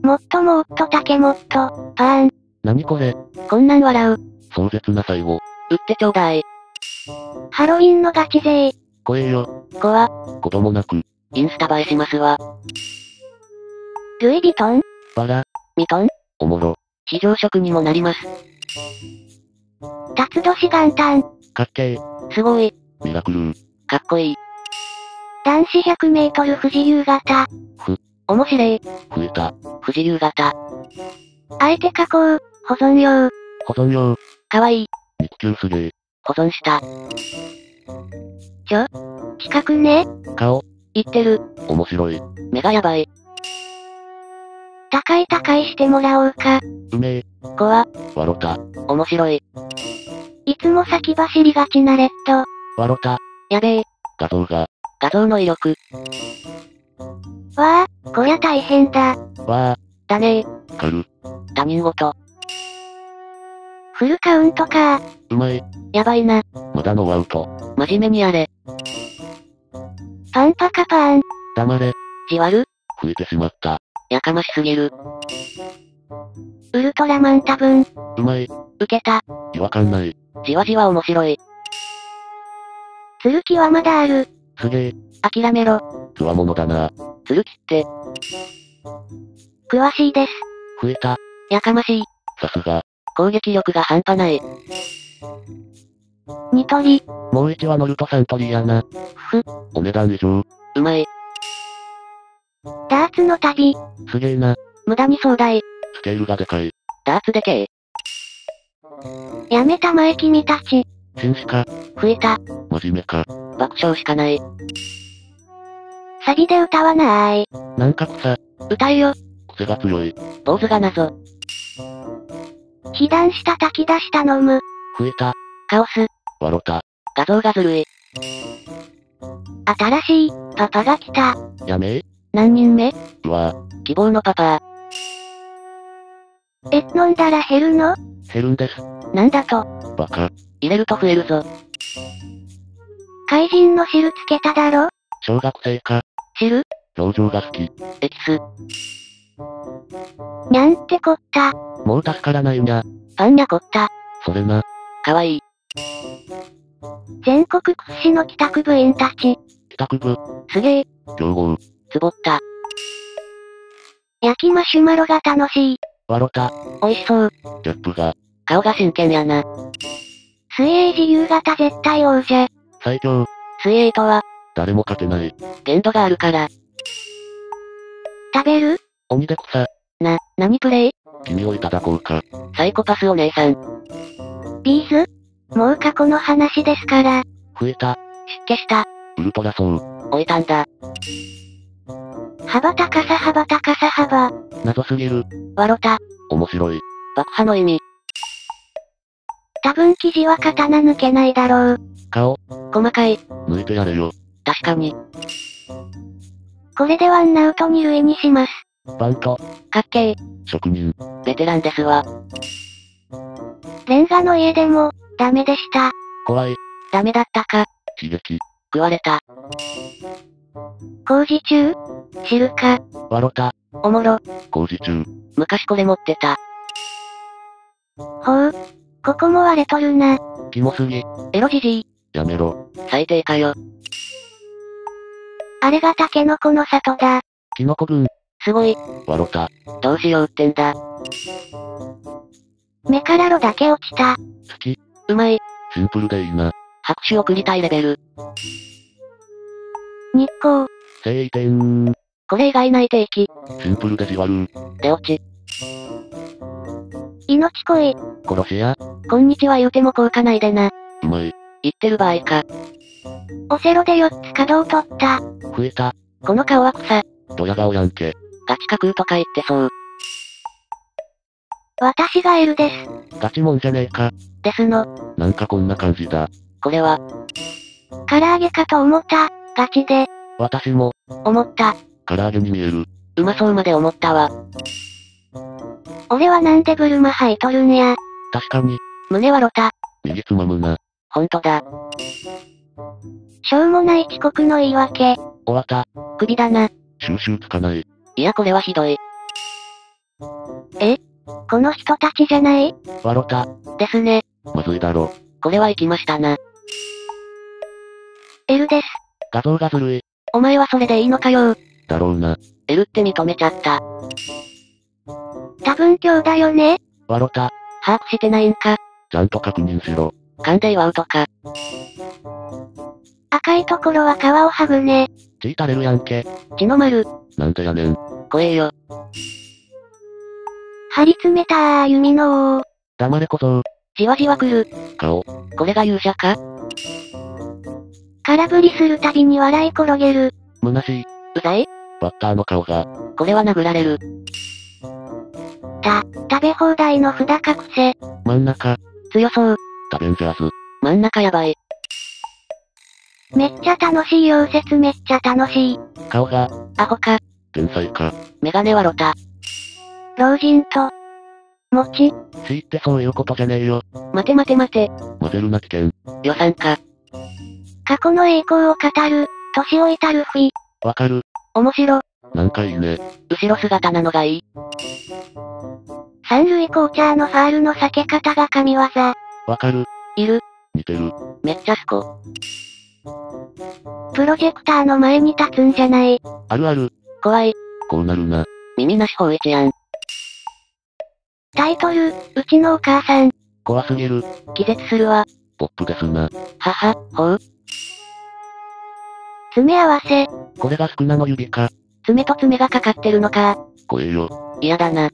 もっともっと竹もっと、パーン。 何これ。 こんなん笑う。 壮絶な最後。 売ってちょうだい。ハロウィンのガチ勢。 怖えよ。 怖。 子供なく。 インスタ映えしますわ。ルイ・ヴィトン？ バラ。 ミトン？ おもろ。 非常食にもなります。辰年元旦。 かっけー。 すごい。 ミラクルー。 かっこいい。男子100メートル富士夕方。面白い。 増えた。 富士夕方。あえて加工、保存用。 保存用。 かわいい。 肉球すげー。 保存した。近くね。 顔。 言ってる。 面白い。 目がやばい。高いしてもらおうか。 うめえ。 怖。 わろた。 面白い。いつも先走りがちなレッド。 わろた。 やべえ。 画像の威力。 わあ、こりゃ大変だ。 わあ。 だねー。狩る。 他人事。フルカウントか。 うまい。 やばいな。 まだノーアウト。 真面目にやれ。パンパカパーン。 黙れ。 じわる。 増えてしまった。 やかましすぎる。ウルトラマン多分。 うまい。 受けた。 違和感ない。 じわじわ面白い。剣はまだある。 すげえ。 諦めろ。 つわものだな。 剣って。詳しいです。 増えた。 やかましい。 さすが。 攻撃力が半端ない。ニトリ。 もう1話乗るとサントリーやな。お値段以上。 うまい。ダーツの旅。 すげえな。 無駄に壮大。 スケールがでかい。 ダーツでけえ。やめたまえ君たち。 紳士か。 増えた。 真面目か。 爆笑しかない。サビで歌わなーい。 なんか草。 歌えよ。 癖が強い。 坊主が謎。被弾した炊き出した飲む。 増えた。 カオス。 わろた。 画像がずるい。新しい、パパが来た。 やめえ。 何人目？ うわぁ。 希望のパパ。飲んだら減るの？ 減るんです。 なんだと。 バカ。 入れると増えるぞ。怪人の汁つけただろ？ 小学生か。 汁？ 表情が好き。 エキス。にゃんってこった。 もう助からないにゃ。 パンにゃこった。 それな。 かわいい。全国屈指の帰宅部員たち。 帰宅部。 すげえ。 競合。 つぼった。焼きマシュマロが楽しい。 わろた。 美味しそう。 ギャップが。 顔が真剣やな。水泳自由形絶対王者。 最強。 水泳とは、 誰も勝てない。 限度があるから。食べる？ 鬼で草。 何プレイ？ 君をいただこうか。 サイコパスお姉さん。ビーズ？もう過去の話ですから。 増えた。 出家した。 ウルトラソウ。 終えたんだ。幅高さ幅。 謎すぎる。 わろた。 面白い。 爆破の意味。多分生地は刀抜けないだろう。 顔。 細かい。 抜いてやれよ。 確かに。これでワンアウト二塁にします。 バント。 かっけー。 職人。 ベテランですわ。レンガの家でも、ダメでした。 怖い。 ダメだったか。 刺激。 食われた。工事中？知るか。 わろた。 おもろ。 工事中。 昔これ持ってた。ほう。ここも割れとるな。 キモすぎ。 エロじじい。 やめろ。 最低かよ。あれがタケノコの里だ。 キノコ群。 すごい。 わろた。 どうしようってんだ。目からロだけ落ちた。 好き。 うまい。 シンプルでいいな。 拍手送りたいレベル。日光。 晴天。 これ以外ない定期。 シンプルでじわる。 出落ち。命恋。 殺し屋。 こんにちは言うても効かないでな。 うまい。 言ってる場合か。オセロで4つ角を取った。 増えた。 この顔は草。 ドヤ顔やんけ。 ガチ架空とか言ってそう。私が L です。 ガチもんじゃねえか。 ですの。 なんかこんな感じだ。 これは。唐揚げかと思った。ガチで。 私も。 思った。 唐揚げに見える。 うまそうまで思ったわ。俺はなんでブルマ履いとるんや。 確かに。 胸はロタ。 右つまむな。 ほんとだ。しょうもない遅刻の言い訳。 終わった。 首だな。 収集つかない。 いやこれはひどい。 この人たちじゃない？ わろた。 ですね。 まずいだろ。 これは行きましたな。L です。 画像がずるい。 お前はそれでいいのかよ。 だろうな。 L って認めちゃった。多分今日だよね？ わろた。 把握してないんか。 ちゃんと確認しろ。 勘で祝うとか。赤いところは皮を剥ぐね。 血垂れるやんけ。 血の丸。 なんでやねん。 怖えよ。張り詰めた弓の王。 黙れ小僧。 じわじわ来る。 顔。 これが勇者か？空振りするたびに笑い転げる。 虚しい。 うざい？ バッターの顔が。 これは殴られる。食べ放題の札隠せ。 真ん中。 強そう。 食べんじゃず。 真ん中やばい。めっちゃ楽しい溶接めっちゃ楽しい。 顔が。 アホか。 天才か。 メガネはロタ。老人と。餅。 C ってそういうことじゃねえよ。 待て待て待て。 混ぜるな危険。 予算か。過去の栄光を語る、年老いたルフィ。 わかる。 面白。 なんかいいね。 後ろ姿なのがいい。三塁コーチャーのファールの避け方が神業。 わかる。 いる。 似てる。 めっちゃスコ。プロジェクターの前に立つんじゃない。 あるある。 怖い。 こうなるな。 耳なし法一やん。タイトル、うちのお母さん。 怖すぎる。 気絶するわ。 ポップですな。 はは、ほう。爪合わせ。 これがスクナの指か。 爪と爪がかかってるのか。 怖えよ。 嫌だな。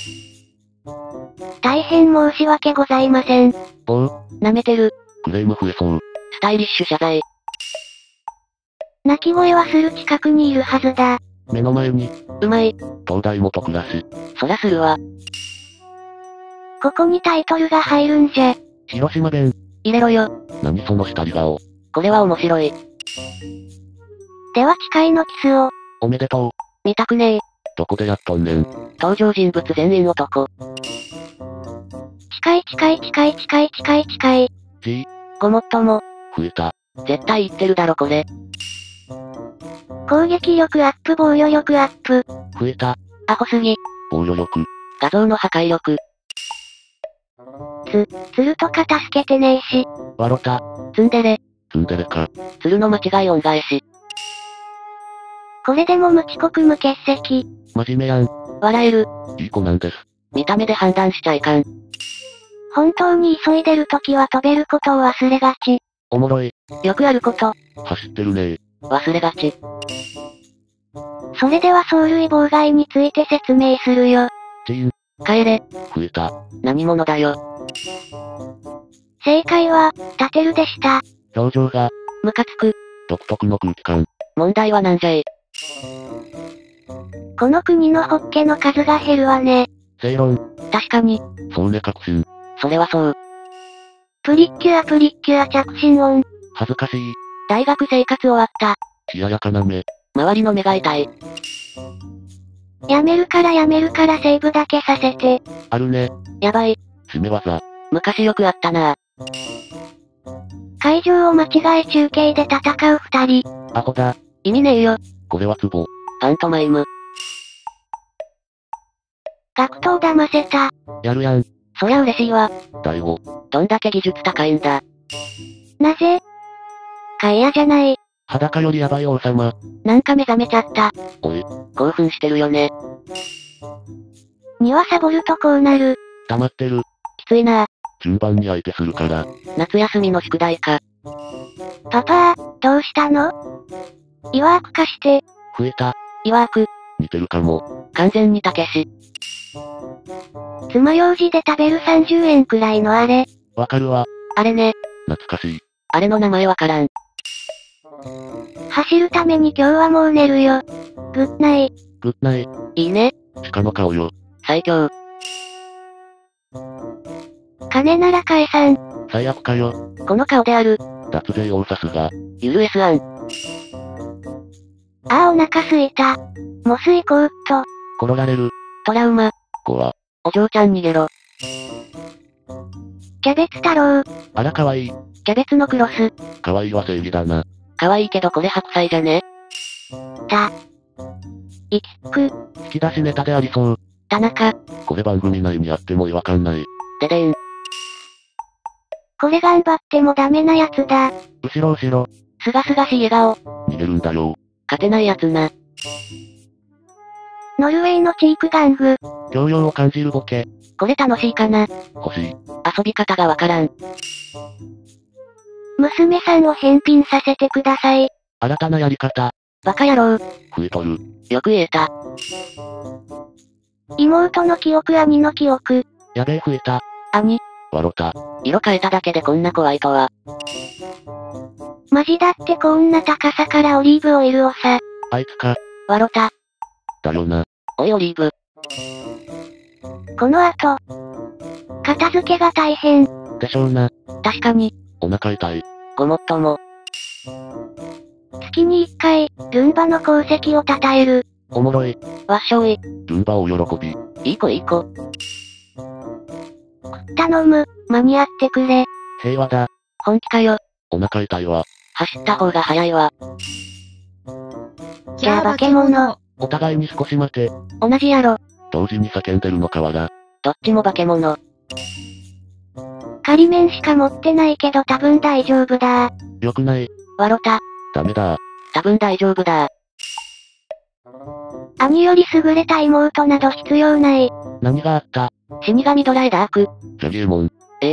大変申し訳ございません。 棒。 舐めてる。 クレーム増えそう。 スタイリッシュ謝罪。鳴き声はする近くにいるはずだ。 目の前に。 うまい。 東大元暮らし。 そらするわ。ここにタイトルが入るんじゃ。 広島弁。 入れろよ。 何その下り顔。 これは面白い。では誓いのキスを。 おめでとう。 見たくねえ。 どこでやっとんねん。 登場人物全員男。近い近い近い近い近い近い。 G。 ごもっとも。 増えた。 絶対言ってるだろこれ。攻撃力アップ防御力アップ。 増えた。 アホすぎ。 防御力。 画像の破壊力。鶴とか助けてねえし。 わろた。 ツンデレ。 ツンデレか。 鶴の間違い恩返し。これでも無遅刻無欠席。 真面目やん。 笑える。 いい子なんです。 見た目で判断しちゃいかん。本当に急いでる時は飛べることを忘れがち。 おもろい。 よくあること。 走ってるね忘れがち。それでは走塁妨害について説明するよ。 ジーン。 帰れ。 増えた。 何者だよ。正解は、立てるでした。 表情が、 ムカつく。 独特の空気感。 問題はなんじゃい。この国のホッケの数が減るわね。 正論。 確かに。 そうね確信。 それはそう。プリッキュアプリッキュア着信音。 恥ずかしい。 大学生活終わった。 冷ややかな目。 周りの目が痛い。やめるからセーブだけさせて。 あるね。 やばい。 締め技。 昔よくあったな。会場を間違え中継で戦う二人。 アホだ。 意味ねえよ。 これはツボ。 パントマイム。学徒を騙せた。 やるやん。 そりゃ嬉しいわ。 大悟。 どんだけ技術高いんだ。なぜか嫌じゃない。 裸よりヤバい王様。 なんか目覚めちゃった。 おい。 興奮してるよね。庭サボるとこうなる。 溜まってる。 きついな。 順番に相手するから。 夏休みの宿題か。パパどうしたの？イワーク化して。 増えた。 イワーク。 似てるかも。 完全にたけし。爪楊枝で食べる30円くらいのあれ。 わかるわ。 あれね。 懐かしい。 あれの名前わからん。走るために今日はもう寝るよ。グッナイ。 グッナイ。 いいね。 鹿の顔よ。 最強。金なら返さん。 最悪かよ。 この顔である。 脱税王さすが。 ゆる S 案。ああお腹すいた。もうすいこうっと。 転がれる。 トラウマ。 怖。 お嬢ちゃん逃げろ。キャベツ太郎。 あらかわいい。 キャベツのクロス。 かわいいは正義だな。 かわいいけどこれ白菜じゃね。いきく。 引き出しネタでありそう。 田中。 これ番組内にあっても違和感ない。 ででん。これ頑張ってもダメなやつだ。 後ろ後ろ。 すがすがしい笑顔。 逃げるんだよ。 勝てないやつな。ノルウェーのチーク玩具。 教養を感じるボケ。 これ楽しいかな。 欲しい。 遊び方がわからん。娘さんを返品させてください。 新たなやり方。 バカ野郎。 増えとる。 よく言えた。妹の記憶、兄の記憶。 やべえ増えた。 兄。 笑った。 色変えただけでこんな怖いとは。マジだってこんな高さからオリーブオイルをさ。 あいつか。 笑った。 だよな。 おいオリーブ。この後。片付けが大変。 でしょうな。 確かに。 お腹痛い。 ごもっとも。月に1回、ルンバの功績を称える。 おもろい。 わっしょい。 ルンバを喜び。 いい子いい子。頼む、間に合ってくれ。 平和だ。 本気かよ。 お腹痛いわ。 走った方が早いわ。じゃあ化け物。 お互いに少し待て。 同じやろ。 同時に叫んでるのかわら。 どっちも化け物。仮面しか持ってないけど多分大丈夫だ。 よくない。 笑った。 ダメだ。 多分大丈夫だ。兄より優れた妹など必要ない。 何があった？ 死神ドライダーク。 ジャギエモン。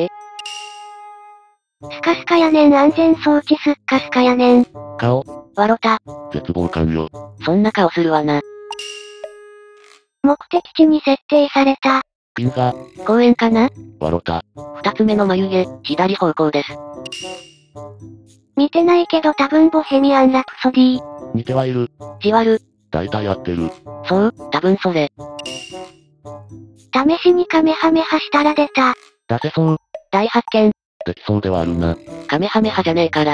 スカスカやねん安全装置スッカスカやねん。 顔。 笑った。 絶望感よ。 そんな顔するわな。目的地に設定された。 ピンが。 公園かな？ 笑った。 二つ目の眉毛、左方向です。見てないけど多分ボヘミアン・ラプソディ。 似てはいる。 じわる。 大体合ってる。 そう、多分それ。試しにカメハメハしたら出た。 出せそう。 大発見。 できそうではあるな。 カメハメハじゃねえから。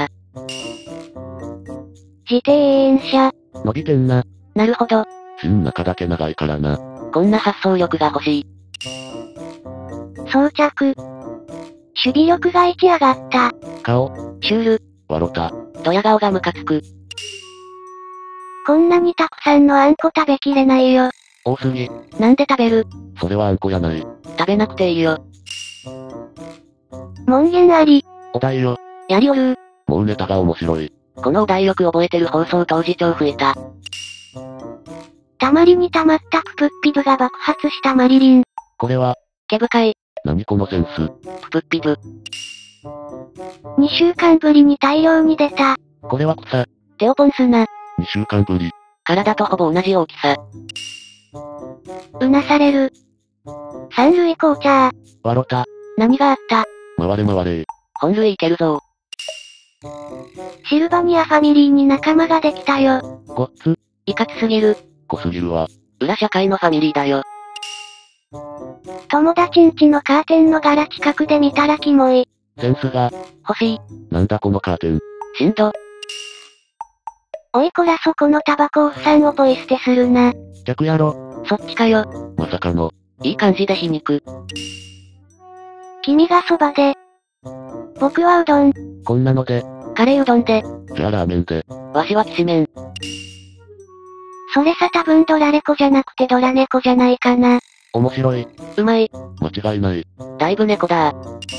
自転車。 伸びてんな。 なるほど。 芯中だけ長いからな。 こんな発想力が欲しい。装着。守備力が1上がった。 顔。 シュール。 笑った。 ドヤ顔がムカつく。こんなにたくさんのあんこ食べきれないよ。 多すぎ。 なんで食べる？ それはあんこやない。 食べなくていいよ。門限あり。 お題よ。 やりおる。 もうネタが面白い。 このお題よく覚えてる放送当時超増えた。たまりに溜まったププッピブが爆発したマリリン。 これは、 毛深い。 何このセンス。 ププッピブ。2週間ぶりに大量に出た。 これは草。 テオポンスナ。 2週間ぶり。 体とほぼ同じ大きさ。うなされる。三類紅茶。 笑った。 何があった？ 回れ回れ。 本類いけるぞ。シルバニアファミリーに仲間ができたよ。 ごっつ。 いかつすぎる。 濃すぎるわ。 裏社会のファミリーだよ。友達ん家のカーテンの柄近くで見たらキモい。 センスが。 欲しい。 なんだこのカーテン。 しんど。おいこらそこのタバコおっさんをポイ捨てするな。 逆やろ。 そっちかよ。 まさかの。 いい感じで皮肉。君がそばで。僕はうどん。 こんなので。 カレーうどんで。 じゃあラーメンで。 わしはきしめん。それさ多分ドラレコじゃなくてドラ猫じゃないかな。 面白い。 うまい。 間違いない。 だいぶ猫だ。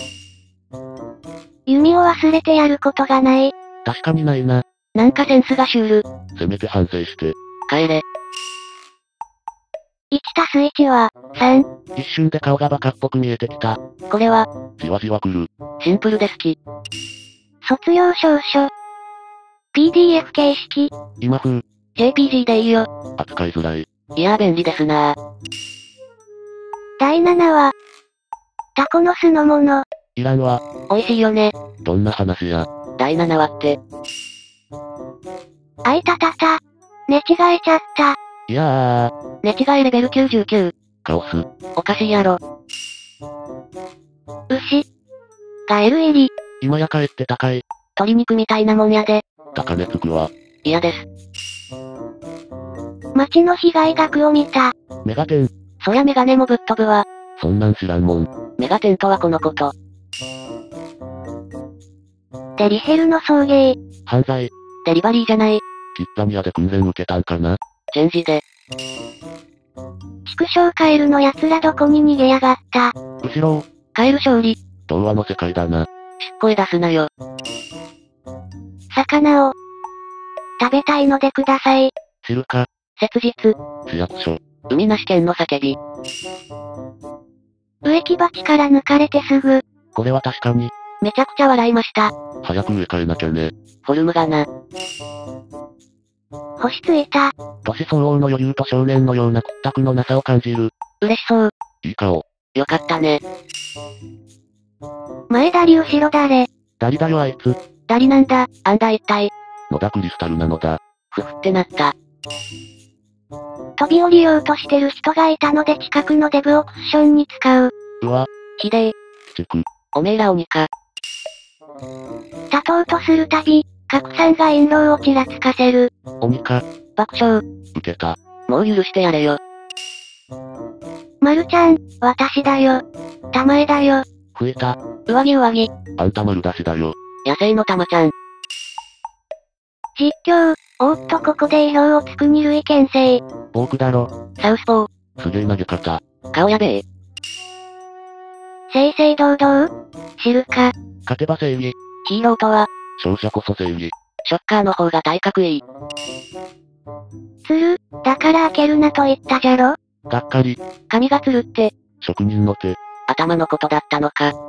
弓を忘れてやることがない。 確かにないな。 なんかセンスがシュール。 せめて反省して。 帰れ。1たす1は、3。 一瞬で顔がバカっぽく見えてきた。 これは、 じわじわ来る。 シンプルで好き。卒業証書。PDF 形式。 今風。 JPG でいいよ。 扱いづらい。 いやー便利ですなー。第7話。タコの酢の物。 いらんわ。 美味しいよね。 どんな話や。 第7話って。あいたたた。寝違えちゃった。 いや寝違えレベル99。 カオス。 おかしいやろ。牛。が L 入り。 今やかえって高い。 鶏肉みたいなもんやで。 高値つくわ。 嫌です。町の被害額を見た。 メガテン。 そりゃメガネもぶっ飛ぶわ。 そんなん知らんもん。 メガテンとはこのこと。デリヘルの送迎。 犯罪。 デリバリーじゃない。 キッザニアで訓練受けたんかな。 チェンジで。地畜生カエルの奴らどこに逃げやがった。 後ろを。 カエル勝利。 童話の世界だな。 声出すなよ。魚を、食べたいのでください。 知るか。 切実。 市役所。 海なし県の叫び。植木鉢から抜かれてすぐ。 これは確かに。 めちゃくちゃ笑いました。 早く植え替えなきゃね。 フォルムがな。星ついた。 年相応の余裕と少年のような屈託のなさを感じる。 嬉しそう。 いい顔。 よかったね。前だり後ろ誰？ 誰だよあいつ。 誰なんだ、あんだ一体。 野田クリスタルなのだ。 ふふってなった。飛び降りようとしてる人がいたので近くのデブをクッションに使う。 うわ。 ひでえ。 チェク。 おめえら鬼か。立とうとするたび、拡散が印籠をちらつかせる。 鬼か。 爆笑。 受けた。 もう許してやれよ。まるちゃん、私だよ。たまえだよ。 増えた。 上着上着。 あんた丸出しだよ。 野生のたまちゃん。実況、おっとここで意表をつく二塁牽制。 ボークだろ。 サウスポー。 すげえ投げ方。 顔やべえ。正々堂々知るか。 勝てば正義。 ヒーローとは、 勝者こそ正義。 ショッカーの方が体格いい。つる、だから開けるなと言ったじゃろ。 がっかり。 髪がつるって。 職人の手。 頭のことだったのか。は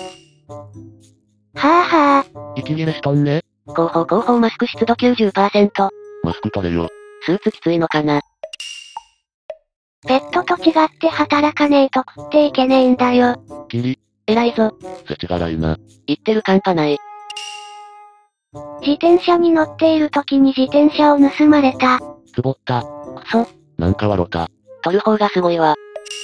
ぁはぁ。 息切れしとんね。 広報マスク湿度 90%。 マスク取れよ。 スーツきついのかな。ペットと違って働かねえと食っていけねえんだよ。 キリ。 偉いぞ。 せちがらいな。 言ってるカンパない。自転車に乗っている時に自転車を盗まれた。 つぼった。 クソ。 なんか笑た。 取る方がすごいわ。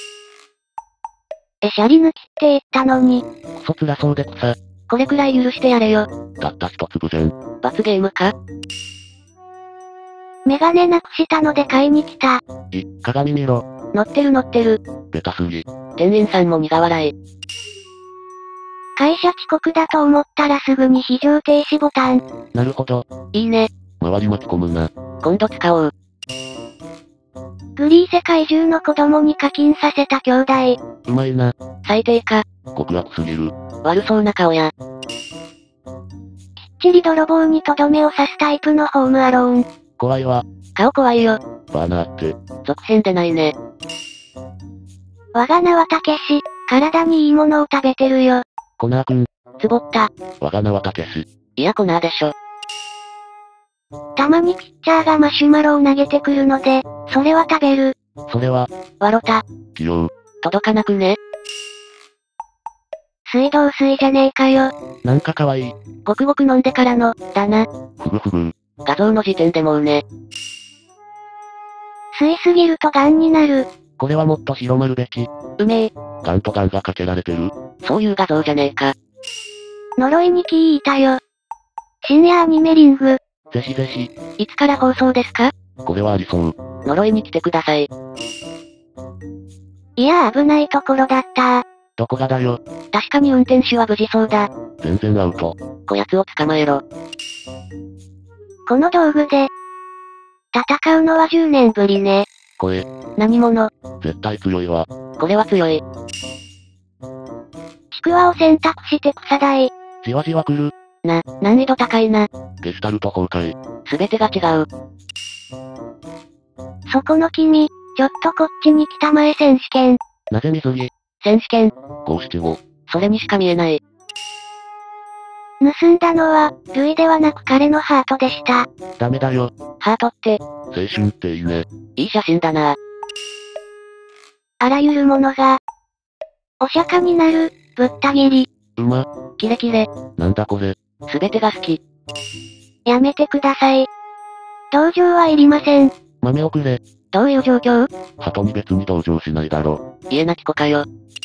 シャリ抜きって言ったのに。 クソ辛そうで草。 これくらい許してやれよ。 たった一粒じゃん。 罰ゲームか？メガネなくしたので買いに来た。 鏡見ろ。 乗ってる。 ベタすぎ。 店員さんも苦笑い。会社遅刻だと思ったらすぐに非常停止ボタン。 なるほど。 いいね。 周り巻き込むな。 今度使おう。グリー世界中の子供に課金させた兄弟。 うまいな。 最低か。 極悪すぎる。 悪そうな顔や。きっちり泥棒にとどめを刺すタイプのホームアローン。 怖いわ。 顔怖いよ。 バーナーって。 続編でないね。我が名はたけし、体にいいものを食べてるよ。 コナーくん。 つぼった。 我が名はたけし。 いやコナーでしょ。たまにピッチャーがマシュマロを投げてくるので、それは食べる。 それは、 わろた。 器用。 届かなくね？水道水じゃねえかよ。 なんかかわいい。 ごくごく飲んでからの、だな。 ふぐふぐ。 画像の時点でもうね。吸いすぎると癌になる。 これはもっと広まるべき。 うめえ。 癌と癌がかけられてる。 そういう画像じゃねえか。呪いに聞いたよ。深夜アニメリング。 ぜひぜひ。 いつから放送ですか？ これはありそう。 呪いに来てください。いや危ないところだったどこがだよ。 確かに運転手は無事そうだ。 全然アウト。 こやつを捕まえろ。この道具で、戦うのは10年ぶりね。 声。 何者？ 絶対強いわ。 これは強い。ちくわを選択して草台。 じわじわ来る。 難易度高いな。 ゲシュタルト崩壊。 すべてが違う。そこの君、ちょっとこっちに来たまえ選手権。 なぜ水着？ 選手権。 五七五。 それにしか見えない。盗んだのは、ルイではなく彼のハートでした。 ダメだよ。 ハートって、 青春っていいね。 いい写真だな。あらゆるものが、お釈迦になる、ぶった切り。キレキレ。 なんだこれ。 すべてが好き。やめてください。同情はいりません。 豆をくれ。 どういう状況？ 鳩に別に同情しないだろ。 家なき子かよ。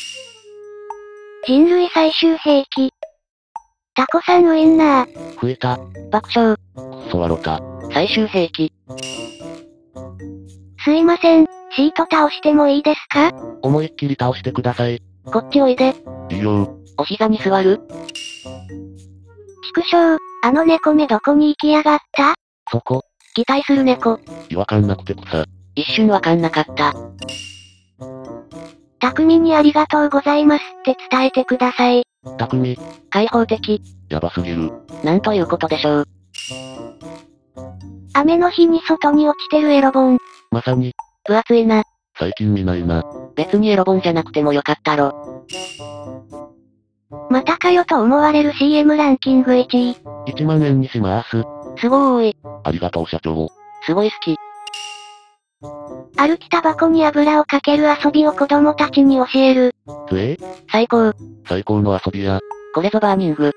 人類最終兵器。タコさんウインナー。 増えた。 爆笑。 くそわろた。 最終兵器。すいません、シート倒してもいいですか？ 思いっきり倒してください。 こっちおいで。 いいよ。 お膝に座る？畜生、あの猫目どこに行きやがった？ そこ。 期待する猫。 違和感なくて草。 一瞬わかんなかった。 匠にありがとうございますって伝えてください。 匠。 開放的。 やばすぎる。 なんということでしょう。雨の日に外に落ちてるエロ本。 まさに。 分厚いな。 最近見ないな。 別にエロ本じゃなくてもよかったろ。またかよと思われる CM ランキング1位。 1万円にします。 すごーい。 ありがとう社長。 すごい好き。歩きタバコに油をかける遊びを子供たちに教える。最高。 最高の遊びや。 これぞバーニング。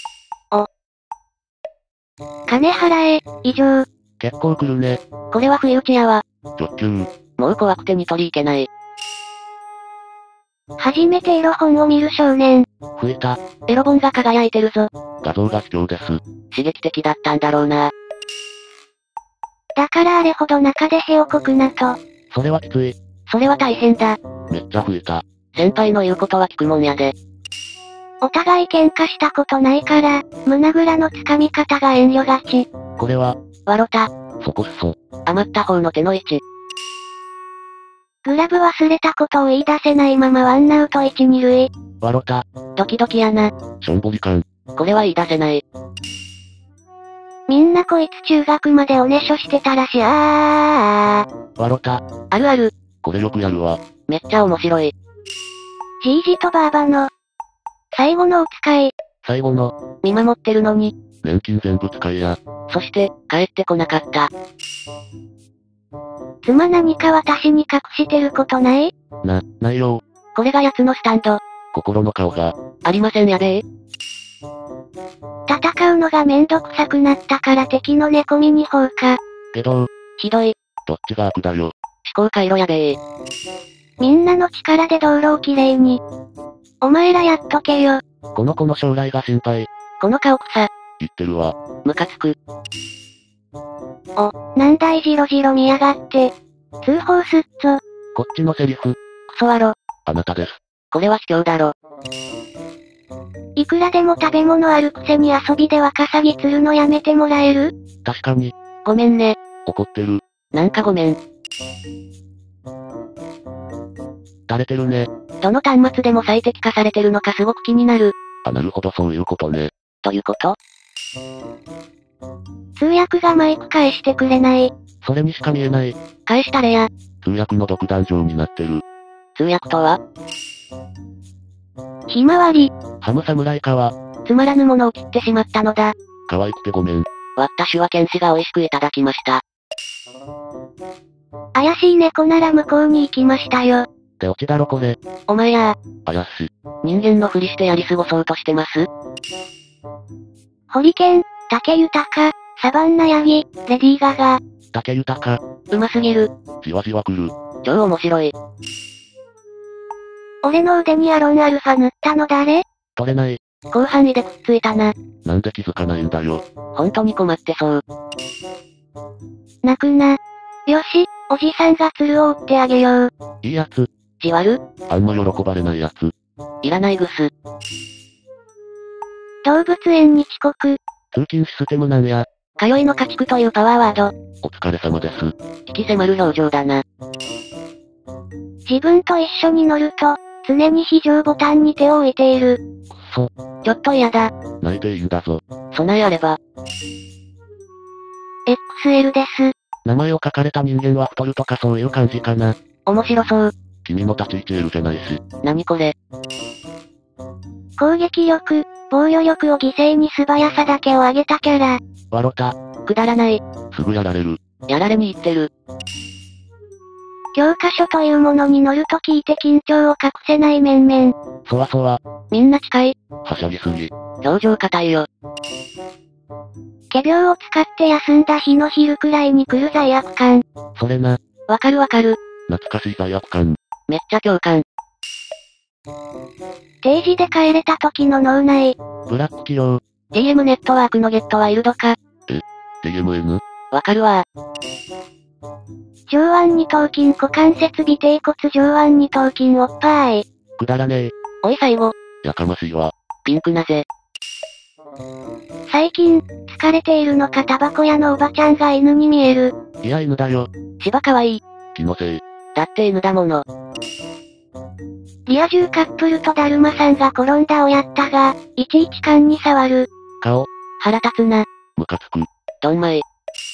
金払え、以上。 結構来るね。 これは不意打ちやわ。 直球。 もう怖くてニトリ行けない。初めてエロ本を見る少年。 増えた。 エロ本が輝いてるぞ。 画像が卑怯です。 刺激的だったんだろうな。だからあれほど中で屁をこくなと。 それはきつい。 それは大変だ。 めっちゃ増えた。 先輩の言うことは聞くもんやで。お互い喧嘩したことないから、胸ぐらの掴み方が遠慮がち。 これは、 笑た。 そこっそ。 余った方の手の位置。グラブ忘れたことを言い出せないままワンアウト1、2塁。 笑た。 ドキドキやな。 しょんぼり感。 これは言い出せない。みんなこいつ中学までおねしょしてたらし笑た。 あるある。 これよくやるわ。 めっちゃ面白い。じいじとばあばの、最後のお使い。 最後の、 見守ってるのに。 年金全部使いや。 そして、帰ってこなかった。妻何か私に隠してることない？ ないよ。 これが奴のスタンド。 心の顔が。 ありませんやべえ。戦うのがめんどくさくなったから敵の寝込みに放火。 けど、 ひどい。 どっちが悪だよ。 思考回路やべえ。みんなの力で道路をきれいに。お前らやっとけよ。 この子の将来が心配。 この顔草。 言ってるわ。 ムカつく。なんだいじろじろ見やがって。通報すっぞ。 こっちのセリフ。 クソワロ。 あなたです。 これは卑怯だろ。いくらでも食べ物あるくせに遊びでワカサギ釣るのやめてもらえる？ 確かに。 ごめんね。 怒ってる。 なんかごめん。 垂れてるね。 どの端末でも最適化されてるのかすごく気になる。 あ、なるほどそういうことね。 ということ？通訳がマイク返してくれない。 それにしか見えない。 返したれや。 通訳の独壇場になってる。 通訳とは？ひまわり。 ハム侍かは。 つまらぬものを切ってしまったのだ。 可愛くてごめん。 私は剣士が美味しくいただきました。怪しい猫なら向こうに行きましたよ。 ってオチだろこれ。 お前や怪しい。 人間のふりしてやり過ごそうとしてます？ホリケン、竹豊、サバンナヤギ、レディーガガ。 竹豊。 うますぎる。 じわじわ来る。 超面白い。俺の腕にアロンアルファ塗ったの誰？ 取れない。 広範囲でくっついたな。 なんで気づかないんだよ。 本当に困ってそう。泣くな。よし、おじさんが鶴を打ってあげよう。 いいやつ。 じわる？ あんま喜ばれないやつ。 いらないぐす。動物園に遅刻。 通勤システムなんや。 通いの家畜というパワーワード。 お疲れ様です。 引き迫る表情だな。自分と一緒に乗ると、常に非常ボタンに手を置いている。 くっそ。 ちょっと嫌だ。 泣いていいんだぞ。 備えあれば。XL です。 名前を書かれた人間は太るとかそういう感じかな。 面白そう。 君の立ち位置 L じゃないし。 何これ。攻撃力、防御力を犠牲に素早さだけを上げたキャラ。 笑た。 くだらない。 すぐやられる。 やられに行ってる。教科書というものに乗ると聞いて緊張を隠せない面々。 そわそわ。 みんな近い。 はしゃぎすぎ。 表情硬いよ。仮病を使って休んだ日の昼くらいに来る罪悪感。 それな。 わかるわかる。 懐かしい罪悪感。 めっちゃ共感。定時で帰れた時の脳内。 ブラック企業。 DM ネットワークのゲットワイルドか。 DMN？ わかるわ。上腕二頭筋股関節尾低骨上腕二頭筋おっぱい。 くだらねえ。 おい最後。 やかましいわ。 ピンクなぜ。最近、疲れているのかタバコ屋のおばちゃんが犬に見える。 いや犬だよ。 芝かわいい。 気のせい。 だって犬だもの。 リア充カップルとだるまさんが転んだをやったが、いちいち缶に触る。 顔。 腹立つな。 ムカつく。 どんまい。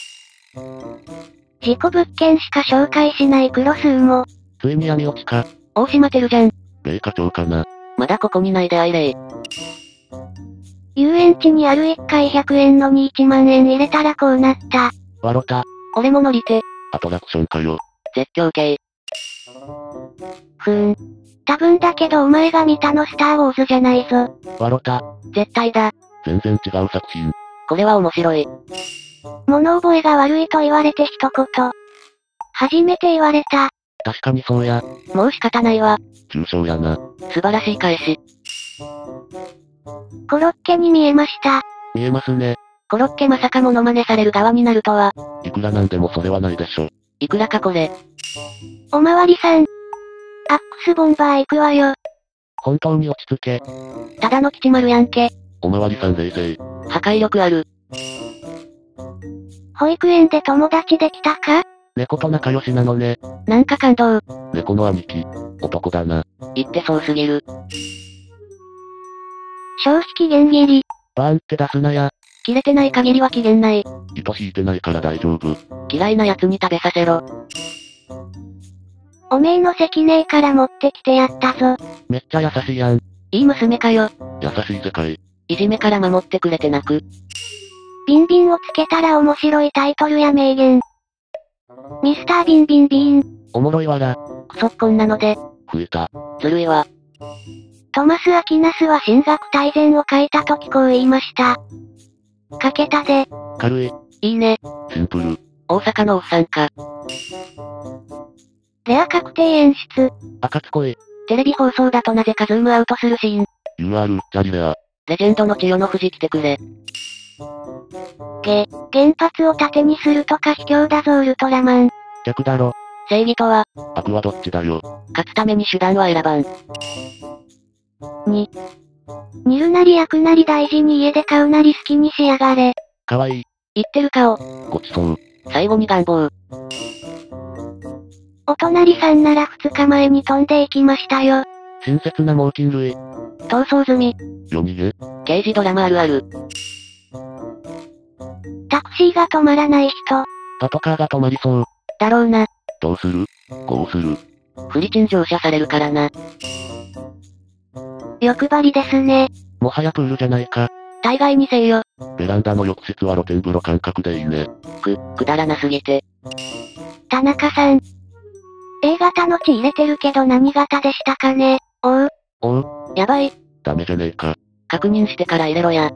事故物件しか紹介しないクロスウモ。 ついに闇落ちか。 大島てるじゃん。 米課長かな。 まだここにないでアイレイ。遊園地にある1回100円のに1万円入れたらこうなった。 わろた。 俺も乗りて。 アトラクションかよ。 絶叫系。多分だけどお前が見たのスターウォーズじゃないぞ。 わろた。 絶対だ。 全然違う作品。 これは面白い。物覚えが悪いと言われて一言。初めて言われた。 確かにそうや。 もう仕方ないわ。 抽象やな。 素晴らしい返し。コロッケに見えました。 見えますね。 コロッケまさかモノマネされる側になるとは。 いくらなんでもそれはないでしょ。 いくらかこれ。おまわりさん。アックスボンバー行くわよ。 本当に落ち着け。 ただの吉丸やんけ。 おまわりさん冷静。 破壊力ある。保育園で友達できたか？ 猫と仲良しなのね。 なんか感動。 猫の兄貴。男だな。 言ってそうすぎる。消費期限切り。 バーンって出すなや。 切れてない限りは期限ない。 糸引いてないから大丈夫。 嫌いな奴に食べさせろ。おめえの関ねえから持ってきてやったぞ。 めっちゃ優しいやん。 いい娘かよ。 優しい世界。 いじめから守ってくれて泣く。ビンビンをつけたら面白いタイトルや名言。ミスタービンビンビーン。 おもろいわら。 くそこんなので。 増えた。 ずるいわ。トマス・アキナスは神学大全を書いた時こう言いました。書けたで。 軽い。 いいね。 シンプル。 大阪のおっさんか。レア確定演出。 赤つこい。 テレビ放送だとなぜかズームアウトするシーン。 UR、チャリレア。 レジェンドの千代の富士来てくれ。原発を盾にするとか卑怯だぞウルトラマン。 逆だろ。 正義とは。 悪はどっちだよ。 勝つために手段は選ばん。煮るなり焼くなり大事に家で買うなり好きにしやがれ。 かわいい。 言ってる顔。 ごちそう。 最後に願望。お隣さんなら2日前に飛んでいきましたよ。 親切な猛禽類。 逃走済み。 夜逃げ。 刑事ドラマあるある。タクシーが止まらない人。 パトカーが止まりそう。 だろうな。 どうする？こうする。 不利賃乗車されるからな。欲張りですね。 もはやプールじゃないか。 大概にせえよ。 ベランダの浴室は露天風呂感覚でいいね。 くだらなすぎて。田中さん。A 型の血入れてるけど何型でしたかね？おう。やばい。 ダメじゃねえか。 確認してから入れろや。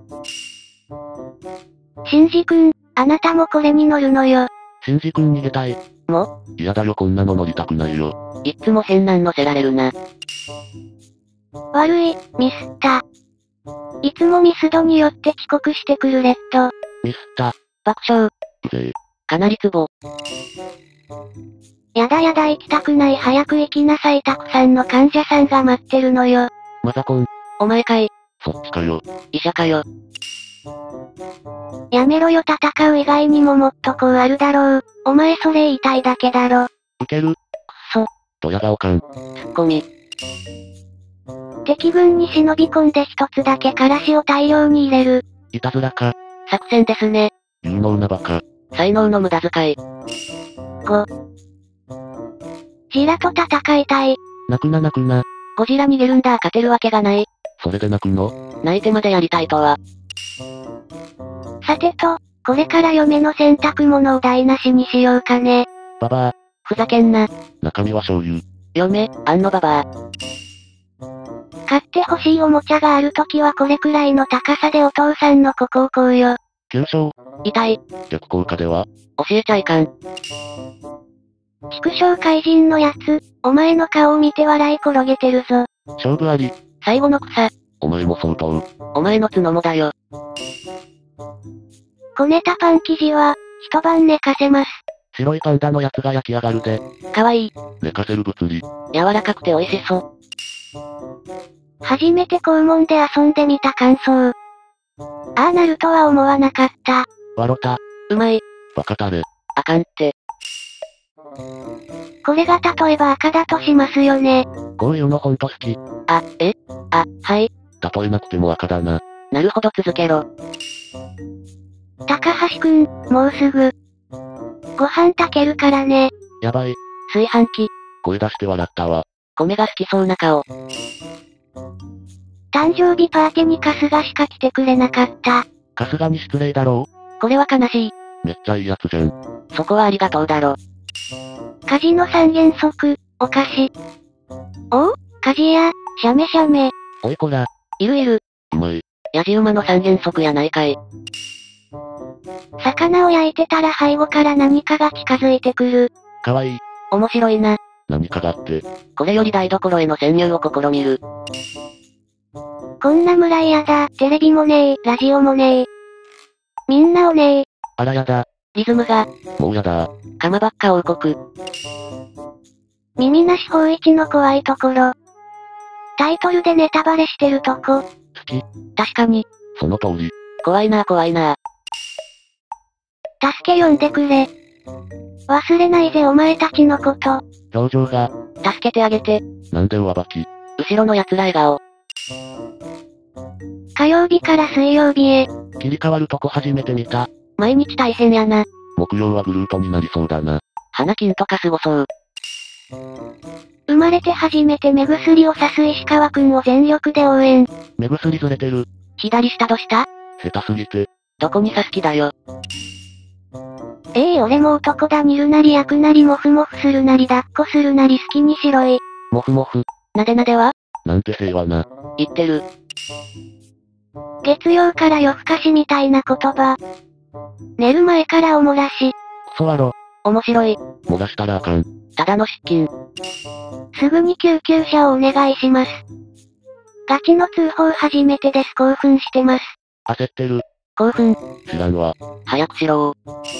シンジ君、あなたもこれに乗るのよ。 シンジ君逃げたい。 も？ 嫌だよこんなの乗りたくないよ。 いっつも変なん乗せられるな。悪い、ミスった。いつもミスドによって遅刻してくるレッド。 ミスった。 爆笑。 うぜえ。 かなりツボ。やだやだ行きたくない早く行きなさいたくさんの患者さんが待ってるのよ。 マザコン。 お前かい。 そっちかよ。 医者かよ。やめろよ戦う以外にももっとこうあるだろう。お前それ言いたいだけだろ。 ウケる。 くそ。 ドヤ顔感。 ツッコミ。敵軍に忍び込んで一つだけからしを大量に入れる。 いたずらか。 作戦ですね。 有能なバカ。 才能の無駄遣い。ジラと戦いたい。 泣くな泣くな。 ゴジラ逃げるんだ勝てるわけがない。 それで泣くの？ 泣いてまでやりたいとは。さてと、これから嫁の洗濯物を台無しにしようかね。 ババア。 ふざけんな。 中身は醤油。 嫁、あんのババア。買って欲しいおもちゃがあるときはこれくらいの高さでお父さんのここをこうよ。 急所。 痛い。 逆効果では？ 教えちゃいかん。畜生怪人のやつ、お前の顔を見て笑い転げてるぞ。 勝負あり。 最後の草。 お前も相当。 お前の角もだよ。こねたパン生地は、一晩寝かせます。 白いパンダのやつが焼き上がるで。 かわいい。 寝かせる物理。 柔らかくて美味しそう。初めて肛門で遊んでみた感想。ああなるとは思わなかった。 わろた。 うまい。 バカタレ。 あかんって。 これが例えば赤だとしますよね。 こういうのほんと好き。 はい。 例えなくても赤だな。 なるほど続けろ。高橋くん、もうすぐ。ご飯炊けるからね。 やばい。 炊飯器。 声出して笑ったわ。 米が好きそうな顔。誕生日パーティーに春日しか来てくれなかった。 春日に失礼だろこれは悲しい。 めっちゃいいやつじゃん。 そこはありがとうだろ。家事の三原則、お菓子。おう家事や、シャメシャメ。 おいこら。 いる。 うまい。 やじ馬の三原則やないかい。魚を焼いてたら背後から何かが近づいてくる。 かわいい。 面白いな。 何かがって。 これより台所への潜入を試みる。こんな村嫌だ。テレビもねえ、ラジオもねえ。みんなをねえ。 あらやだ。 リズムが。 もうやだ。 鎌ばっか王国。耳なし法一の怖いところ。タイトルでネタバレしてるとこ。 好き。 確かに。 その通り。 怖いな。助け呼んでくれ。忘れないぜお前たちのこと。 表情が。 助けてあげて。 なんで上履き。 後ろの奴ら笑顔。火曜日から水曜日へ。 切り替わるとこ初めて見た。 毎日大変やな。 木曜はグルートになりそうだな。 花金とかすごそう。生まれて初めて目薬をさす石川くんを全力で応援。 目薬ずれてる。 左下どした下手すぎて。 どこに刺す気だよ。俺も男だ煮るなり焼くなりモフモフするなり抱っこするなり好きにしろい。 モフモフ。 なでなではなんて平和な。 言ってる。月曜から夜更かしみたいな言葉。寝る前からおもらし。 クソワロ。 面白い。 漏らしたらあかん。 ただの失禁。すぐに救急車をお願いします。ガチの通報初めてです。興奮してます。 焦ってる。 興奮。 知らんわ。 早くしろ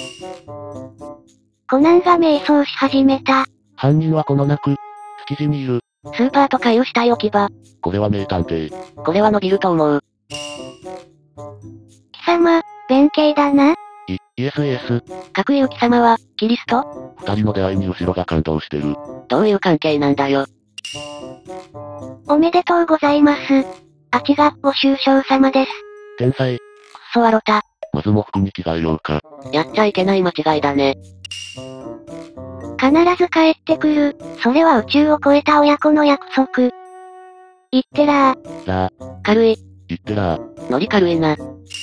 コナンが迷走し始めた。 犯人はこのなく、築地にいる。 スーパーとかいう死体置き場。 これは名探偵。 これは伸びると思う。貴様、弁慶だな。 イエス。 各いう貴様は、キリスト？ 二人の出会いに後ろが感動してる。 どういう関係なんだよ。おめでとうございます。あちが、ご愁傷様です。 天才。 くっそわろた。 まずも服に着替えようか。 やっちゃいけない間違いだね。必ず帰ってくる。それは宇宙を超えた親子の約束。言ってらー。軽い。 言ってらー。 ノリ軽いな。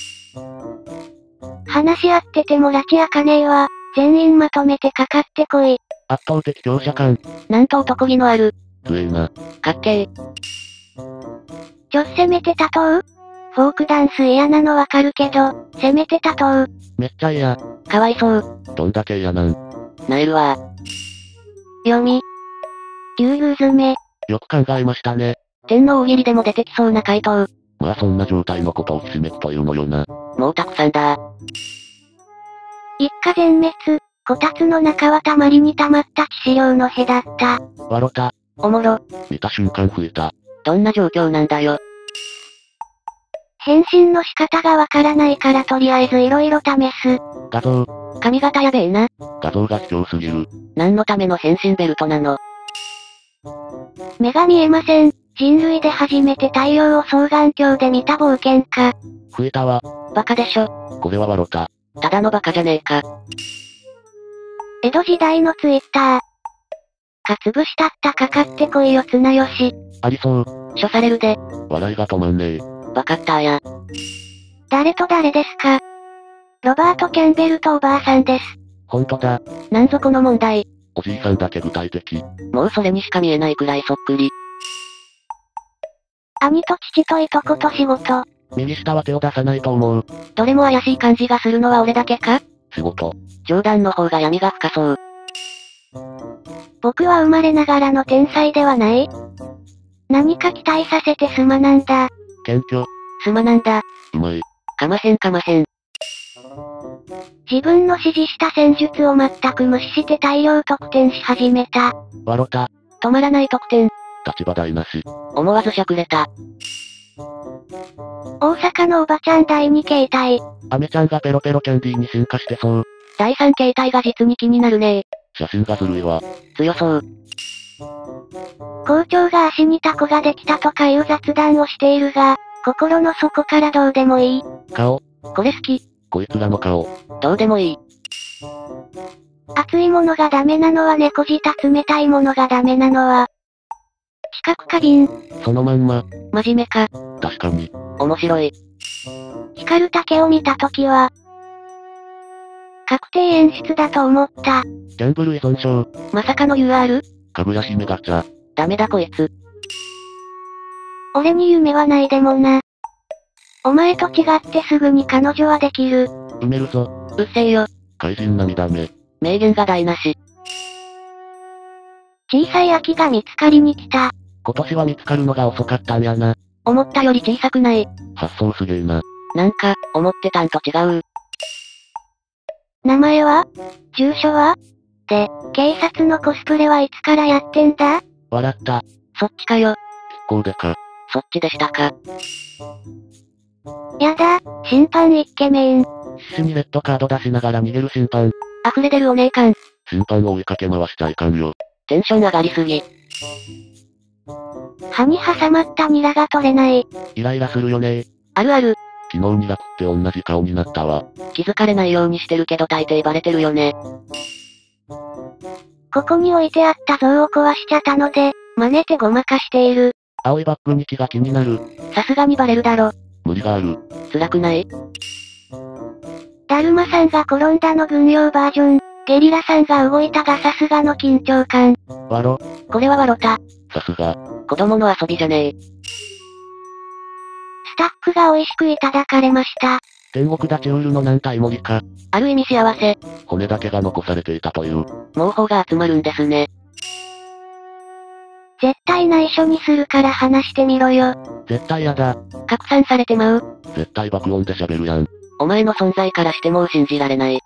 話し合ってても拉致開かねえわ。全員まとめてかかってこい。 圧倒的強者感。 なんと男気のある。 強えな。 かっけー。ちょっせめてたとう？フォークダンス嫌なのわかるけど、せめてたとう。 めっちゃ嫌。 かわいそう。 どんだけ嫌なん。 なえるわ。読み。牛乳詰め。 よく考えましたね。 天の大喜利でも出てきそうな回答。 まあそんな状態のことをひしめくというのよな。 もうたくさんだ。一家全滅。こたつの中はたまりに溜まった致死量のへだった。 わろた。 おもろ。 見た瞬間増えた。 どんな状況なんだよ。返信の仕方がわからないからとりあえず色々試す。 画像。 髪型やべえな。 画像が卑怯すぎる。 何のための返信ベルトなの？目が見えません。人類で初めて太陽を双眼鏡で見た冒険家。 増えたわ。 バカでしょ。 これはわろた。 ただのバカじゃねえか。江戸時代のツイッター。かつぶしたったかかってこいよ綱吉。 ありそう。 処されるで。 笑いが止まんねえ。 バカったーや。誰と誰ですか？ロバート・キャンベルとおばあさんです。 ほんとだ。 なんぞこの問題。 おじいさんだけ具体的。 もうそれにしか見えないくらいそっくり。兄と父といとこと仕事。 右下は手を出さないと思う。 どれも怪しい感じがするのは俺だけか？ 仕事。 冗談の方が闇が深そう。僕は生まれながらの天才ではない？何か期待させてすまなんだ。 謙虚。 すまなんだ。 うまい。 かまへん。自分の指示した戦術を全く無視して大量得点し始めた。 わろた。 止まらない得点。 立場台なし。 思わずしゃくれた。大阪のおばちゃん第2形態。 アメちゃんがペロペロキャンディーに進化してそう。 第3形態が実に気になるね。 写真がずるいわ。 強そう。校長が足にタコができたとかいう雑談をしているが、心の底からどうでもいい。 顔。 これ好き。 こいつらの顔。 どうでもいい。熱いものがダメなのは猫舌、冷たいものがダメなのは知覚過敏。 そのまんま。 真面目か。 確かに。 面白い。光る竹を見たときは確定演出だと思った。 ギャンブル依存症。 まさかの UR？ かぐや姫ガチャ。 ダメだこいつ。俺に夢はないでもな。お前と違ってすぐに彼女はできる。 埋めるぞ。 うっせえよ。 怪人並みだめ。 名言が台無し。小さい秋が見つかりに来た。 今年は見つかるのが遅かったんやな。 思ったより小さくない。 発想すげえな。 なんか、思ってたんと違う。名前は？住所は？で、警察のコスプレはいつからやってんだ？ 笑った。 そっちかよ。 結構でか。 そっちでしたか。やだ、審判イケメン。 必死にレッドカード出しながら逃げる審判。 溢れ出るお姉感。 審判を追いかけ回しちゃいかんよ。 テンション上がりすぎ。歯に挟まったニラが取れない。 イライラするよね。 あるある。 昨日ニラ食って同じ顔になったわ。 気づかれないようにしてるけど大抵バレてるよね。ここに置いてあった像を壊しちゃったので、真似てごまかしている。 青いバッグに気が気になる。 さすがにバレるだろ。 無理がある。 辛くない？だるまさんが転んだの軍用バージョン。ゲリラさんが動いたがさすがの緊張感。 わろ。 これはわろた。 さすが。 子供の遊びじゃねえ。スタッフが美味しくいただかれました。 天国立ちウールの軟体盛りか。 ある意味幸せ。 骨だけが残されていたという。 毛包が集まるんですね。絶対内緒にするから話してみろよ。 絶対やだ。 拡散されてまう。 絶対爆音で喋るやん。 お前の存在からしてもう信じられない。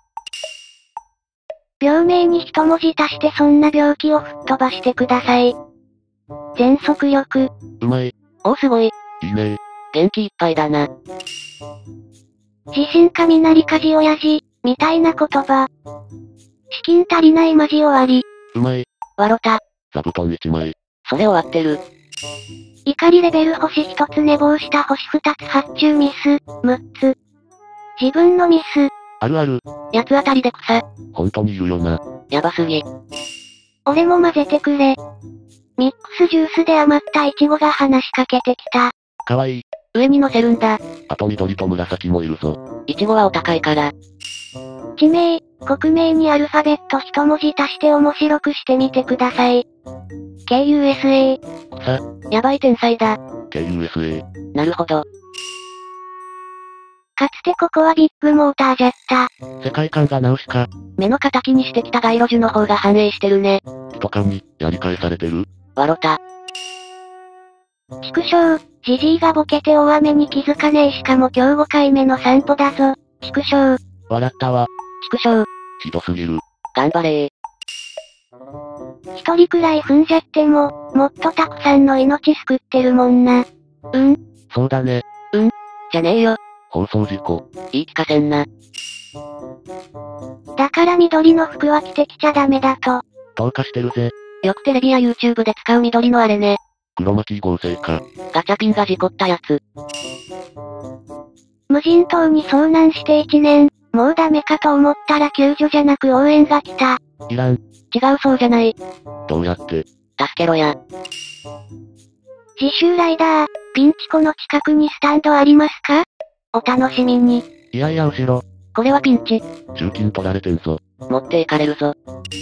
病名に一文字足してそんな病気を吹っ飛ばしてください。全速力。 うまい。 おーすごい。 いいね。 元気いっぱいだな。地震雷火事親父、みたいな言葉。資金足りないマジ終わり。 うまい。 わろた。 座布団1枚。 それ終わってる。怒りレベル星1つ寝坊した星2つ発注ミス、6つ。自分のミス。 あるある。 八つ当たりで草。 本当に言うよな。 やばすぎ。俺も混ぜてくれ。ミックスジュースで余ったイチゴが話しかけてきた。 かわいい。 上に乗せるんだ。 あと緑と紫もいるぞ。 イチゴはお高いから。地名、国名にアルファベット一文字足して面白くしてみてください。KUSA。 さ。 やばい天才だ。 KUSA。 なるほど。かつてここはビッグモーターじゃった。 世界観が直しか。 目の敵にしてきた街路樹の方が反映してるね。 とかに、やり返されてる。 わろた。畜生、ジジイがボケて大雨に気づかねえしかも今日5回目の散歩だぞ。畜生。 笑ったわ。 畜生。 ひどすぎる。 頑張れー。一人くらい踏んじゃっても、もっとたくさんの命救ってるもんな。 そうだね。 じゃねえよ。 放送事故。 言い聞かせんな。だから緑の服は着てきちゃダメだと。 投下してるぜ。 よくテレビや YouTube で使う緑のあれね。 黒巻合成か。 ガチャピンが事故ったやつ。無人島に遭難して1年、もうダメかと思ったら救助じゃなく応援が来た。 いらん。 違うそうじゃない。 どうやって。 助けろや。自習ライダー、ピンチコの近くにスタンドありますか？お楽しみに。 いやいや後ろ。 これはピンチ。 中金取られてんぞ。 持っていかれるぞ。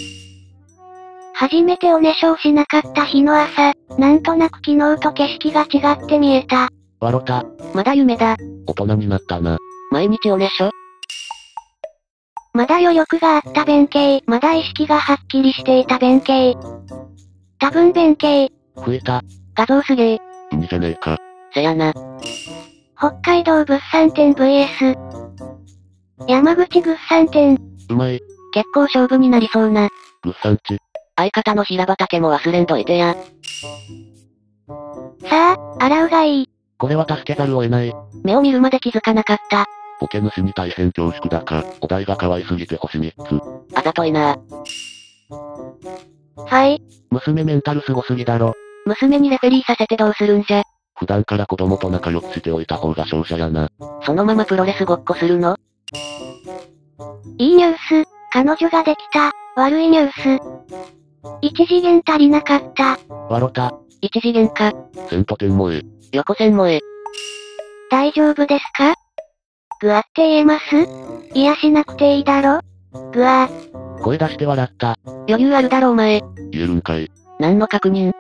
初めておねしょをしなかった日の朝、なんとなく昨日と景色が違って見えた。 わろた。 まだ夢だ。 大人になったな。 毎日おねしょ？まだ余力があった弁慶、まだ意識がはっきりしていた弁慶。多分弁慶。 増えた。 画像すげえ。 ウニじゃねえか。 せやな。北海道物産展 VS。山口物産展。 うまい。 結構勝負になりそうな。 物産地。 相方の平畑も忘れんどいてや。さあ、洗うがいい。 これは助けざるを得ない。 目を見るまで気づかなかった。 ボケ主に大変恐縮だか、お題が可愛すぎて星3つ。 あざといな。 はい。 娘メンタルすごすぎだろ。 娘にレフェリーさせてどうするんじゃ。 普段から子供と仲良くしておいた方が勝者やな。 そのままプロレスごっこするの？いいニュース、彼女ができた。悪いニュース。一次元足りなかった。 笑た。 一次元か。 線と点萌え。 横線萌え。大丈夫ですか？ぐわって言えます？いやしなくていいだろ？ぐわー。 声出して笑った。 余裕あるだろお前。 言えるんかい。 何の確認？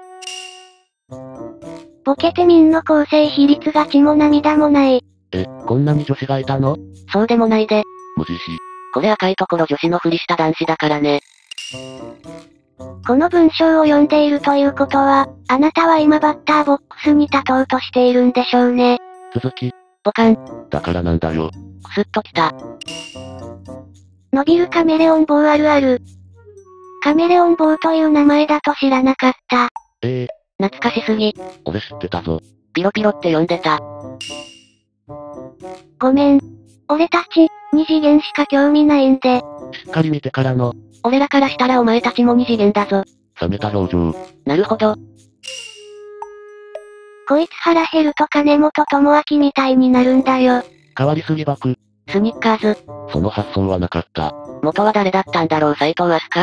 ボケてみんの構成比率が血も涙もない。 こんなに女子がいたの？ そうでもないで。 無慈悲。 これ赤いところ女子のふりした男子だからね。この文章を読んでいるということは、あなたは今バッターボックスに立とうとしているんでしょうね。 続き。 ポカン。 だからなんだよ。 くすっときた。伸びるカメレオン棒あるある。カメレオン棒という名前だと知らなかった。懐かしすぎ。 俺知ってたぞ。 ピロピロって呼んでた。ごめん。俺たち、二次元しか興味ないんで。 しっかり見てからの。 俺らからしたらお前たちも二次元だぞ。 冷めた表情。 なるほど。こいつ腹減ると金本智明みたいになるんだよ。 変わりすぎばく。 スニッカーズ。 その発想はなかった。 元は誰だったんだろう斎藤飛鳥？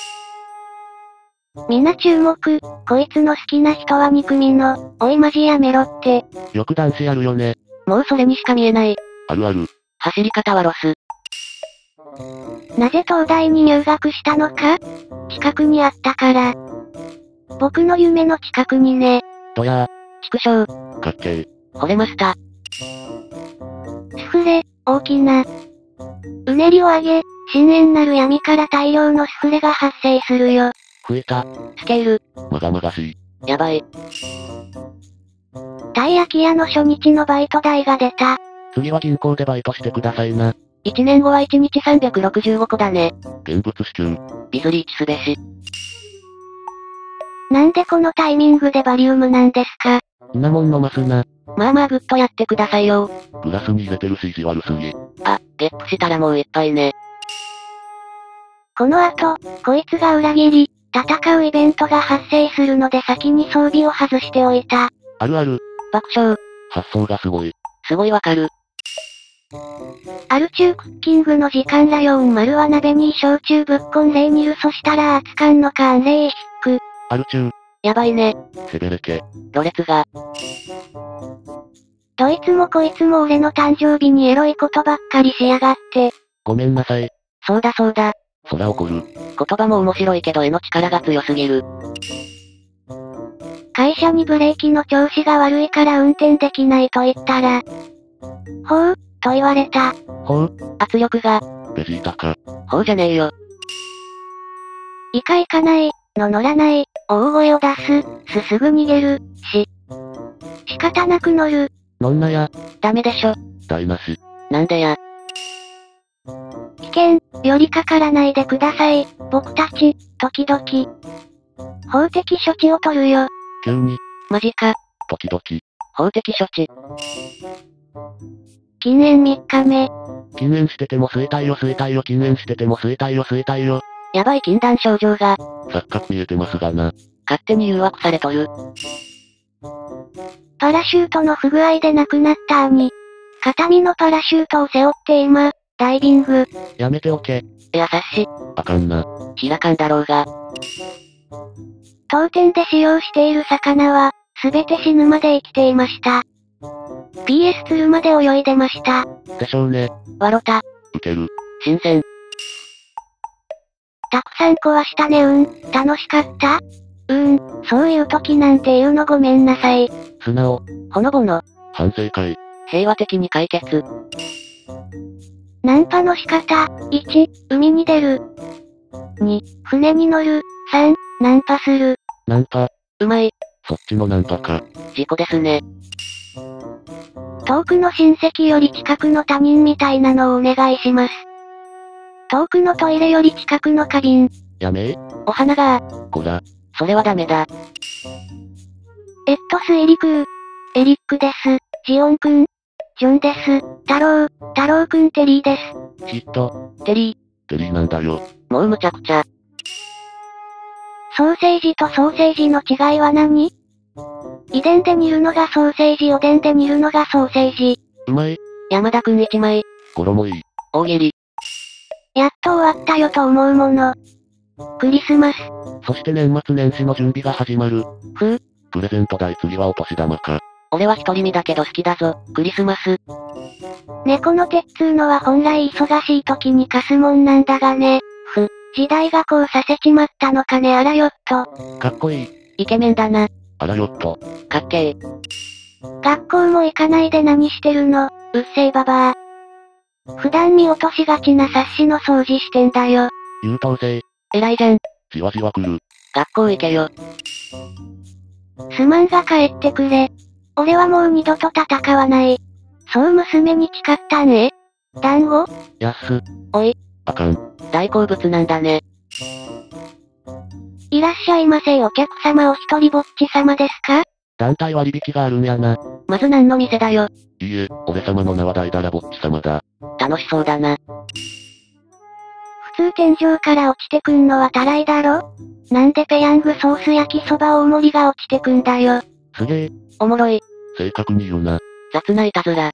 みんな注目、こいつの好きな人は憎みの、おいマジやめろって。 よく男子やるよね。 もうそれにしか見えない。 あるある。 走り方はロス。なぜ東大に入学したのか？近くにあったから。僕の夢の近くにね。 どや畜生。 かっけー。 惚れました。スフレ、大きな。うねりを上げ、深淵なる闇から大量のスフレが発生するよ。 増えた。 スケール。 まがまがしい。 やばい。たい焼き屋の初日のバイト代が出た。 次は銀行でバイトしてくださいな。 1年後は1日365個だね。 現物支給。 ビズリーチすべし。なんでこのタイミングでバリウムなんですか？ んなもん飲ますな。 まあまあグッとやってくださいよ。 グラスに入れてるし意地悪すぎ。 あ、ゲップしたらもういっぱいね。この後、こいつが裏切り、戦うイベントが発生するので先に装備を外しておいた。 あるある。 爆笑。 発想がすごい。 すごいわかる。アル中クッキングの時間ラヨーン丸は鍋に焼酎ぶっこんレイニルそしたら熱燗のカーンレイヒック。 アル中。 やばいね。 ヘベレケ。 ろれつが。どいつもこいつも俺の誕生日にエロいことばっかりしやがって。 ごめんなさい。 そうだそうだ。 そら怒る。 言葉も面白いけど絵の力が強すぎる。会社にブレーキの調子が悪いから運転できないと言ったら、ほう、と言われた。 ほう？ 圧力が。 ベジータか。 ほうじゃねえよ。行かない、の乗らない、大声を出す、すぐ逃げる、仕方なく乗る。 乗んなや。 ダメでしょ。 台無し。 なんでや。危険、寄りかからないでください、僕たち、時々。法的処置を取るよ。 急に。 マジか。 時々。 法的処置。禁煙3日目。 禁煙してても吸いたいよ吸いたいよ禁煙してても吸いたいよ吸いたいよ。 やばい禁断症状が。 錯覚見えてますがな。 勝手に誘惑されとる。パラシュートの不具合で亡くなった兄。片身のパラシュートを背負って今、ダイビング。 やめておけ。 優しい。 あかんな。 開かんだろうが。当店で使用している魚は、すべて死ぬまで生きていました。PS 釣るまで泳いでました。 でしょうね。 わろた。 ウケる。 新鮮。たくさん壊したね楽しかったそういう時なんて言うのごめんなさい。 素直。 ほのぼの。 反省会。 平和的に解決。ナンパの仕方。1、海に出る。2、船に乗る。3、ナンパする。 ナンパ。 うまい。 そっちのナンパか。 事故ですね。遠くの親戚より近くの他人みたいなのをお願いします。遠くのトイレより近くの花瓶。 やめお花が。 こら。 それはダメだ。水陸エリックです。ジオンくん。ジョンです。太郎くんテリーです。 ヒット。 テリーなんだよ。 もうむちゃくちゃ。 ソーセージとソーセージの違いは何？遺伝で煮るのがソーセージ、おでんで煮るのがソーセージ。 うまい。 山田くん1枚。 衣いい。 大喜利。やっと終わったよと思うもの。クリスマス。 そして年末年始の準備が始まる。 プレゼント代、次はお年玉か。 俺は独り身だけど好きだぞ、クリスマス。猫の手っつうのは本来忙しい時に貸すもんなんだがね。時代がこうさせちまったのかね、あらよっと。 かっこいい。 イケメンだな。 あらよっと。 かっけー。学校も行かないで何してるの、うっせぇばばー。普段見落としがちな冊子の掃除してんだよ。 優等生。 偉いじゃん。 じわじわ来る。 学校行けよ。すまんが帰ってくれ。俺はもう二度と戦わない。そう娘に誓ったん団子？ やっす。 おい。 あかん。 大好物なんだね。いらっしゃいませお客様お一人ぼっち様ですか？ 団体割引があるんやな。 まず何の店だよ。 いいえ、俺様の名は大だらぼっち様だ。 楽しそうだな。普通天井から落ちてくんのはたらいだろ？なんでペヤングソース焼きそば大盛りが落ちてくんだよ。 すげえ。 おもろい。 正確に言うな。 雑ないたずら。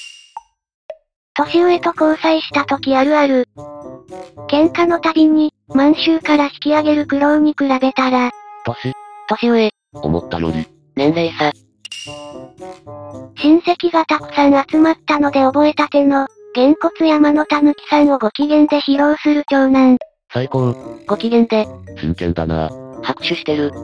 年上と交際した時あるある。喧嘩のたびに、満州から引き上げる苦労に比べたら、年上。 思ったより。 年齢差。親戚がたくさん集まったので覚えたての、げんこつ山のたぬきさんをご機嫌で披露する長男。 最高。 ご機嫌で。 真剣だな。 拍手してる。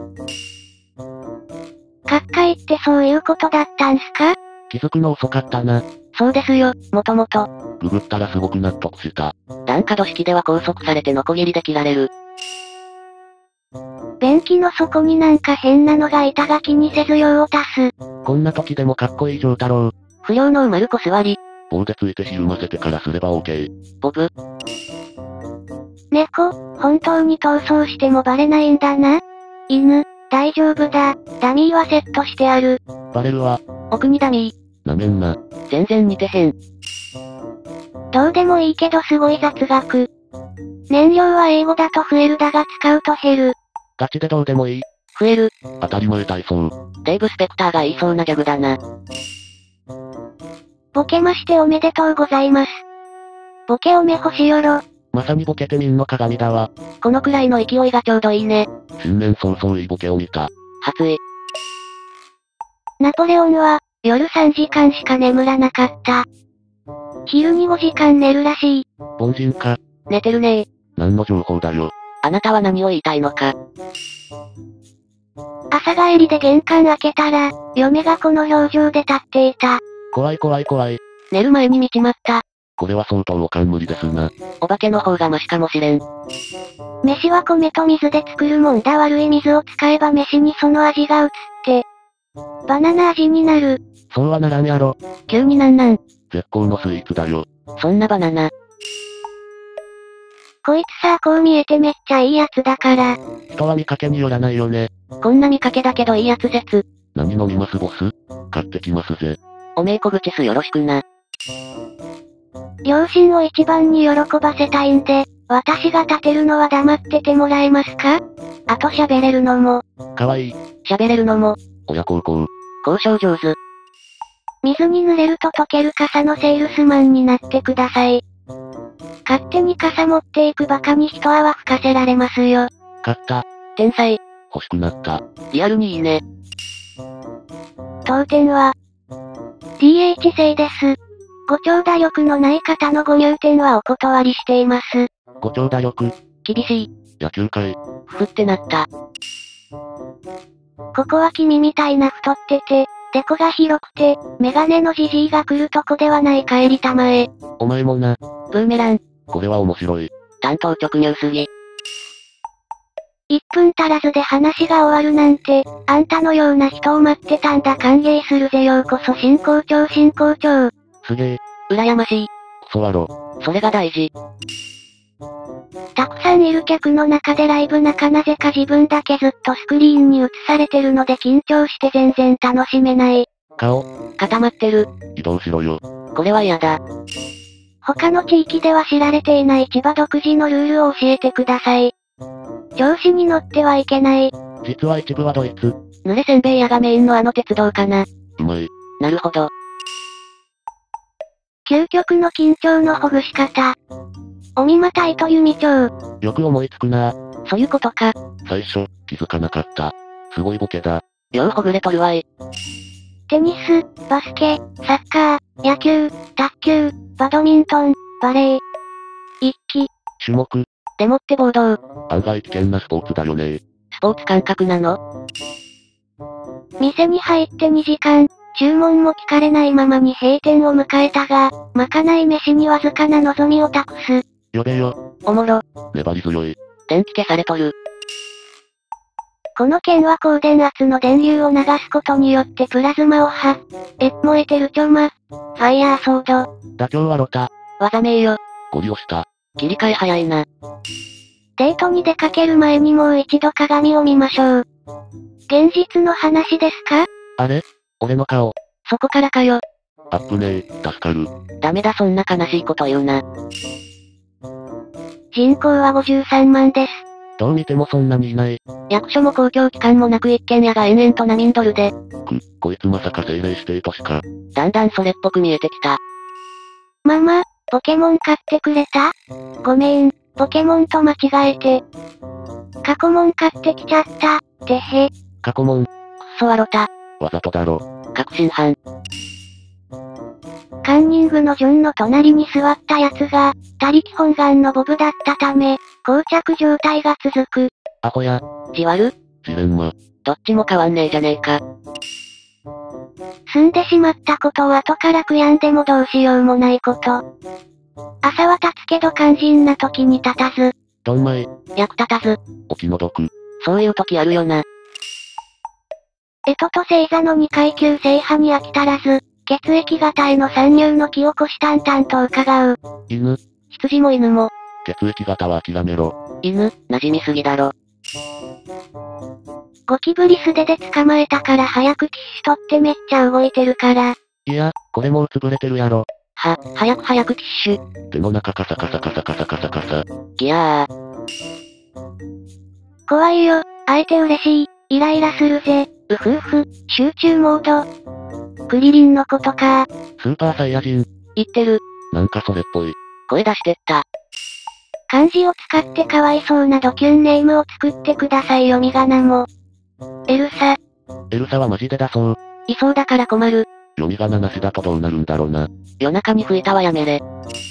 各界ってそういうことだったんすか？ 気づくの遅かったな。 そうですよ、もともと。 ググったらすごく納得した。 段角式では拘束されてノコギリで切られる。便器の底になんか変なのがいたが気にせず用を足す。 こんな時でもかっこいい丈太郎。 不良の丸子座り。 棒でついてひるませてからすれば OK。 ボブ。猫、本当に逃走してもバレないんだな。犬、大丈夫だ。ダミーはセットしてある。 バレるわ。 奥にダミー。なめんな。 全然似てへん。どうでもいいけどすごい雑学。燃料は英語だと増えるだが使うと減る。 ガチでどうでもいい。 増える。 当たり前体操。 デーブ・スペクターが言いそうなギャグだな。ボケましておめでとうございます。ボケおめ星よろ。 まさにボケてみんの鏡だわ。 このくらいの勢いがちょうどいいね。 新年早々いいボケを見た。 初意。ナポレオンは、夜3時間しか眠らなかった。昼に5時間寝るらしい。 凡人か。 寝てるねー。 何の情報だよ。 あなたは何を言いたいのか。朝帰りで玄関開けたら、嫁がこの表情で立っていた。 怖い怖い怖い。 寝る前に見ちまった。 これは相当おかん無理ですな。 お化けの方がマシかもしれん。飯は米と水で作るもんだ。悪い水を使えば飯にその味が移って、バナナ味になる。 そうはならんやろ。 急になん。 絶好のスイーツだよ。 そんなバナナ。こいつさ、こう見えてめっちゃいいやつだから。 人は見かけによらないよね。 こんな見かけだけどいいやつ説。 何飲みますボス？買ってきますぜ。 おめえこ口すよろしくな。両親を一番に喜ばせたいんで、私が立てるのは黙っててもらえますか？あと喋れるのも。 かわいい。 喋れるのも。 親孝行。 交渉上手。水に濡れると溶ける傘のセールスマンになってください。勝手に傘持っていくバカに一泡吹かせられますよ。 買った。 天才。 欲しくなった。 リアルにいいね。当店は、TH 製です。ご長打力のない方のご入店はお断りしています。 ご長打力。 厳しい。 野球界。 ふってなった。ここは君みたいな太ってて、デコが広くて、メガネのジジイが来るとこではない帰りたまえ。 お前もな。 ブーメラン。 これは面白い。 担当直入すぎ。1分足らずで話が終わるなんて、あんたのような人を待ってたんだ。歓迎するぜ。ようこそ新校長。 すげえ。 羨ましい。 クソワロ。 それが大事。たくさんいる客の中でライブ中なぜか自分だけずっとスクリーンに映されてるので緊張して全然楽しめない。 顔。 固まってる。 移動しろよ。 これは嫌だ。他の地域では知られていない千葉独自のルールを教えてください。 調子に乗ってはいけない。 実は一部はドイツ。 濡れせんべい屋がメインのあの鉄道かな。 うまい。 なるほど。究極の緊張のほぐし方。お見またいと弓帳。 よく思いつくな。 そういうことか。 最初、気づかなかった。すごいボケだ。 ようほぐれとるわい。テニス、バスケ、サッカー、野球、卓球、バドミントン、バレー。一気。 種目。 でもって暴動。 案外危険なスポーツだよね。 スポーツ感覚なの？店に入って2時間、注文も聞かれないままに閉店を迎えたが、まかない飯にわずかな望みを託す。 呼べよ。 おもろ。 粘り強い。 電気消されとる。この剣は高電圧の電流を流すことによってプラズマを発。燃えてるちょま。ファイヤーソード。 妥協はロタ。 技名よ。 ゴリ押した。 切り替え早いな。デートに出かける前にもう一度鏡を見ましょう。現実の話ですか？ あれ？俺の顔。 そこからかよ。 アップねー、助かる。 ダメだそんな悲しいこと言うな。人口は53万です。 どう見てもそんなにいない。 役所も公共機関もなく一軒家が延々と並んどるで。 こいつまさか政令指定都市か。 だんだんそれっぽく見えてきた。ママ、ポケモン買ってくれた？ごめん、ポケモンと間違えて。過去モン買ってきちゃった、てへ。 過去問。 くっそわろた。 わざとだろ。 確信犯。カンニングのジョンの隣に座った奴が、他力本願のボブだったため、膠着状態が続く。 アホや。 じわる？ ジレンマ。 どっちも変わんねえじゃねえか。済んでしまったことを後から悔やんでもどうしようもないこと。朝は立つけど肝心な時に立たず。 どんまい。 役立たず。 お気の毒。 そういう時あるよな。干支と星座の2階級制覇に飽き足らず、血液型への参入の気を虎視眈々と伺う。 犬。 羊も犬も。 血液型は諦めろ。 犬、馴染みすぎだろ。ゴキブリ素手で捕まえたから早く機種取ってめっちゃ動いてるから。 いや、これもう潰れてるやろ。 早く機種。 手の中カサカサカサカサカサカサ。 ギャー。怖いよ、会えて嬉しい、イライラするぜ、うふうふ、集中モード。クリリンのことか。 スーパーサイヤ人。 言ってる。 なんかそれっぽい。 声出してった。漢字を使ってかわいそうなドキュンネームを作ってください読み仮名も。エルサ。 エルサはマジでだそう。 いそうだから困る。 読み仮名なしだとどうなるんだろうな。 夜中に吹いたはやめれ。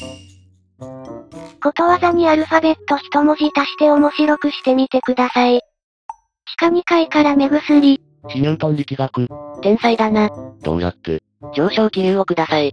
ことわざにアルファベット一文字足して面白くしてみてください。地下2階から目薬。 シニュートン力学。 天才だな。 どうやって？ 上昇気流をください。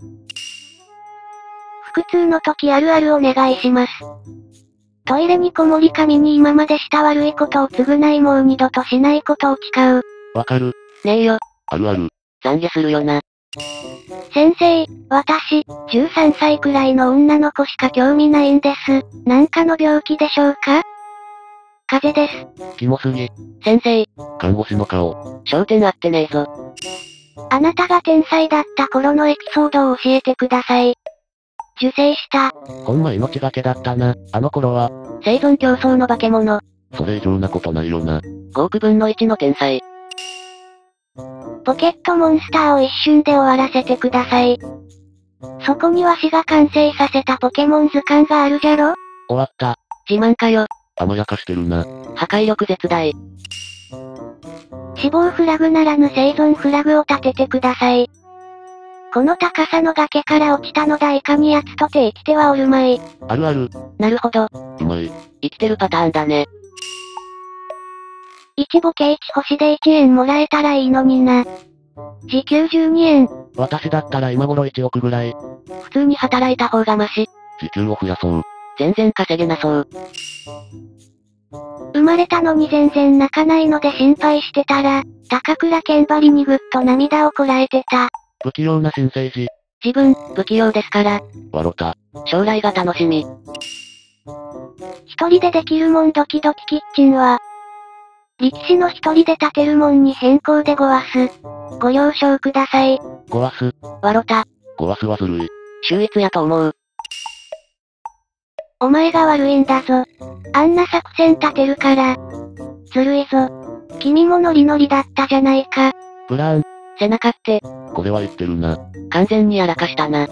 腹痛の時あるあるお願いします。トイレにこもり神に今までした悪いことを償いもう二度としないことを誓う。 わかる。 ねえよ。 あるある。 懺悔するよな。先生、私、13歳くらいの女の子しか興味ないんです。なんかの病気でしょうか？風邪です。 キモすぎ。 先生。 看護師の顔。 焦点合ってねえぞ。あなたが天才だった頃のエピソードを教えてください。受精した。 ほんま命がけだったな、あの頃は。 生存競争の化け物。 それ以上なことないよな。 5億分の1の天才。ポケットモンスターを一瞬で終わらせてください。そこにわしが完成させたポケモン図鑑があるじゃろ？ 終わった。 自慢かよ。 甘やかしてるな。 破壊力絶大。死亡フラグならぬ生存フラグを立ててください。この高さの崖から落ちたのだいかにやつとて生きてはおるまい。 あるある。 なるほど。 うまい。 生きてるパターンだね。1ボケ1星で1円もらえたらいいのにな。時給12円。 私だったら今頃1億ぐらい。 普通に働いた方がマシ。 時給を増やそう。 全然稼げなそう。生まれたのに全然泣かないので心配してたら、高倉健張りにぐっと涙をこらえてた。 不器用な新生児。 自分、不器用ですから。 わろた。 将来が楽しみ。一人でできるもんドキドキキッチンは、力士の一人で立てるもんに変更でごわす。ご了承ください。 ごわす。 わろた。 ごわすはずるい。 秀逸やと思う。 お前が悪いんだぞ。あんな作戦立てるから。ずるいぞ。君もノリノリだったじゃないか。 プラン。 背中って。 これは言ってるな。 完全にやらかしたな。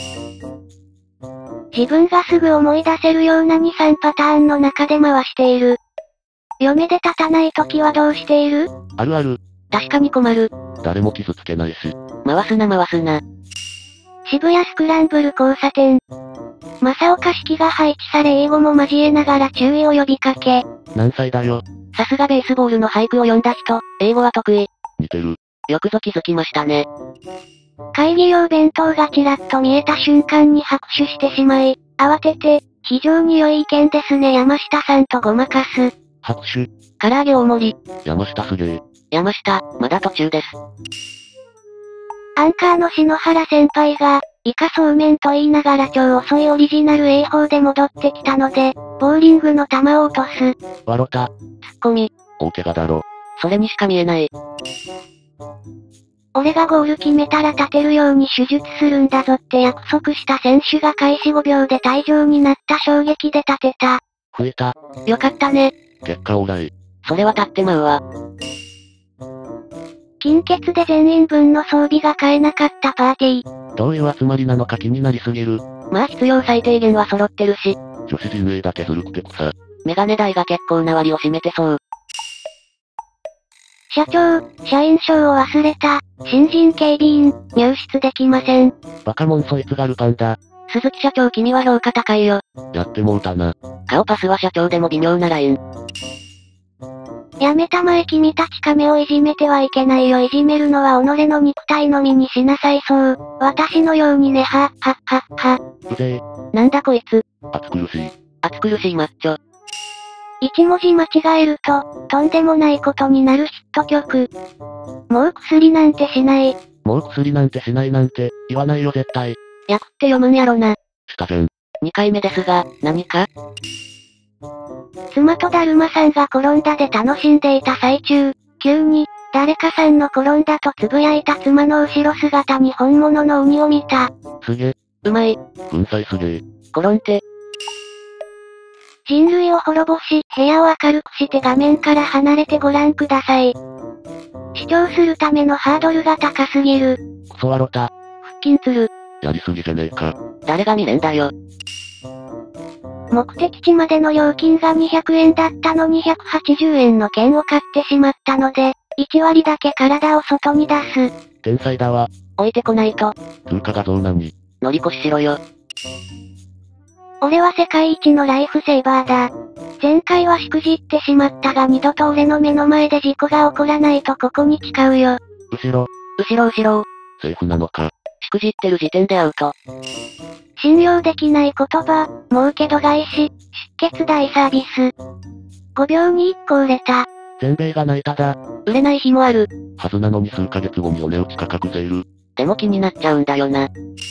自分がすぐ思い出せるような2、3パターンの中で回している。嫁で立たない時はどうしている？ あるある。 確かに困る。 誰も傷つけないし。 回すな。渋谷スクランブル交差点。正岡式が配置され英語も交えながら注意を呼びかけ。 何歳だよ。 さすがベースボールの俳句を読んだ人、英語は得意。 似てる。 よくぞ気づきましたね。会議用弁当がちらっと見えた瞬間に拍手してしまい、慌てて、非常に良い意見ですね山下さんとごまかす。 拍手。 唐揚げ大盛り。 山下すげえ。 山下、まだ途中です。アンカーの篠原先輩が、イカそうめんと言いながら超遅いオリジナル英法で戻ってきたので、ボーリングの球を落とす。 わろた。 ツッコミ。 大怪我だろ。 それにしか見えない。俺がゴール決めたら立てるように手術するんだぞって約束した選手が開始5秒で退場になった衝撃で立てた。 増えた。 よかったね。 結果オーライ。 それは立ってまうわ。金欠で全員分の装備が買えなかったパーティー。 どういう集まりなのか気になりすぎる。 まあ必要最低限は揃ってるし。 女子陣営だけずるくて草。 メガネ代が結構な割を占めてそう。社長、社員証を忘れた。新人警備員、入室できません。 バカモンそいつがルパンだ。 鈴木社長君は評価高いよ。 やってもうたな。 顔パスは社長でも微妙なライン。やめたまえ君たち亀をいじめてはいけないよいじめるのは己の肉体のみにしなさいそう。私のようにねはっはっはっは。 うぜえ。なんだこいつ。 暑苦しい。 暑苦しいマッチョ。一文字間違えると、とんでもないことになるヒット曲。もう薬なんてしない。 もう薬なんてしないなんて、言わないよ絶対。 薬って読むんやろな。 したじゃん。 2回目ですが、何か？妻とだるまさんが転んだで楽しんでいた最中、急に、誰かさんの転んだとつぶやいた妻の後ろ姿に本物の鬼を見た。 すげえ。 うまい。 粉砕すげえ。 転んて。人類を滅ぼし、部屋を明るくして画面から離れてご覧ください。視聴するためのハードルが高すぎる。 クソワロタ。 腹筋つる。 やりすぎじゃねえか。 誰が見れんだよ。目的地までの料金が200円だったのに180円の券を買ってしまったので、1割だけ体を外に出す。 天才だわ。 置いてこないと。 通過画像何？ 乗り越ししろよ。俺は世界一のライフセーバーだ。前回はしくじってしまったが二度と俺の目の前で事故が起こらないとここに誓うよ。 後ろ。 後ろ。 セーフなのか。 しくじってる時点でアウト。信用できない言葉、儲け度外視、出血大サービス。5秒に1個売れた。 全米が泣いただ。 売れない日もある。 はずなのに数ヶ月後にお値打ち価格セール。 でも気になっちゃうんだよな。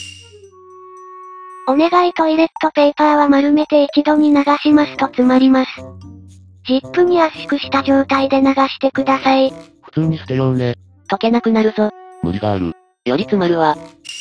お願いトイレットペーパーは丸めて一度に流しますと詰まります。ジップに圧縮した状態で流してください。 普通に捨てようね。 溶けなくなるぞ。 無理がある。 より詰まるわ。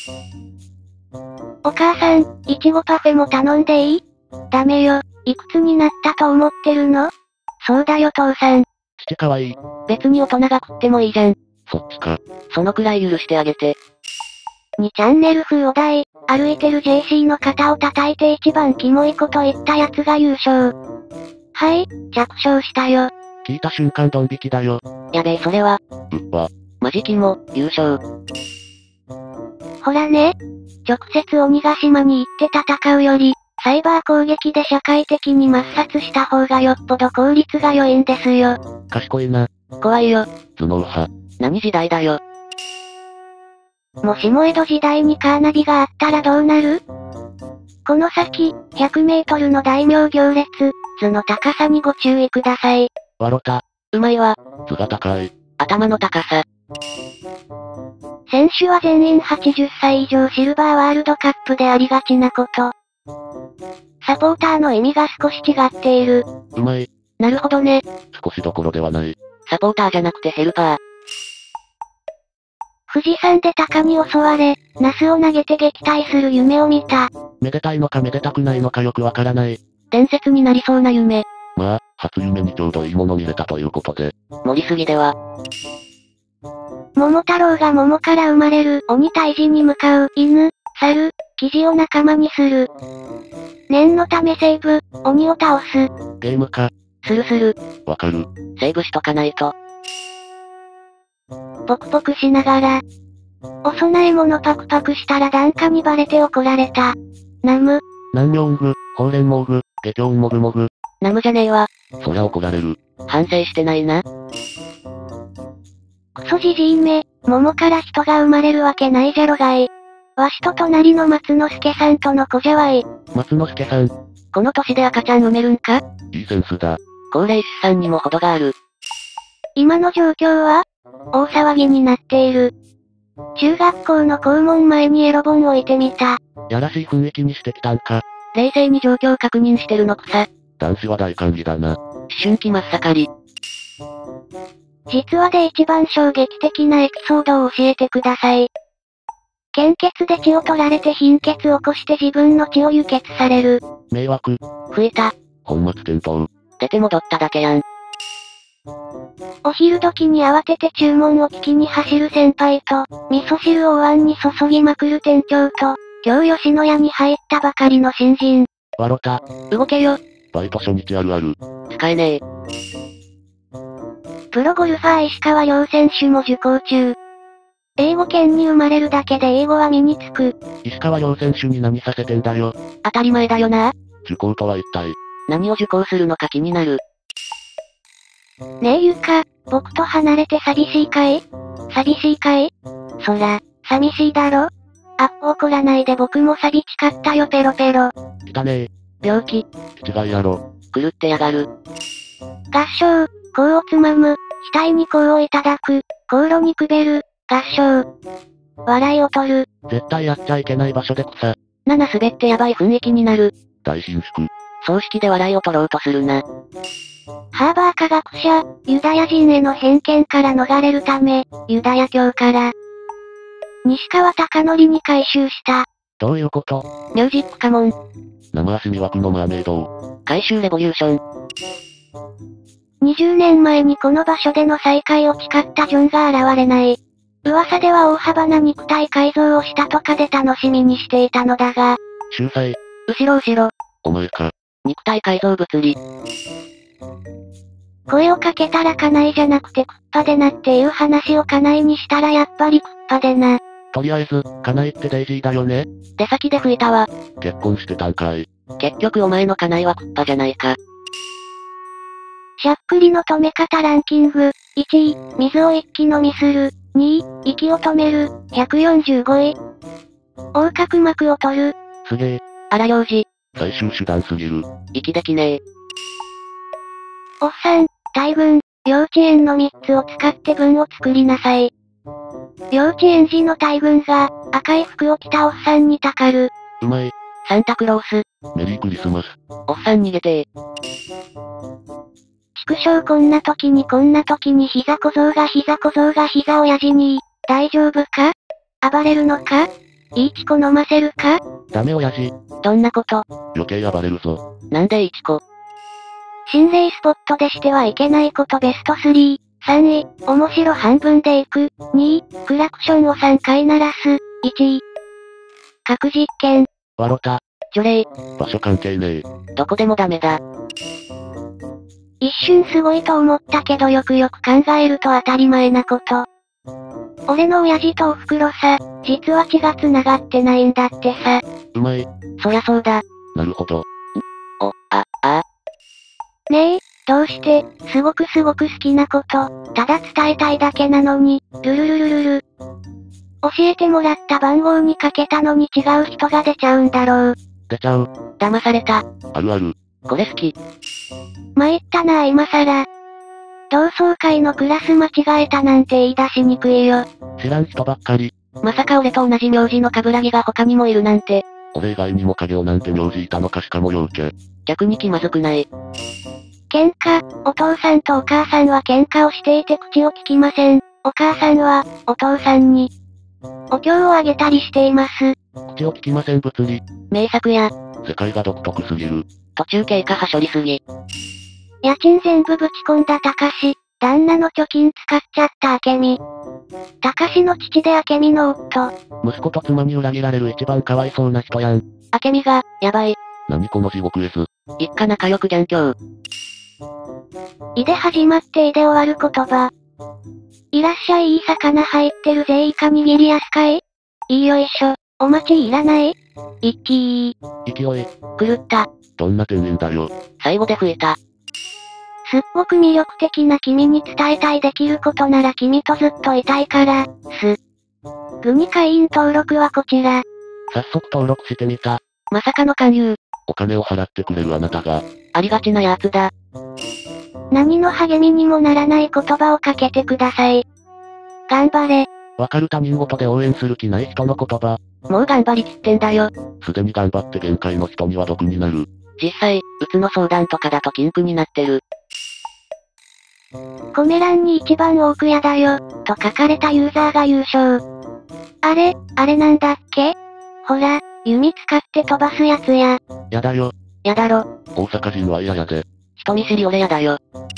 お母さん、いちごパフェも頼んでいい？ダメよ。いくつになったと思ってるの？そうだよ父さん。 父かわいい。 別に大人が食ってもいいじゃん。 そっちか。 そのくらい許してあげて。2チャンネル風お題、歩いてる JC の肩を叩いて一番キモいこと言ったやつが優勝。はい、着賞したよ。 聞いた瞬間ドン引きだよ。 やべえそれは。 うっわ。 マジキモ、優勝。ほらね。直接鬼ヶ島に行って戦うより、サイバー攻撃で社会的に抹殺した方がよっぽど効率が良いんですよ。 賢いな。 怖いよ。 頭脳派。 何時代だよ。もしも江戸時代にカーナビがあったらどうなる？この先、100メートルの大名行列、図の高さにご注意ください。 わろた。 うまいわ。 図が高い。 頭の高さ。選手は全員80歳以上シルバーワールドカップでありがちなこと。サポーターの意味が少し違っている。 うまい。 なるほどね。 少しどころではない。 サポーターじゃなくてヘルパー。富士山で鷹に襲われ、ナスを投げて撃退する夢を見た。 めでたいのかめでたくないのかよくわからない。 伝説になりそうな夢。 まあ、初夢にちょうどいいもの見れたということで。 盛りすぎでは。桃太郎が桃から生まれる鬼退治に向かう犬、猿、キジを仲間にする。念のためセーブ、鬼を倒す。 ゲームか。 する。 わかる。 セーブしとかないと。ポクポクしながら。お供え物パクパクしたら檀家にバレて怒られた。ナム。 南明具、ほうれん毛具、下京もぐもぐ。 ナムじゃねえわ。 そりゃ怒られる。 反省してないな。クソじじいめ、桃から人が生まれるわけないじゃろがい。わしと隣の松之助さんとの子じゃわい。 松之助さん。 この年で赤ちゃん産めるんか？ いいセンスだ。 高齢出産にも程がある。今の状況は大騒ぎになっている。中学校の校門前にエロ本置いてみた。 やらしい雰囲気にしてきたんか。 冷静に状況確認してるのくさ。 男子は大歓喜だな。 思春期真っ盛り。実話で一番衝撃的なエピソードを教えてください。献血で血を取られて貧血を起こして自分の血を輸血される。 迷惑。 増えた。 本末転倒。 出て戻っただけやん。お昼時に慌てて注文を聞きに走る先輩と、味噌汁をお椀に注ぎまくる店長と、今日吉野家に入ったばかりの新人。 わろた。 動けよ。 バイト初日あるある。 使えねえ。プロゴルファー石川遼選手も受講中。英語圏に生まれるだけで英語は身につく。 石川遼選手に何させてんだよ。 当たり前だよな。 受講とは一体。 何を受講するのか気になる。ねえゆか、僕と離れて寂しいかい？寂しいかい？そら、寂しいだろ？怒らないで僕も寂しかったよペロペロ。 汚ねえ。 病気。 違いやろ。 狂ってやがる。合唱、香をつまむ、額に香をいただく、香炉にくべる、合唱。笑いを取る。 絶対やっちゃいけない場所で草。 滑ってやばい雰囲気になる。 大伸縮。 葬式で笑いを取ろうとするな。ハーバー科学者、ユダヤ人への偏見から逃れるため、ユダヤ教から、西川貴教に改宗した。 どういうこと？ ミュージックカモン。 生足魅惑のマーメイドを。 改宗レボリューション。20年前にこの場所での再会を誓ったジョンが現れない。噂では大幅な肉体改造をしたとかで楽しみにしていたのだが。 秀才。 後ろ。 お前か。 肉体改造物理。声をかけたら家内じゃなくてクッパでなっていう話を家内にしたらやっぱりクッパでな。 とりあえず、家内ってデイジーだよね。 出先で吹いたわ。 結婚してたんかい。 結局お前の家内はクッパじゃないか。しゃっくりの止め方ランキング。1位、水を一気飲みする。2位、息を止める。145位。横隔膜を取る。 すげえ。 荒領事。 最終手段すぎる。 息できねえ。おっさん、大群、幼稚園の3つを使って文を作りなさい。幼稚園児の大群が、赤い服を着たおっさんにたかる。 うまい。 サンタクロース。 メリークリスマス。 おっさん逃げてー。畜生こんな時に膝小僧が膝親父に、大丈夫か？暴れるのか？いいチコ飲ませるか？ ダメ親父。 どんなこと？ 余計暴れるぞ。 なんでいいチコ？心霊スポットでしてはいけないことベスト3。3位、面白半分で行く。2位、クラクションを3回鳴らす。1位。核実験。 わろた。 除霊。 場所関係ねえ。 どこでもダメだ。一瞬すごいと思ったけどよくよく考えると当たり前なこと。俺の親父とお袋さ、実は血が繋がってないんだってさ。 うまい。 そりゃそうだ。 なるほど。 ねえ、どうして、すごく好きなこと、ただ伝えたいだけなのに、ルルルルルル。教えてもらった番号にかけたのに違う人が出ちゃうんだろう。 出ちゃう。 騙された。 あるある。 これ好き。参ったな今さら。同窓会のクラス間違えたなんて言い出しにくいよ。 知らん人ばっかり。 まさか俺と同じ名字のカブラギが他にもいるなんて。 俺以外にも影尾なんて名字いたのかしかも陽キャ。 逆に気まずくない。喧嘩、お父さんとお母さんは喧嘩をしていて口を聞きません。お母さんは、お父さんに、お経をあげたりしています。 口を聞きません物理。 名作や。 世界が独特すぎる。 途中経過はしょりすぎ。 家賃全部ぶち込んだたかし、旦那の貯金使っちゃった明美。たかしの父で明美の夫。 息子と妻に裏切られる一番かわいそうな人やん。 明美が、やばい。 何この地獄絵図。 一家仲良くギャン教。 いで始まっていで終わる言葉。いらっしゃい、いい魚入ってるぜ、イカ握りやすかい。いいよいしょ。お待ちいらない。一気勢い。 狂った。 どんな天然だよ。 最後で増えた。 すっごく魅力的な君に伝えたいできることなら君とずっといたいから、グミ会員登録はこちら。 早速登録してみた。 まさかの勧誘。 お金を払ってくれるあなたが。 ありがちなやつだ。 何の励みにもならない言葉をかけてください。頑張れ。 わかる他人事で応援する気ない人の言葉。 もう頑張りきってんだよ。 すでに頑張って限界の人には毒になる。 実際、うつの相談とかだと禁句になってる。 コメ欄に一番多くやだよ、と書かれたユーザーが優勝。あれなんだっけ？ほら、弓使って飛ばすやつや。 やだよ。 やだろ。 大阪人は嫌やで。 人見知り俺やだよ。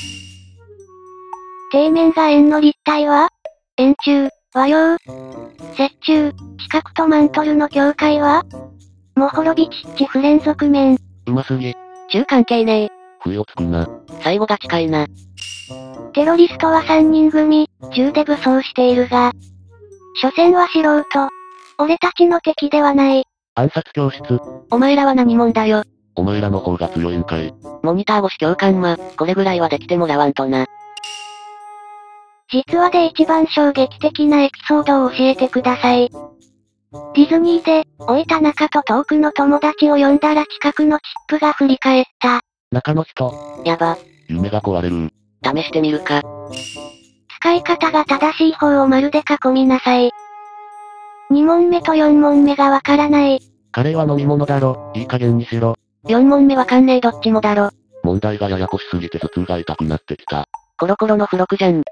底面が円の立体は？円柱、和洋、折衷、四角とマントルの境界は？もほろびちっち不連続面。 うますぎ。 中関係ねえ。 不意をつくな。 最後が近いな。 テロリストは3人組、銃で武装しているが。所詮は素人。俺たちの敵ではない。 暗殺教室。 お前らは何者だよ。 お前らの方が強いんかい。 モニター越し共感ま、これぐらいはできてもらわんとな。 実話で一番衝撃的なエピソードを教えてください。ディズニーで、老いた中と遠くの友達を呼んだら近くのチップが振り返った。 中の人。 やば。 夢が壊れる。 試してみるか。 使い方が正しい方を丸で囲みなさい。2問目と4問目がわからない。 カレーは飲み物だろ、いい加減にしろ。 4問目わかんねえどっちもだろ。 問題がややこしすぎて頭痛が痛くなってきた。 コロコロの付録じゃん。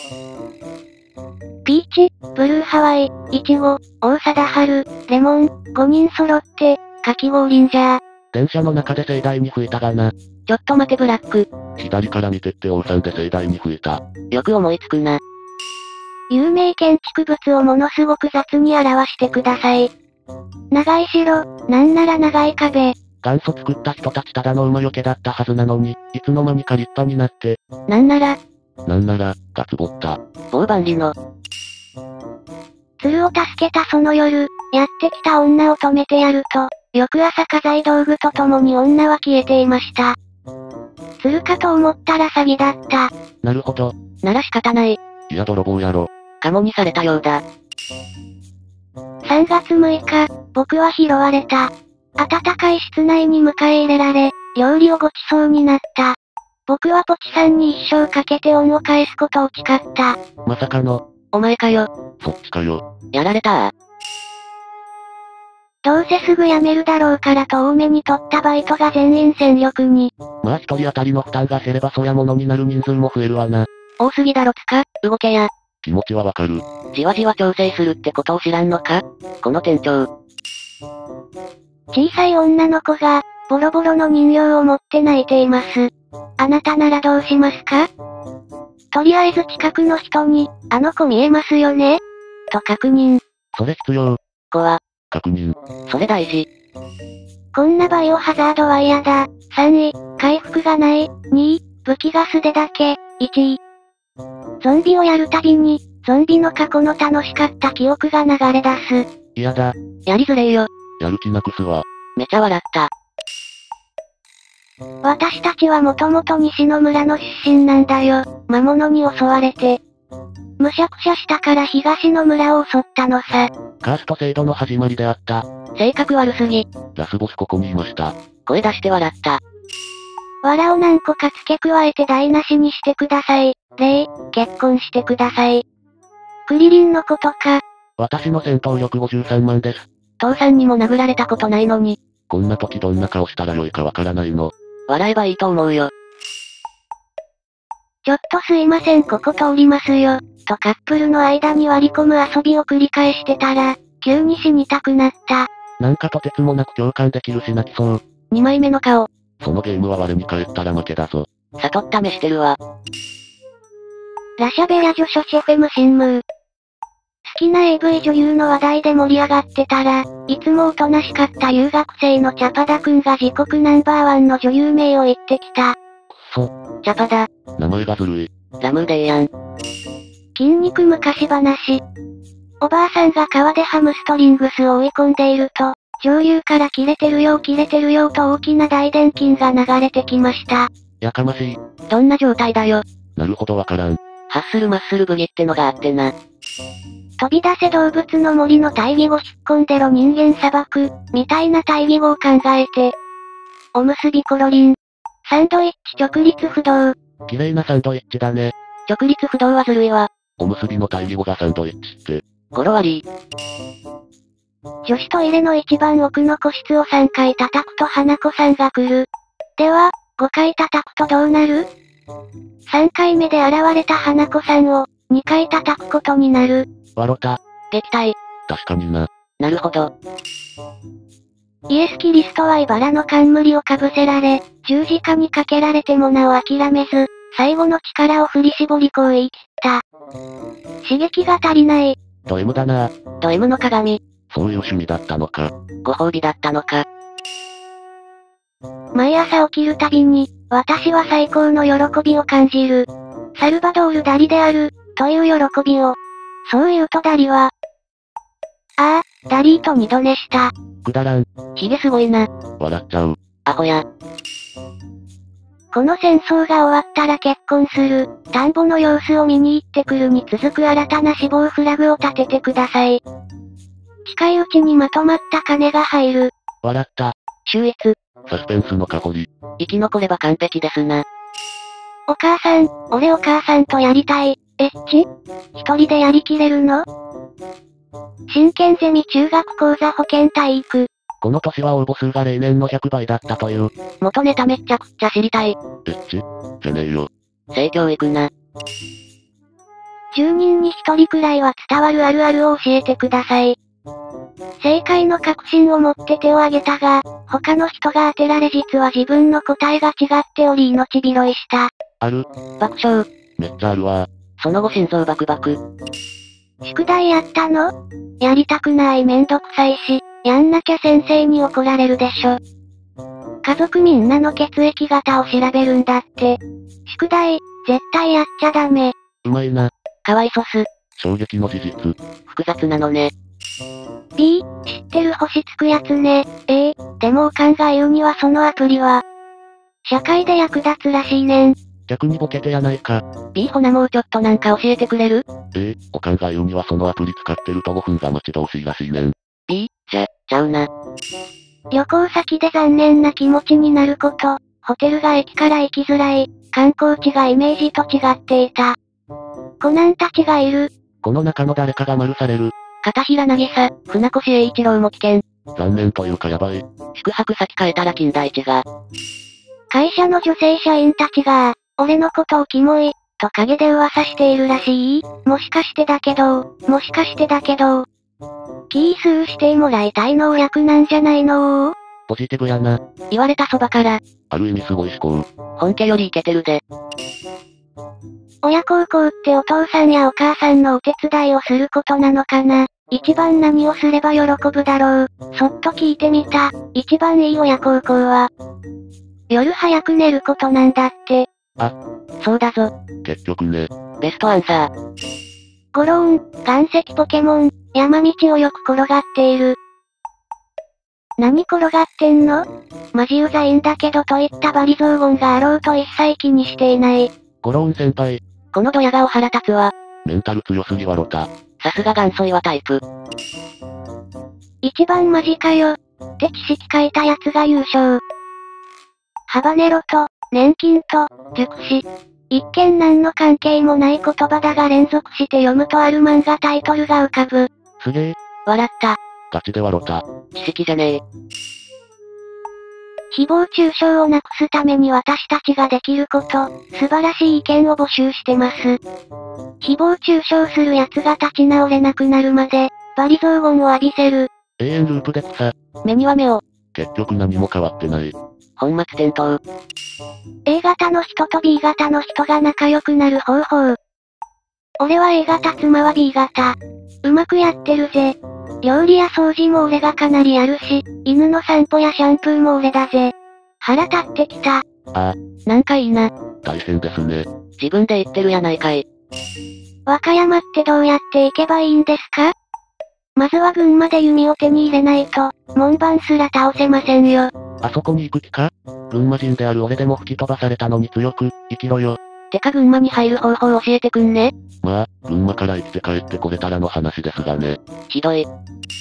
ピーチ、ブルーハワイ、イチゴ、大貞治、レモン、5人揃って、かき氷んじゃー。 電車の中で盛大に吹いたがな。 ちょっと待てブラック。 左から見てって王さんで盛大に吹いた。 よく思いつくな。 有名建築物をものすごく雑に表してください。長い城、なんなら長い壁。 元祖作った人たちただの馬よけだったはずなのに、いつの間にか立派になって。 なんなら、 ガツボった。 大万里の。 鶴を助けたその夜、やってきた女を止めてやると、翌朝家財道具と共に女は消えていました。鶴かと思ったら詐欺だった。 なるほど。 なら仕方ない。 いや泥棒やろ。 カモにされたようだ。 3月6日、僕は拾われた。暖かい室内に迎え入れられ、料理をごちそうになった。僕はポチさんに一生かけて恩を返すことを誓った。 まさかの。 お前かよ。 そっちかよ。 やられたどうせすぐ辞めるだろうからと多めに取ったバイトが全員戦力に。 まあ一人当たりの負担が減ればそやものになる人数も増えるわな。 多すぎだろつか、動けや。 気持ちはわかる。 じわじわ調整するってことを知らんのか？この店長。 小さい女の子が、ボロボロの人形を持って泣いています。あなたならどうしますか？とりあえず近くの人に、あの子見えますよね？と確認。 それ必要。確認。 それ大事。 こんなバイオハザードは嫌だ。3位、回復がない。2位、武器が素手だけ。1位。ゾンビをやるたびに、ゾンビの過去の楽しかった記憶が流れ出す。 嫌だ。 やりづれえよ。 やる気なくすわ。 めちゃ笑った。 私たちはもともと西の村の出身なんだよ。魔物に襲われて。むしゃくしゃしたから東の村を襲ったのさ。 カースト制度の始まりであった。 性格悪すぎ。 ラスボスここにいました。 声出して笑った。 藁を何個か付け加えて台無しにしてください。例、結婚してください。クリリンのことか。 私の戦闘力53万です。 父さんにも殴られたことないのに。 こんな時どんな顔したらよいかわからないの。 笑えばいいと思うよ。 ちょっとすいませんここ通りますよ。とカップルの間に割り込む遊びを繰り返してたら、急に死にたくなった。 なんかとてつもなく共感できるし泣きそう。 2枚目の顔。 そのゲームは我に返ったら負けだぞ。 悟った目してるわ。 ラシャベヤ女書シェフェム新ムー。好きな AV 女優の話題で盛り上がってたら、いつもおとなしかった留学生のチャパダくんが自国ナンバーワンの女優名を言ってきた。 くそ。 チャパダ。 名前がずるい。 ラムーデーやん。 筋肉昔話。おばあさんが川でハムストリングスを追い込んでいると、上流から切れてるよと大きな大電筋が流れてきました。 やかましい。 どんな状態だよ。 なるほどわからん。 ハッスルマッスルブギってのがあってな。 飛び出せ動物の森の対義語引っ込んでろ人間砂漠、みたいな対義語を考えて。おむすびコロリン。サンドイッチ直立不動。 綺麗なサンドイッチだね。 直立不動はずるいわ。 おむすびの対義語がサンドイッチって。 語呂悪い。 女子トイレの一番奥の個室を3回叩くと花子さんが来る。では、5回叩くとどうなる？ 3 回目で現れた花子さんを、2回叩くことになる。 わろた。 撃退。 確かにな。 なるほど。 イエス・キリストは茨の冠をかぶせられ、十字架にかけられてもなお諦めず、最後の力を振り絞りこう言い切った。刺激が足りない。 ド M だな。 ド M の鏡。 そういう趣味だったのか。 ご褒美だったのか。 毎朝起きるたびに、私は最高の喜びを感じる。サルバドール・ダリである、という喜びを。そう言うとダリは、ああ、ダリーと二度寝した。 くだらん。 ヒゲすごいな。 笑っちゃう。 アホや。 この戦争が終わったら結婚する、田んぼの様子を見に行ってくるに続く新たな死亡フラグを立ててください。近いうちにまとまった金が入る。 笑った。 秀逸。 サスペンスのかこり。 生き残れば完璧ですな。 お母さん、俺お母さんとやりたい。エッチ？一人でやりきれるの？真剣ゼミ中学講座保健体育。 この年は応募数が例年の100倍だったという。 元ネタめっちゃくちゃ知りたい。 エッチ？じゃねえよ。 性教育な。 10人に1人くらいは伝わるあるあるを教えてください。正解の確信を持って手を挙げたが、他の人が当てられ実は自分の答えが違っており命拾いした。 ある。 爆笑。 めっちゃあるわ。 その後心臓バクバク。 宿題やったの？やりたくないめんどくさいし、やんなきゃ先生に怒られるでしょ。家族みんなの血液型を調べるんだって。宿題、絶対やっちゃダメ。 うまいな。 かわいそす。 衝撃の事実。 複雑なのね。 B、知ってる星つくやつね。A、でもおかんが言うにはそのアプリは、社会で役立つらしいねん。 逆にボケてやないか。 B ほなもうちょっとなんか教えてくれる？ おかんが言うにはそのアプリ使ってると5分が待ち遠しいらしいねん。 B、ちゃうな。 旅行先で残念な気持ちになること、ホテルが駅から行きづらい、観光地がイメージと違っていた。コナンたちがいる。 この中の誰かが丸される。 片平なぎさ、船越英一郎も危険。 残念というかやばい。 宿泊先変えたら金田一が。 会社の女性社員たちが、俺のことをキモい、と陰で噂しているらしい。もしかしてだけど、キースーしてもらいたいの略なんじゃないの？ ポジティブやな。 言われたそばから。 ある意味すごい思考。 本家よりイケてるで。 親孝行ってお父さんやお母さんのお手伝いをすることなのかな？一番何をすれば喜ぶだろう？そっと聞いてみた。一番いい親孝行は、夜早く寝ることなんだって。 あ、 そうだぞ。 結局ね。 ベストアンサー。 ゴローン、岩石ポケモン、山道をよく転がっている。何転がってんの？マジうざいんだけどといった罵詈雑言があろうと一切気にしていない。 ゴローン先輩。 このドヤ顔腹立つわ。 メンタル強すぎわろた。 さすが元祖岩タイプ。 一番マジかよ。って知識書いたやつが優勝。ハバネロと、年金と、熟死。一見何の関係もない言葉だが連続して読むとある漫画タイトルが浮かぶ。 すげえ。 笑った。 ガチでわろた。 知識じゃねえ。 誹謗中傷をなくすために私たちができること、素晴らしい意見を募集してます。誹謗中傷する奴が立ち直れなくなるまで、罵詈雑言を浴びせる。 永遠ループで草。 目には目を。 結局何も変わってない。 本末転倒。 A 型の人と B 型の人が仲良くなる方法。俺は A 型、妻は B 型。うまくやってるぜ。料理や掃除も俺がかなりやるし、犬の散歩やシャンプーも俺だぜ。腹立ってきた。なんかいいな。 大変ですね。 自分で言ってるやないかい。 和歌山ってどうやって行けばいいんですか？まずは群馬で弓を手に入れないと、門番すら倒せませんよ。 あそこに行く気か？群馬人である俺でも吹き飛ばされたのに強く、生きろよ。 てか群馬に入る方法教えてくんね？ まあ、群馬から生きて帰ってこれたらの話ですがね。 ひどい。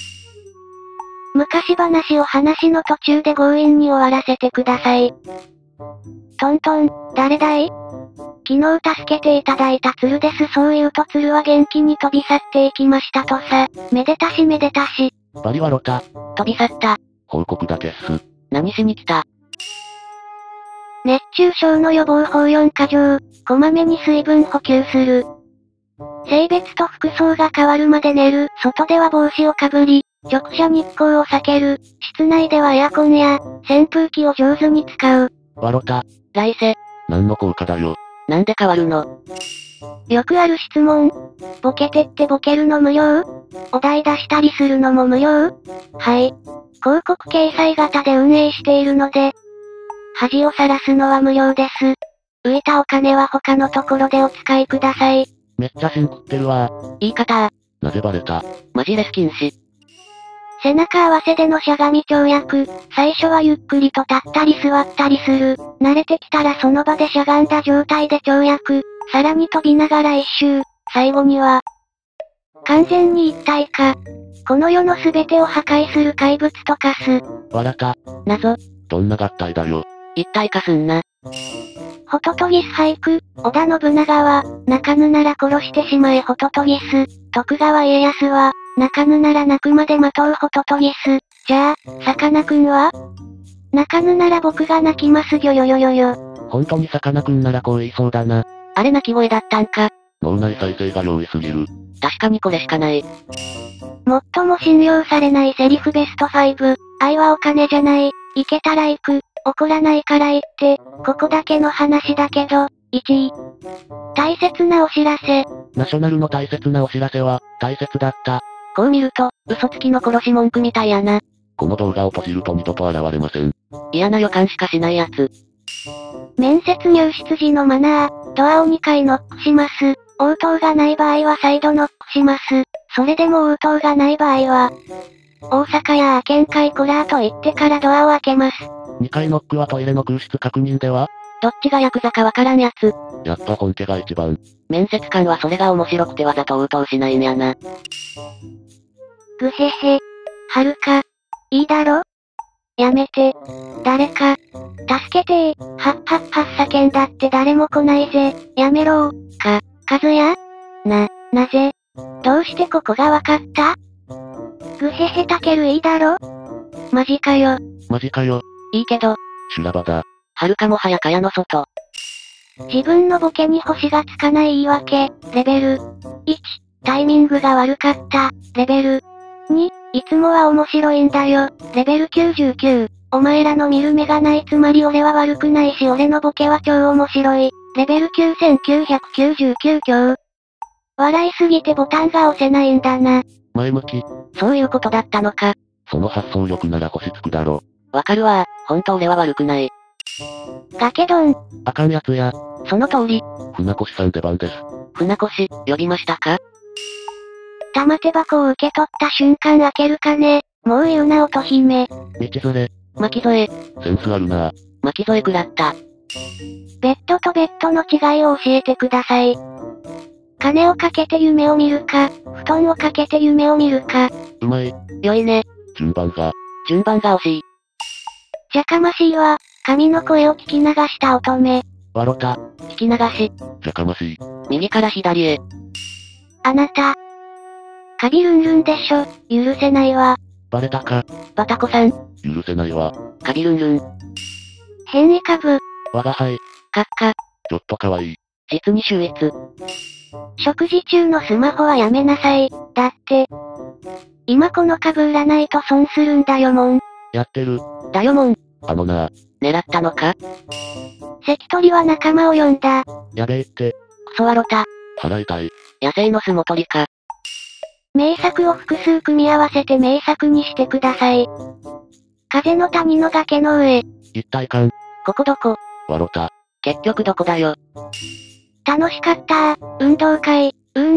昔話を話の途中で強引に終わらせてください。トントン、誰だい？昨日助けていただいた鶴です。そう言うと鶴は元気に飛び去っていきましたとさ。めでたしめでたし。 バリはロタ。 飛び去った。 報告だけっす。 何しに来た？ 熱中症の予防法4か条。こまめに水分補給する。性別と服装が変わるまで寝る。外では帽子をかぶり、直射日光を避ける。室内ではエアコンや扇風機を上手に使う。 ワロタ。 来世。 何の効果だよ。 なんで変わるの？ よくある質問。ボケてってボケるの無料？お題出したりするのも無料？はい。広告掲載型で運営しているので、恥をさらすのは無料です。浮いたお金は他のところでお使いください。 めっちゃシンクってるわ。 言い方。 なぜバレた？ マジレス禁止。 背中合わせでのしゃがみ跳躍。最初はゆっくりと立ったり座ったりする。慣れてきたらその場でしゃがんだ状態で跳躍。さらに飛びながら一周。最後には、完全に一体化。この世の全てを破壊する怪物と化す。 わらた。 謎。 どんな合体だよ。 一体化すんな。 ホトトギス俳句。織田信長は、泣かぬなら殺してしまえホトトギス。徳川家康は、泣かぬなら泣くまで待とうホトトギス。じゃあ、さかなクンは？泣かぬなら僕が泣きますギョヨヨヨヨ。 本当にさかなクンならこう言いそうだな。 あれ泣き声だったんか。 脳内再生が容易すぎる。 確かにこれしかない。 最も信用されないセリフベスト5。愛はお金じゃない。行けたら行く。怒らないから言って。ここだけの話だけど、1位。大切なお知らせ。 ナショナルの大切なお知らせは、大切だった。 こう見ると、嘘つきの殺し文句みたいやな。 この動画を閉じると二度と現れません。 嫌な予感しかしないやつ。 面接入室時のマナー。ドアを2回ノックします。応答がない場合は再度ノックします。それでも応答がない場合は、大阪や県会コラーと言ってからドアを開けます。 2回ノックはトイレの空室確認では？ どっちがヤクザかわからんやつ。 やっぱ本家が一番。 面接官はそれが面白くてわざと応答しないんやな。 ぐへへ。はるか。いいだろ？やめて。誰か。助けてー。はっはっはっ叫んだって誰も来ないぜ。やめろー。かずや？なぜ？どうしてここがわかった？ぐへへたけるいいだろ？マジかよ。 マジかよ。 いいけど。 修羅場だ。 はるかもはやかやの外。 自分のボケに星がつかない言い訳。レベル。1、タイミングが悪かった。レベル。2、いつもは面白いんだよ。レベル99。お前らの見る目がないつまり俺は悪くないし俺のボケは超面白い。レベル9999強。笑いすぎてボタンが押せないんだな。 前向き。 そういうことだったのか。 その発想力なら星つくだろ。 わかるわ。ほんと俺は悪くない。 崖ドン。 あかんやつや。 その通り。 船越さん出番です。 船越、呼びましたか？ 玉手箱を受け取った瞬間開けるかね。もう言うな乙姫。 道連れ。 巻き添え。 センスあるな。 巻き添え食らった。 ベッドとベッドの違いを教えてください。金をかけて夢を見るか、布団をかけて夢を見るか。 うまい。 良いね。 順番が惜しい。 じゃかましいわ。神の声を聞き流した乙女。 わろた。 聞き流し。 じゃかましい。 右から左へ。 あなた。カビルンルンでしょ。許せないわ。 バレたか。 バタコさん。 許せないわ。 カビルンルン。 変異株。 我が輩。 カッカ。 ちょっとかわいい。 実に秀逸。 食事中のスマホはやめなさい。だって。 今この株売らないと損するんだよもん。 やってる。 だよもん。 な狙ったのか？ 関取は仲間を呼んだ。 やべえって。 クソワロタ。 払いたい。 野生の相撲取りか。 名作を複数組み合わせて名作にしてください。風の谷の崖の上。 一体感。 ここどこ？ ワロタ。 結局どこだよ。 楽しかった運動会。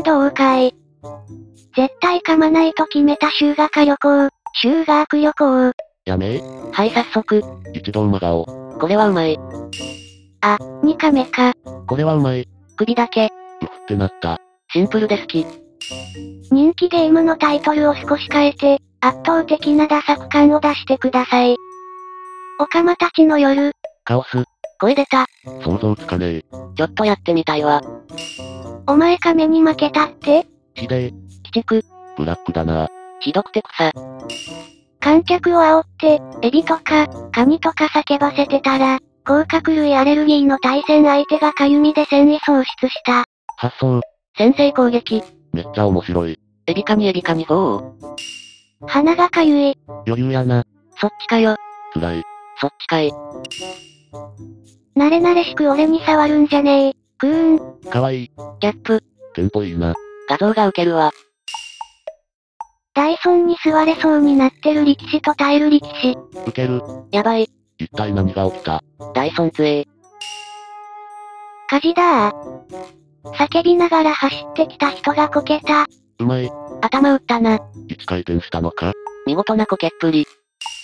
絶対噛まないと決めた修学旅行。修学旅行。 やめはい早速。 一度馬顔。 これはうまい。 あ、2カメか。 これはうまい。 首だけ。 ってなった。 シンプルで好き。 人気ゲームのタイトルを少し変えて、圧倒的なダサく感を出してください。オカマたちの夜。 カオス。 声出た。 想像つかねえ。 ちょっとやってみたいわ。 お前カメに負けたって？ ひでえ。 鬼畜。 ブラックだな。 ひどくて草。 観客を煽って、エビとか、カニとか叫ばせてたら、甲殻類アレルギーの対戦相手がかゆみで戦意喪失した。 発想。 先制攻撃。 めっちゃ面白い。 エビカニゴー。 鼻がかゆい。 余裕やな。 そっちかよ。 辛い。 そっちかい。 慣れ慣れしく俺に触るんじゃねえ。クーン。 かわいい。 ギャップ。 テンポいいな。 画像がウケるわ。 ダイソンに座れそうになってる力士と耐える力士。 ウケる。 やばい。 一体何が起きた？ ダイソン強え。 火事だー。叫びながら走ってきた人がこけた。 うまい。 頭打ったな。 一回転したのか？ 見事なこけっぷり。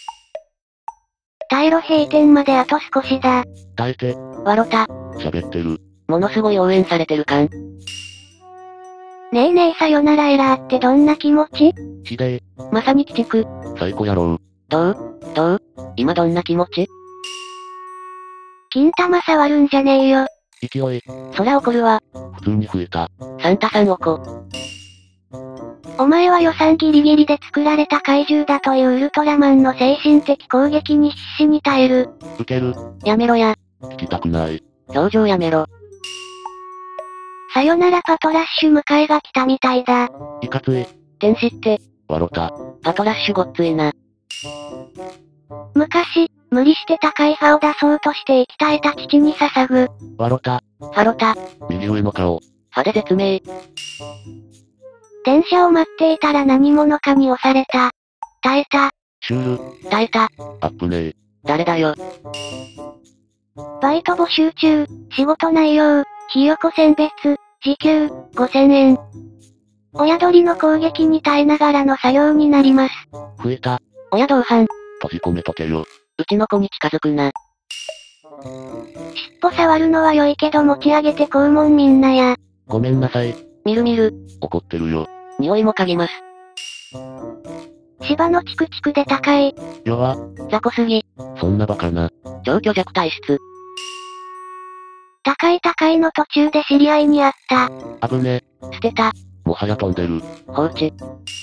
退路閉店まであと少しだ。 耐えて。 ワロタ。 喋ってる。 ものすごい応援されてる感。 ねえねえさよならエラーってどんな気持ち？ ひでえ。 まさに鬼畜。 最高やろう。 どう今どんな気持ち？ 金玉触るんじゃねえよ。 勢い。 そら怒るわ。 普通に増えた。 サンタさんおこ。 お前は予算ギリギリで作られた怪獣だというウルトラマンの精神的攻撃に必死に耐える。 ウケる。 やめろや。 聞きたくない。 表情やめろ。 さよならパトラッシュ迎えが来たみたいだ。 いかつい。 天使って、 ワロタ。 パトラッシュごっついな。 昔、無理して高い歯を出そうとして息絶えた父に捧ぐ。 ワロタ。 ファロタ。 右上の顔。 歯で絶命。 電車を待っていたら何者かに押された。耐えた。 シュール。 耐えた。 アップねえ。 誰だよ。 バイト募集中、仕事内容、ひよこ選別、時給、5000円。親鳥の攻撃に耐えながらの作業になります。 増えた。 親同伴。 閉じ込めとけよ。 うちの子に近づくな。 尻尾触るのは良いけど持ち上げて肛門みんなや。 ごめんなさい。 みるみる。 怒ってるよ。 匂いも嗅ぎます。 芝のチクチクで高い。 弱。 雑魚すぎ。 そんなバカな。 超虚弱体質。 高いの途中で知り合いに会った。 危ね。 捨てた。 もはや飛んでる。 放置。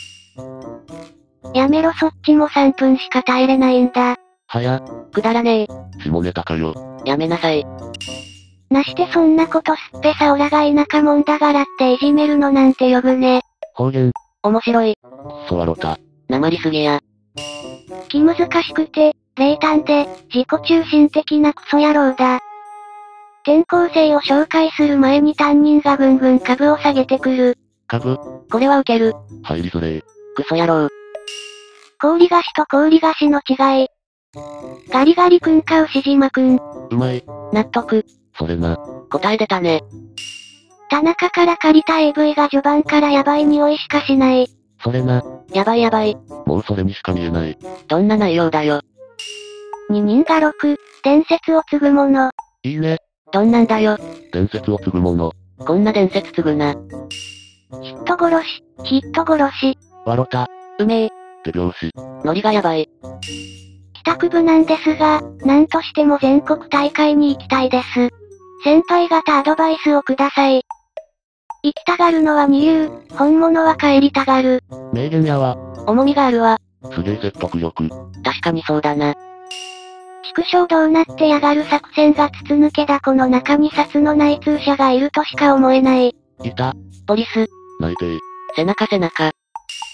やめろそっちも3分しか耐えれないんだ。 はや。 くだらねえ。 下ネタかよ。 やめなさい。 なしてそんなことすっぺさオラが田舎もんだからっていじめるのなんて呼ぶね。 方言。 面白い。 ソワロタ。 なりすぎや。 気難しくて、冷淡で、自己中心的なクソ野郎だ。転校生を紹介する前に担任がぐんぐん株を下げてくる。 株。 これはウケる。 入りづれえ。 クソ野郎。 氷菓子と氷菓子の違い。ガリガリ君か牛島君。 うまい。 納得。 それな。 答え出たね。 田中から借りた AV が序盤からヤバい匂いしかしない。 それな。 やばいやばい。 もうそれにしか見えない。 どんな内容だよ。 二人が6、伝説を継ぐもの。 いいね。 どんなんだよ。 伝説を継ぐもの。 こんな伝説継ぐな。 ヒット殺し、ヒット殺し。 ワロタ。 うめえ。 手拍子。 ノリがやばい。 帰宅部なんですが、なんとしても全国大会に行きたいです。先輩方アドバイスをください。行きたがるのは二流、本物は帰りたがる。 名言やわ。 重みがあるわ。 すげえ説得力。 確かにそうだな。 畜生どうなってやがる作戦が筒抜けだこの中に札の内通者がいるとしか思えない。 いた。 ポリス。 内定。 背中背中。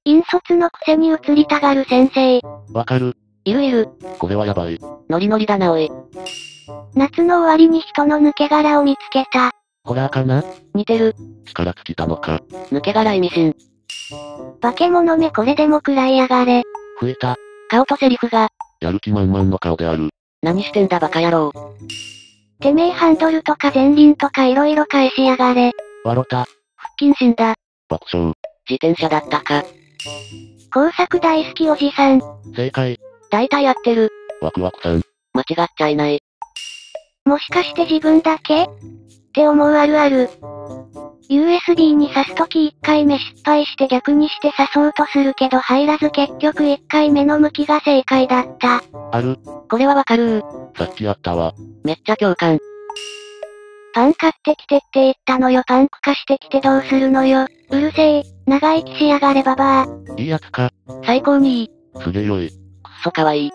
引率のくせに移りたがる先生。 わかる。 いる。 これはやばい。 ノリノリだなおい。 夏の終わりに人の抜け殻を見つけた。 ホラーかな？ 似てる。 力尽きたのか。 抜け殻意味深。 化け物めこれでも食らいやがれ。 増えた。 顔とセリフが。 やる気満々の顔である。 何してんだバカ野郎。 てめえハンドルとか前輪とか色々返しやがれ。 わろた。 不謹慎だ。 爆笑。 自転車だったか。 工作大好きおじさん。 正解。 大体合ってる。 ワクワクさん。 間違っちゃいない。 もしかして自分だけって思うあるある。USB に挿すとき1回目失敗して逆にして挿そうとするけど入らず結局1回目の向きが正解だった。 ある。 これはわかるー。 さっきあったわ。 めっちゃ共感。 パン買ってきてって言ったのよ。パンク化してきてどうするのよ。うるせえ、長生きしやがれババア。 いいやつか。 最高にいい。 すげえよい。 くっそかわいい。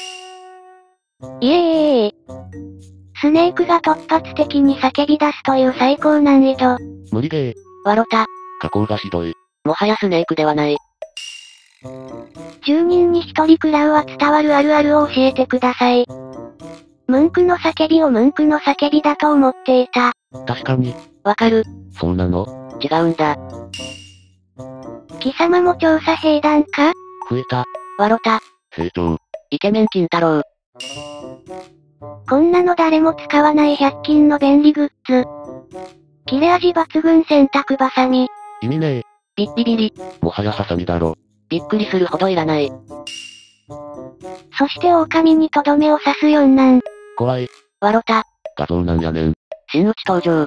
スネークが突発的に叫び出すという最高難易度。 無理ゲー。 わろた。 加工がひどい。 もはやスネークではない。 10人に1人食らうは伝わるあるあるを教えてください。ムンクの叫びをムンクの叫びだと思っていた。 確かに。 わかる。 そうなの？ 違うんだ。 貴様も調査兵団か？ 増えた。 わろた。 成長。 イケメン金太郎。 こんなの誰も使わない100均の便利グッズ。切れ味抜群洗濯バサミ。 意味ねえ。 ビッビビリ。 もはやハサミだろ。 びっくりするほどいらない。 そして狼にとどめを刺す四男。 怖い。 わろた。 画像なんやねん。 真打ち登場。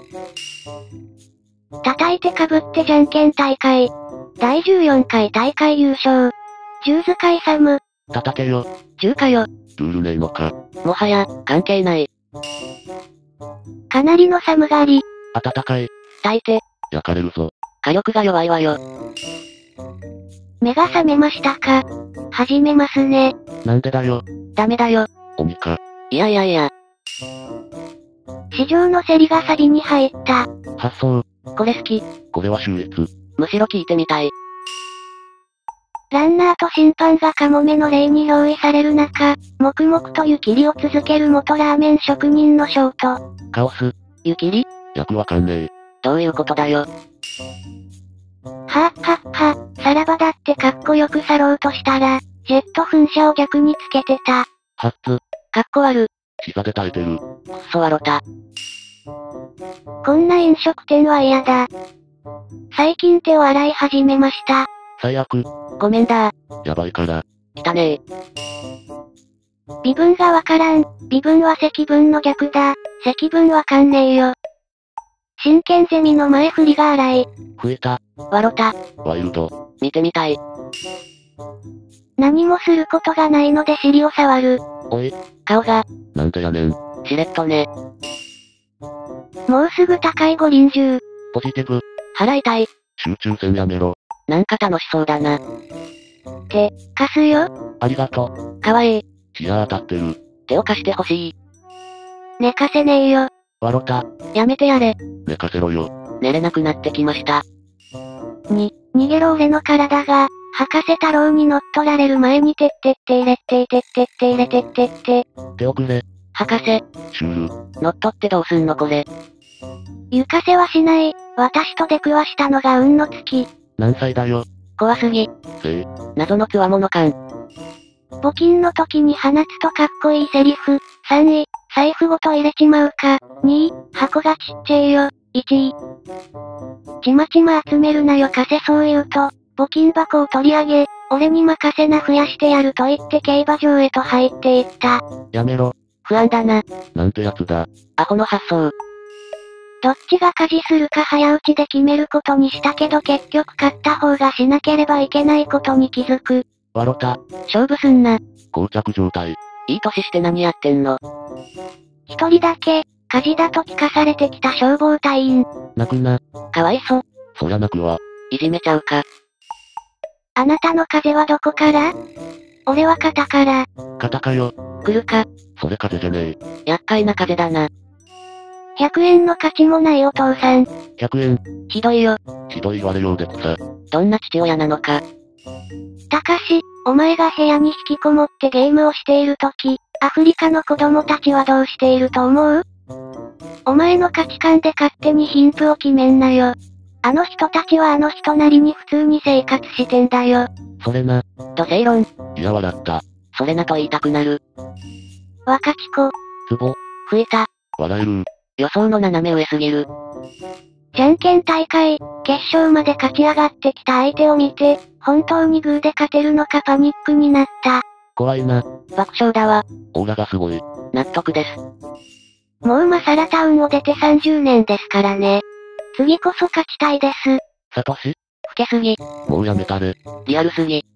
叩いてかぶってじゃんけん大会。第14回大会優勝。ジューズカイサム。 叩けよ。 中華よ。 ルールねえのか。 もはや、関係ない。 かなりの寒がり。 暖かい。 炊いて。 焼かれるぞ。 火力が弱いわよ。 目が覚めましたか？始めますね。 なんでだよ。 ダメだよ。 鬼か。 いや。 市場の競りがサビに入った。 発想。 これ好き。 これは秀逸。 むしろ聞いてみたい。 ランナーと審判がカモメの礼に憑依される中、黙々と湯切りを続ける元ラーメン職人のショート。 カオス。 湯切り？ 役わかんねえ。 どういうことだよ。 さらばだってかっこよく去ろうとしたら、ジェット噴射を逆につけてた。 ハッツ。 かっこ悪。 膝で耐えてる。 くっそわろた。 こんな飲食店は嫌だ。最近手を洗い始めました。 最悪。 ごめんだやばいから。 汚ねえ。 微分がわからん。微分は積分の逆だ。積分わかんねえよ。真剣ゼミの前振りが荒い。 増えた。 わろた。 ワイルド。 見てみたい。 何もすることがないので尻を触る。 おい。 顔が。 なんでやねん。 しれっとね。 もうすぐ高い五輪中。 ポジティブ。 払いたい。 集中戦やめろ。 なんか楽しそうだな。 貸すよ。 ありがとかわいい。 ヒヤ当たってる。 手を貸してほしい。 寝かせねえよ。 わろた。 やめてやれ。 寝かせろよ。 寝れなくなってきました。 逃げろ俺の体が、博士太郎に乗っ取られる前にてってって入れてってってって入れてってって。 手遅れ。 博士。 シュール。 乗っ取ってどうすんのこれ。 行かせはしない。私と出くわしたのが運の月。 何歳だよ。 怖すぎ。謎の強者感。 募金の時に放つとかっこいいセリフ。3位、財布ごと入れちまうか。2位、箱がちっちゃいよ。1位。ちまちま集めるなよ貸せそう言うと、募金箱を取り上げ、俺に任せな増やしてやると言って競馬場へと入っていった。 やめろ。 不安だな。 なんてやつだ。 アホの発想。 どっちが家事するか早打ちで決めることにしたけど結局勝った方がしなければいけないことに気づく。 わろた。 勝負すんな。 膠着状態。 いい歳して何やってんの。 一人だけ、火事だと聞かされてきた消防隊員。 泣くな。 かわいそ。 そりゃ泣くわ。 いじめちゃうか。 あなたの風はどこから？俺は肩から。 肩かよ。 来るか。 それ風じゃねえ。 厄介な風だな。 100円の価値もないお父さん。 100円。 ひどいよ。 ひどい言われようで草。 どんな父親なのか。 たかし、お前が部屋に引きこもってゲームをしているとき、アフリカの子供たちはどうしていると思う？お前の価値観で勝手に貧富を決めんなよ。あの人たちはあの人なりに普通に生活してんだよ。 それな。 土星論。 いや笑った。 それなと言いたくなる。 若ち子。 ツボ。 増えた。 笑える。 予想の斜め上すぎる。 じゃんけん大会、決勝まで勝ち上がってきた相手を見て、本当にグーで勝てるのかパニックになった。 怖いな。 爆笑だわ。 オーラがすごい。 納得です。 もうマサラタウンを出て30年ですからね。次こそ勝ちたいです。 サトシ？ 老けすぎ。 もうやめたれ。 リアルすぎ。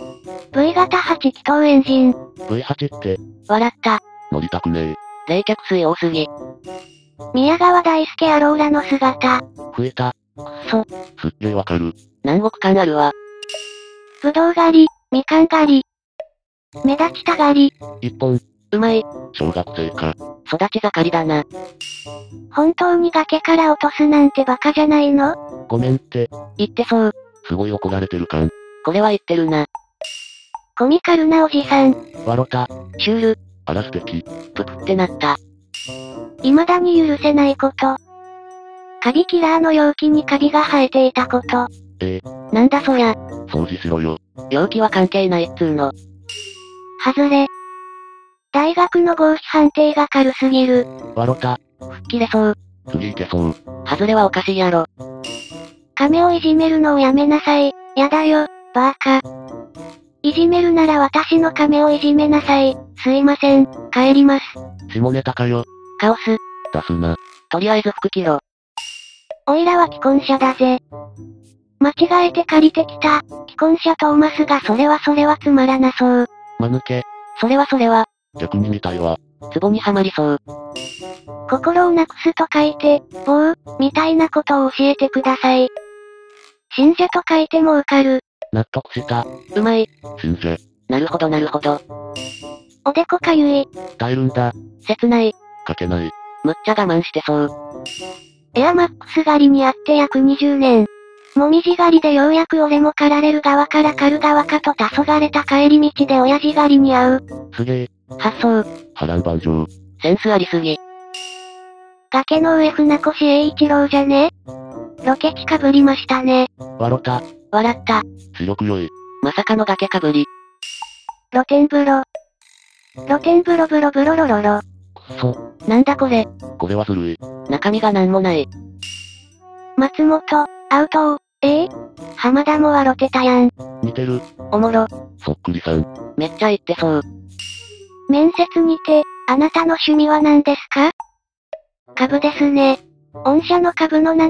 V 型8気筒エンジン。 V8 って、 笑った。 乗りたくね冷却水多すぎ。 宮川大輔アローラの姿。 増えた。 くそ。 すっげえわかる。 南国感あるわ。 ぶどう狩り、みかん狩り。目立ちた狩り。 一本。 うまい。 小学生か。 育ち盛りだな。 本当に崖から落とすなんてバカじゃないの？ ごめんって。 言ってそう。 すごい怒られてる感。 これは言ってるな。 コミカルなおじさん。 笑った。 シュール。 あら素敵。 プクってなった。 未だに許せないこと。カビキラーの容器にカビが生えていたこと。 なんだそりゃ。 掃除しろよ。 容器は関係ないっつーの。 外れ。大学の合否判定が軽すぎる。 笑った。 吹っ切れそう。 次いけそう。 外れはおかしいやろ。 亀をいじめるのをやめなさい。やだよ、バーカ。いじめるなら私の亀をいじめなさい。すいません、帰ります。 下ネタかよ。 カオス。 出すな。 とりあえず服着ろ。 おいらは既婚者だぜ。間違えて借りてきた、既婚者トーマスがそれはつまらなそう。 間抜け。 それは、 逆に見たいわ。 壺にはまりそう。 心をなくすと書いて、棒、みたいなことを教えてください。信者と書いても受かる。 納得した。 うまい。 信者。 なるほどなるほど。 おでこかゆい。 耐えるんだ。 切ない。 書けない。 むっちゃ我慢してそう。 エアマックス狩りにあって約20年。もみじ狩りでようやく俺も狩られる側から狩る側かと黄昏た帰り道で親父狩りに会う。 すげえ。 発想。 波乱万丈。 センスありすぎ。 崖の上船越英一郎じゃね？ロケ地かぶりましたね。 笑った。 笑った。 視力良い。 まさかの崖かぶり。 露天風呂。露天風呂ブロブロロロロ。 くそ。 なんだこれ。 これはずるい。 中身がなんもない。 松本、アウト浜田も笑ってたやん。 似てる。 おもろ。 そっくりさん。 めっちゃ言ってそう。 面接にて、あなたの趣味は何ですか？株ですね。御社の株の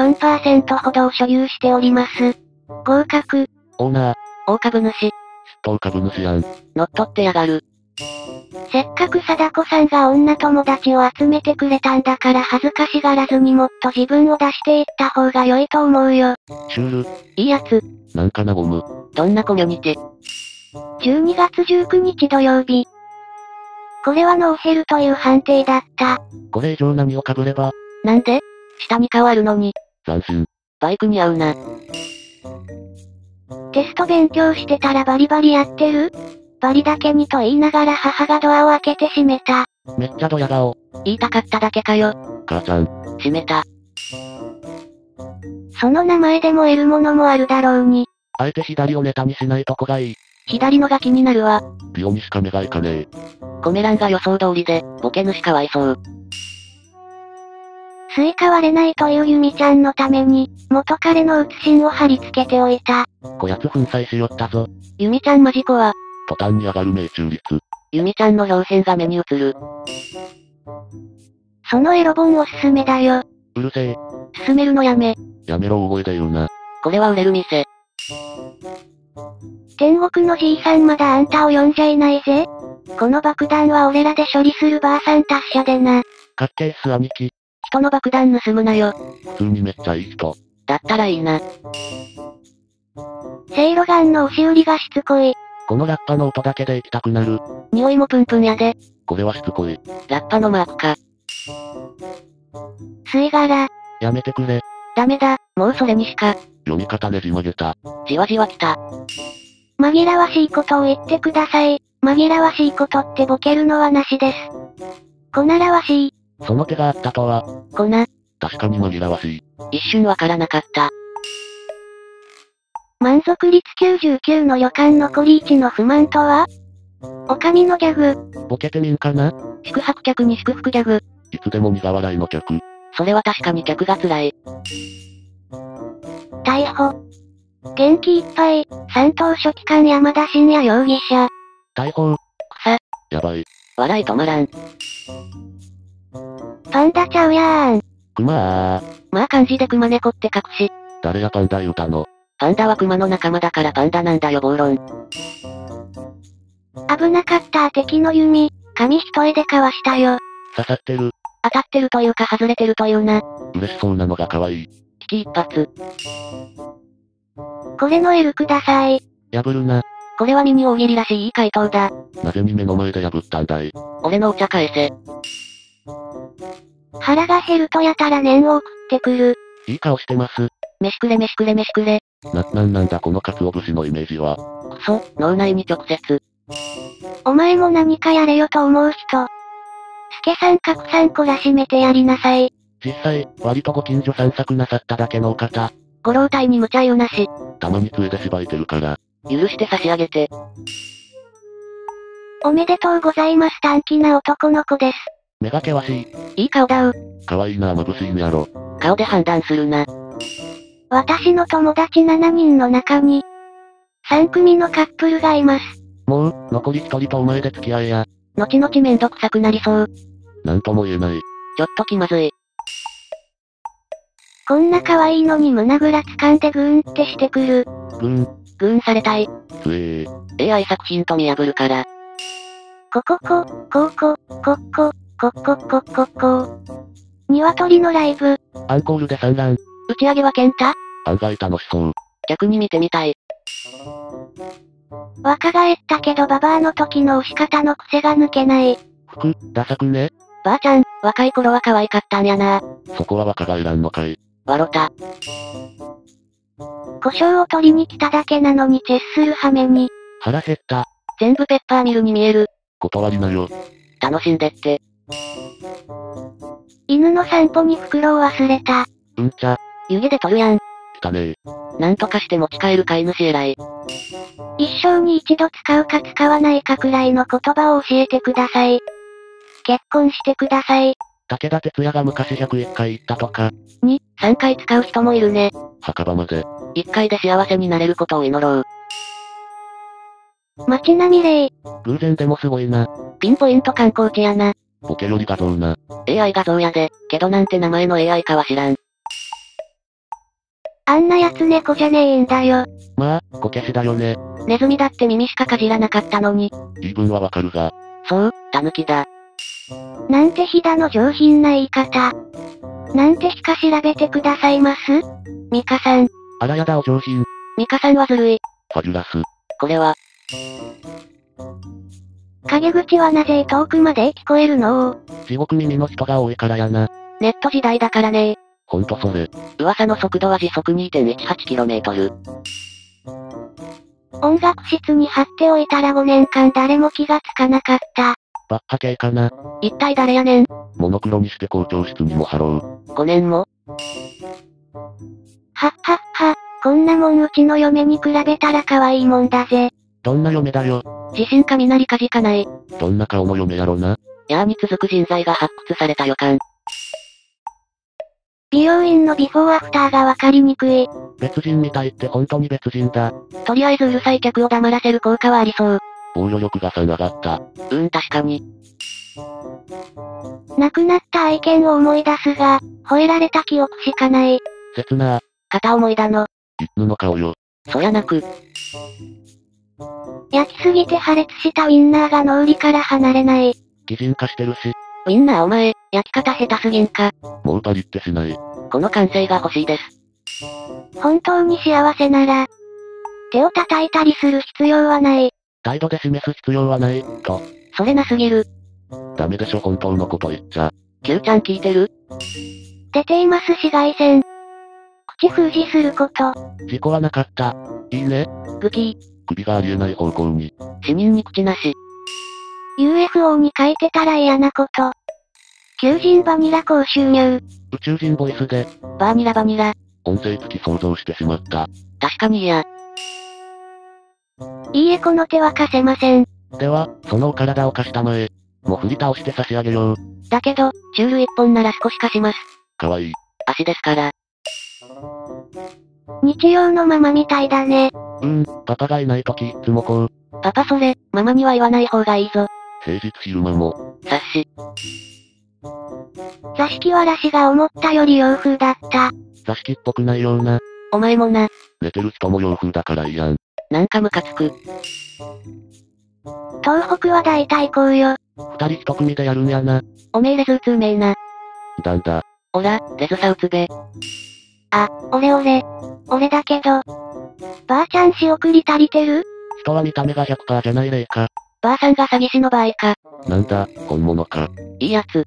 74% ほどを所有しております。合格。 オーナー。 大株主。 筆頭株主やん。 乗っ取ってやがる。 せっかく貞子さんが女友達を集めてくれたんだから恥ずかしがらずにもっと自分を出していった方が良いと思うよ。 シュール。 いいやつ。 なんかなゴム。 どんなコミュニティ？ 12月19日土曜日。これはノーヘルという判定だった。 これ以上何を被れば。 なんで？下に変わるのに。 斬新。 バイクに合うな。 テスト勉強してたらバリバリやってる？バリだけにと言いながら母がドアを開けて閉めた。 めっちゃドヤ顔。 言いたかっただけかよ。 母ちゃん。 閉めた。 その名前でも得るものもあるだろうに。 あえて左をネタにしないとこがいい。 左のが気になるわ。 ピオにしか目がいかねえ。 コメ欄が予想通りで、ボケ主かわいそう。 スイカ割れないというユミちゃんのために、元彼の写真を貼り付けておいた。 こやつ粉砕しよったぞ。 ユミちゃんマジ怖。 途端に上がる命中率。 ユミちゃんの表変が目に映る。 そのエロ本おすすめだよ。 うるせえ。 進めるのやめ。 やめろ大声で言うな。 これは売れる店。 天国のじいさんまだあんたを呼んじゃいないぜ。この爆弾は俺らで処理するばあさん達者でな。 かっけえっす兄貴。 人の爆弾盗むなよ。 普通にめっちゃいい人。 だったらいいな。 せいろガンの押し売りがしつこい。 このラッパの音だけで行きたくなる。 匂いもプンプンやで。 これはしつこい。 ラッパのマークか。 吸い殻。 やめてくれ。 ダメだ、もうそれにしか。 読み方ねじ曲げた。 じわじわきた。 紛らわしいことを言ってください。紛らわしいことってボケるのはなしです。こならわしい。 その手があったとは。 こな。 確かに紛らわしい。 一瞬わからなかった。 満足率99の旅館残り1の不満とは？おかみのギャグ。 ボケてみんかな？ 宿泊客に祝福ギャグ。 いつでも苦笑いの客。 それは確かに客が辛い。 逮捕。元気いっぱい、三等書記官山田真也容疑者。 逮捕。 草。 やばい。 笑い止まらん。 パンダちゃうやーん。 熊ー。 まあ漢字で熊猫って書くし。 誰やパンダ言うたの？ パンダは熊の仲間だからパンダなんだよ暴論。 危なかった敵の弓、紙一重でかわしたよ。 刺さってる。 当たってるというか外れてるというな。 嬉しそうなのが可愛い。 危機一髪。 これの L ください。 破るな。 これはミニ大喜利らしいいい回答だ。 なぜに目の前で破ったんだい？ 俺のお茶返せ。 腹が減るとやたら念を送ってくる。 いい顔してます。 飯くれ飯くれ飯くれ。 なんだこの鰹節のイメージは。 くそ、脳内に直接。 お前も何かやれよと思う人。スケさん格さん懲らしめてやりなさい。 実際、割とご近所散策なさっただけのお方。 ご老体に無茶言うなし。 たまに杖で縛いてるから。 許して差し上げて。 おめでとうございます短気な男の子です。 目が険しい。 いい顔だう。 可愛いな眩しいねやろ。 顔で判断するな。 私の友達7人の中に、3組のカップルがいます。 もう、残り1人とお前で付き合えや。 後々めんどくさくなりそう。 なんとも言えない。 ちょっと気まずい。 こんな可愛いのに胸ぐら掴んでグーンってしてくる。 グーン。 グーンされたい。 つ AI 作品と見破るから。 鶏のライブ。 アンコールで産卵。 打ち上げは健太？ 案外楽しそう。 逆に見てみたい。 若返ったけどババアの時の押し方の癖が抜けない。 服、ダサくね？ ばあちゃん、若い頃は可愛かったんやな。 そこは若返らんのかい。 わろた。 胡椒を取りに来ただけなのにチェスする羽目に。 腹減った。 全部ペッパーミルに見える。 断りなよ。 楽しんでって。 犬の散歩に袋を忘れた。 うんちゃ。 湯気で取るやん。 汚ねえ。 なんとかして持ち帰る飼い主偉い。 一生に一度使うか使わないかくらいの言葉を教えてください。結婚してください。 武田鉄矢が昔101回言ったとか。 2、3回使う人もいるね。 墓場まで。 1回で幸せになれることを祈ろう。 街並み霊。 偶然でもすごいな。 ピンポイント観光地やな。 ボケより画像な。 AI 画像やで、けどなんて名前の AI かは知らん。 あんなやつ猫じゃねえんだよ。 まあ、こけしだよね。 ネズミだって耳しかかじらなかったのに。 言い分はわかるが。 そう、タヌキだ。 なんてひだの上品な言い方。なんてひか調べてくださいます？ミカさん。 あらやだお上品。 ミカさんはずるい。 ファビュラス。 これは。 陰口はなぜ遠くまで聞こえるの？ 地獄耳の人が多いからやな。 ネット時代だからね。 ほんとそれ。 噂の速度は時速 2.18km。 音楽室に貼っておいたら5年間誰も気がつかなかった。 バッハ系かな。 一体誰やねん。 モノクロにして校長室にも貼ろう。5年もはっはっは、こんなもんうちの嫁に比べたら可愛いもんだぜ。 どんな嫁だよ。 地震雷火事かない。 どんな顔の嫁やろな。 やーに続く人材が発掘された予感。 美容院のビフォーアフターがわかりにくい。 別人みたいって本当に別人だ。 とりあえずうるさい客を黙らせる効果はありそう。 防御力が3上がった。 確かに。 亡くなった愛犬を思い出すが、吠えられた記憶しかない。 切な。 片思いだの。 犬の顔よ。 そやなく。 焼きすぎて破裂したウインナーが脳裏から離れない。 擬人化してるし。 ウインナーお前、焼き方下手すぎんか。 もうパリってしない。 この完成が欲しいです。 本当に幸せなら、手を叩いたりする必要はない。 態度で示す必要はない、と。 それなすぎる。 ダメでしょ本当のこと言っちゃ。 Q ちゃん聞いてる？ 出ています紫外線。口封じすること。 事故はなかった。いいね。 グキー。 首がありえない方向に。 死人に口なし。 UFO に書いてたら嫌なこと。求人バニラ高収入。 宇宙人ボイスで、 バーニラバニラ。 音声付き想像してしまった。 確かに嫌。 いいえこの手は貸せません。 では、そのお体を貸したまえ。もう振り倒して差し上げよう。 だけど、チュール一本なら少し貸します。 かわいい。 足ですから。 日曜のママみたいだね。 パパがいないときいつもこう。 パパそれ、ママには言わない方がいいぞ。 平日昼間も。 察し。 座敷わらしが思ったより洋風だった。 座敷っぽくないような。 お前もな。 寝てる人も洋風だからいいやん。 なんかムカつく。 東北は大体こうよ。 二人一組でやるんやな。 おめえレズ打つうめえな。 なんだ。 おら、レズさ打つべ。 あ、俺だけど。ばあちゃん仕送り足りてる？ 人は見た目が 100% じゃない例か。 ばあさんが詐欺師の場合か。 なんだ、本物か。 いいやつ。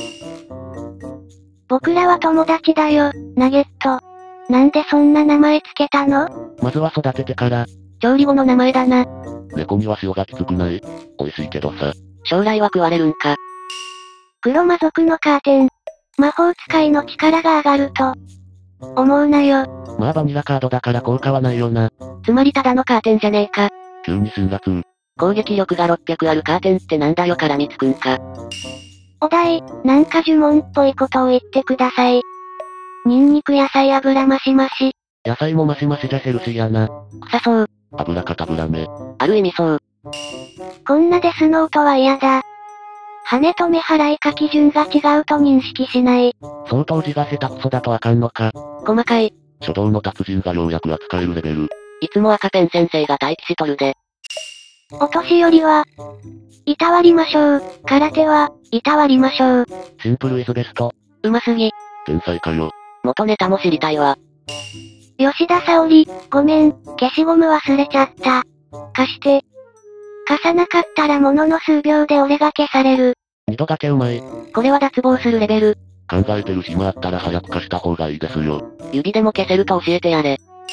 僕らは友達だよ、ナゲット。なんでそんな名前つけたの？ まずは育ててから。 調理後の名前だな。 猫には塩がきつくない？美味しいけどさ。 将来は食われるんか。 黒魔族のカーテン。魔法使いの力が上がると。思うなよ。 まあバニラカードだから効果はないよな。 つまりただのカーテンじゃねえか。 急に辛辣。 攻撃力が600あるカーテンってなんだよからみつくんか。 お題、なんか呪文っぽいことを言ってください。ニンニク野菜油増し増し。 野菜もマシマシじゃヘルシーやな。 臭そう。 油かたぶらめ。 ある意味そう。 こんなデスノートは嫌だ。羽と目払いか基準が違うと認識しない。 相当字が下手くそだとあかんのか。 細かい。 書道の達人がようやく扱えるレベル。 いつも赤ペン先生が待機しとるで。 お年寄りは、いたわりましょう。空手は、いたわりましょう。 シンプルイズベスト。 うますぎ。 天才かよ。 元ネタも知りたいわ。 吉田沙織、ごめん、消しゴム忘れちゃった。貸して。貸さなかったらものの数秒で俺が消される。 二度がけうまい。 これは脱帽するレベル。 考えてる暇あったら早く貸した方がいいですよ。 指でも消せると教えてやれ。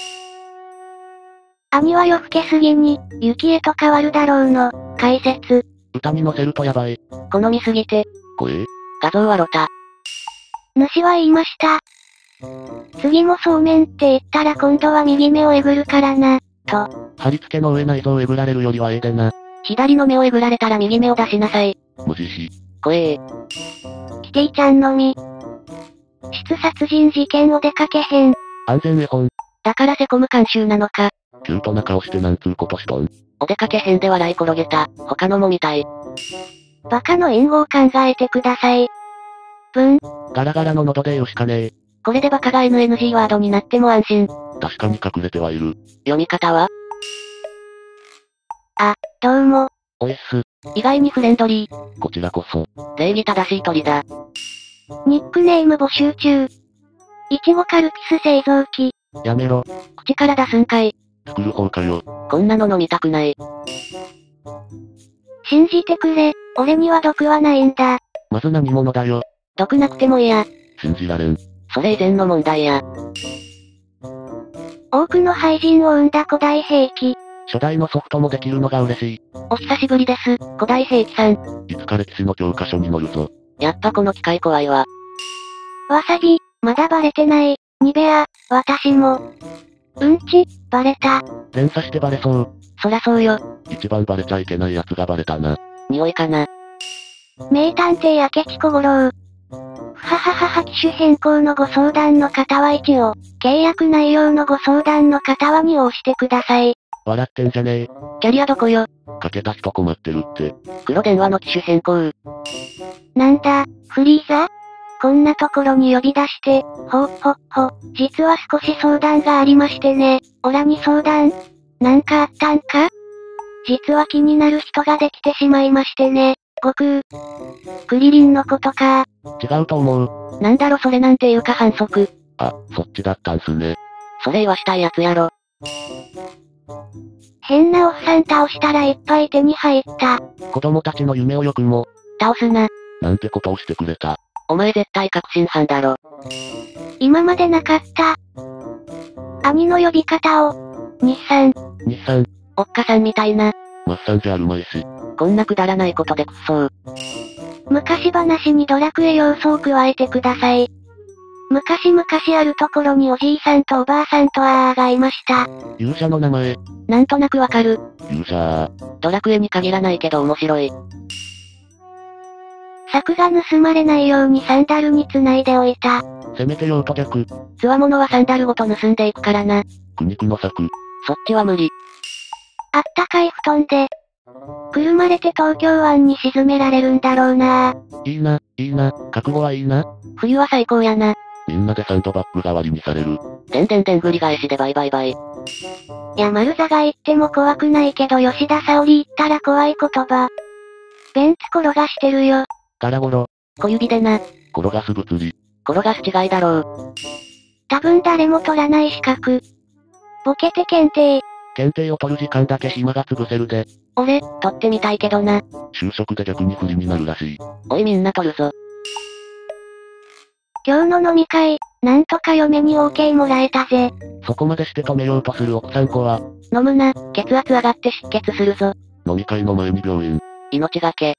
兄は夜更けすぎに、雪へと変わるだろうの、解説。 歌に乗せるとやばい。 好みすぎて。 声？ 画像はロタ。 主は言いました。次もそうめんって言ったら今度は右目をえぐるからな、と。 貼り付けの上内臓をえぐられるよりはええでな。 左の目をえぐられたら右目を出しなさい。 無慈悲。 怖え。 キティちゃんのみ。失殺人事件お出かけ編。 安全絵本。 だからセコム監修なのか。 キュートな顔してなんつうことしとん。 お出かけ編で笑い転げた。他のも見たい。 バカの隠語を考えてください。 ガラガラの喉で言うしかねえ。 これでバカが NNG ワードになっても安心。 確かに隠れてはいる。 読み方は？ あ、どうも。 おえっす。 意外にフレンドリー。 こちらこそ。 礼儀正しい鳥だ。 ニックネーム募集中。いちごカルピス製造機。 やめろ。 口から出すんかい。 作る方かよ。 こんなの飲みたくない。 信じてくれ、俺には毒はないんだ。 まず何者だよ。 毒なくてもいいや。 信じられん。 それ以前の問題や。 多くの廃人を生んだ古代兵器。 初代のソフトもできるのが嬉しい。 お久しぶりです、古代兵器さん。 いつか歴史の教科書に載るぞ。 やっぱこの機械怖いわ。 わさび、まだバレてない。ニベア、私も。うんち、バレた。 連鎖してバレそう。 そらそうよ。 一番バレちゃいけないやつがバレたな。 匂いかな。 名探偵明智小五郎。ふはははは機種変更のご相談の方は1を、契約内容のご相談の方は2を押してください。 笑ってんじゃねえ。 キャリアどこよ。 かけた人困ってるって。 黒電話の機種変更。 なんだ、フリーザ？こんなところに呼び出して、実は少し相談がありましてね。オラに相談？なんかあったんか？実は気になる人ができてしまいましてね。悟空。クリリンのことか。 違うと思う。なんだろそれなんていうか反則。 あ、そっちだったんすね。 それ言わしたいやつやろ。 変なおっさん倒したらいっぱい手に入った。 子供たちの夢をよくも。 倒すな。 なんてことをしてくれた。 お前絶対確信犯だろ。 今までなかった。兄の呼び方を。日産。 おっかさんみたいな。 マッサンじゃあるまいし。 こんなくだらないことでくっそー。 昔話にドラクエ要素を加えてください。昔々あるところにおじいさんとおばあさんとがいました。 勇者の名前。 なんとなくわかる。 勇者ドラクエに限らないけど面白い。 柵が盗まれないようにサンダルに繋いでおいた。 せめて用途逆。 つわものはサンダルごと盗んでいくからな。 苦肉の策。 そっちは無理。 あったかい布団で、くるまれて東京湾に沈められるんだろうな。 いいな、いいな、覚悟はいいな。 冬は最高やな。 みんなでサンドバッグ代わりにされる。 でんぐり返しでバイバイバイ。 いや丸座が言っても怖くないけど吉田沙保里言ったら怖い言葉。ベンツ転がしてるよ。 ガラゴロ。 小指でな。 転がす物理。 転がす違いだろう。 多分誰も取らない資格。ボケて検定。 検定を取る時間だけ暇が潰せるで。 俺、取ってみたいけどな。 就職で逆に不利になるらしい。 おいみんな取るぞ。 今日の飲み会、なんとか嫁に OK もらえたぜ。 そこまでして止めようとする奥さん子は、 飲むな、血圧上がって失血するぞ。 飲み会の前に病院。 命がけ。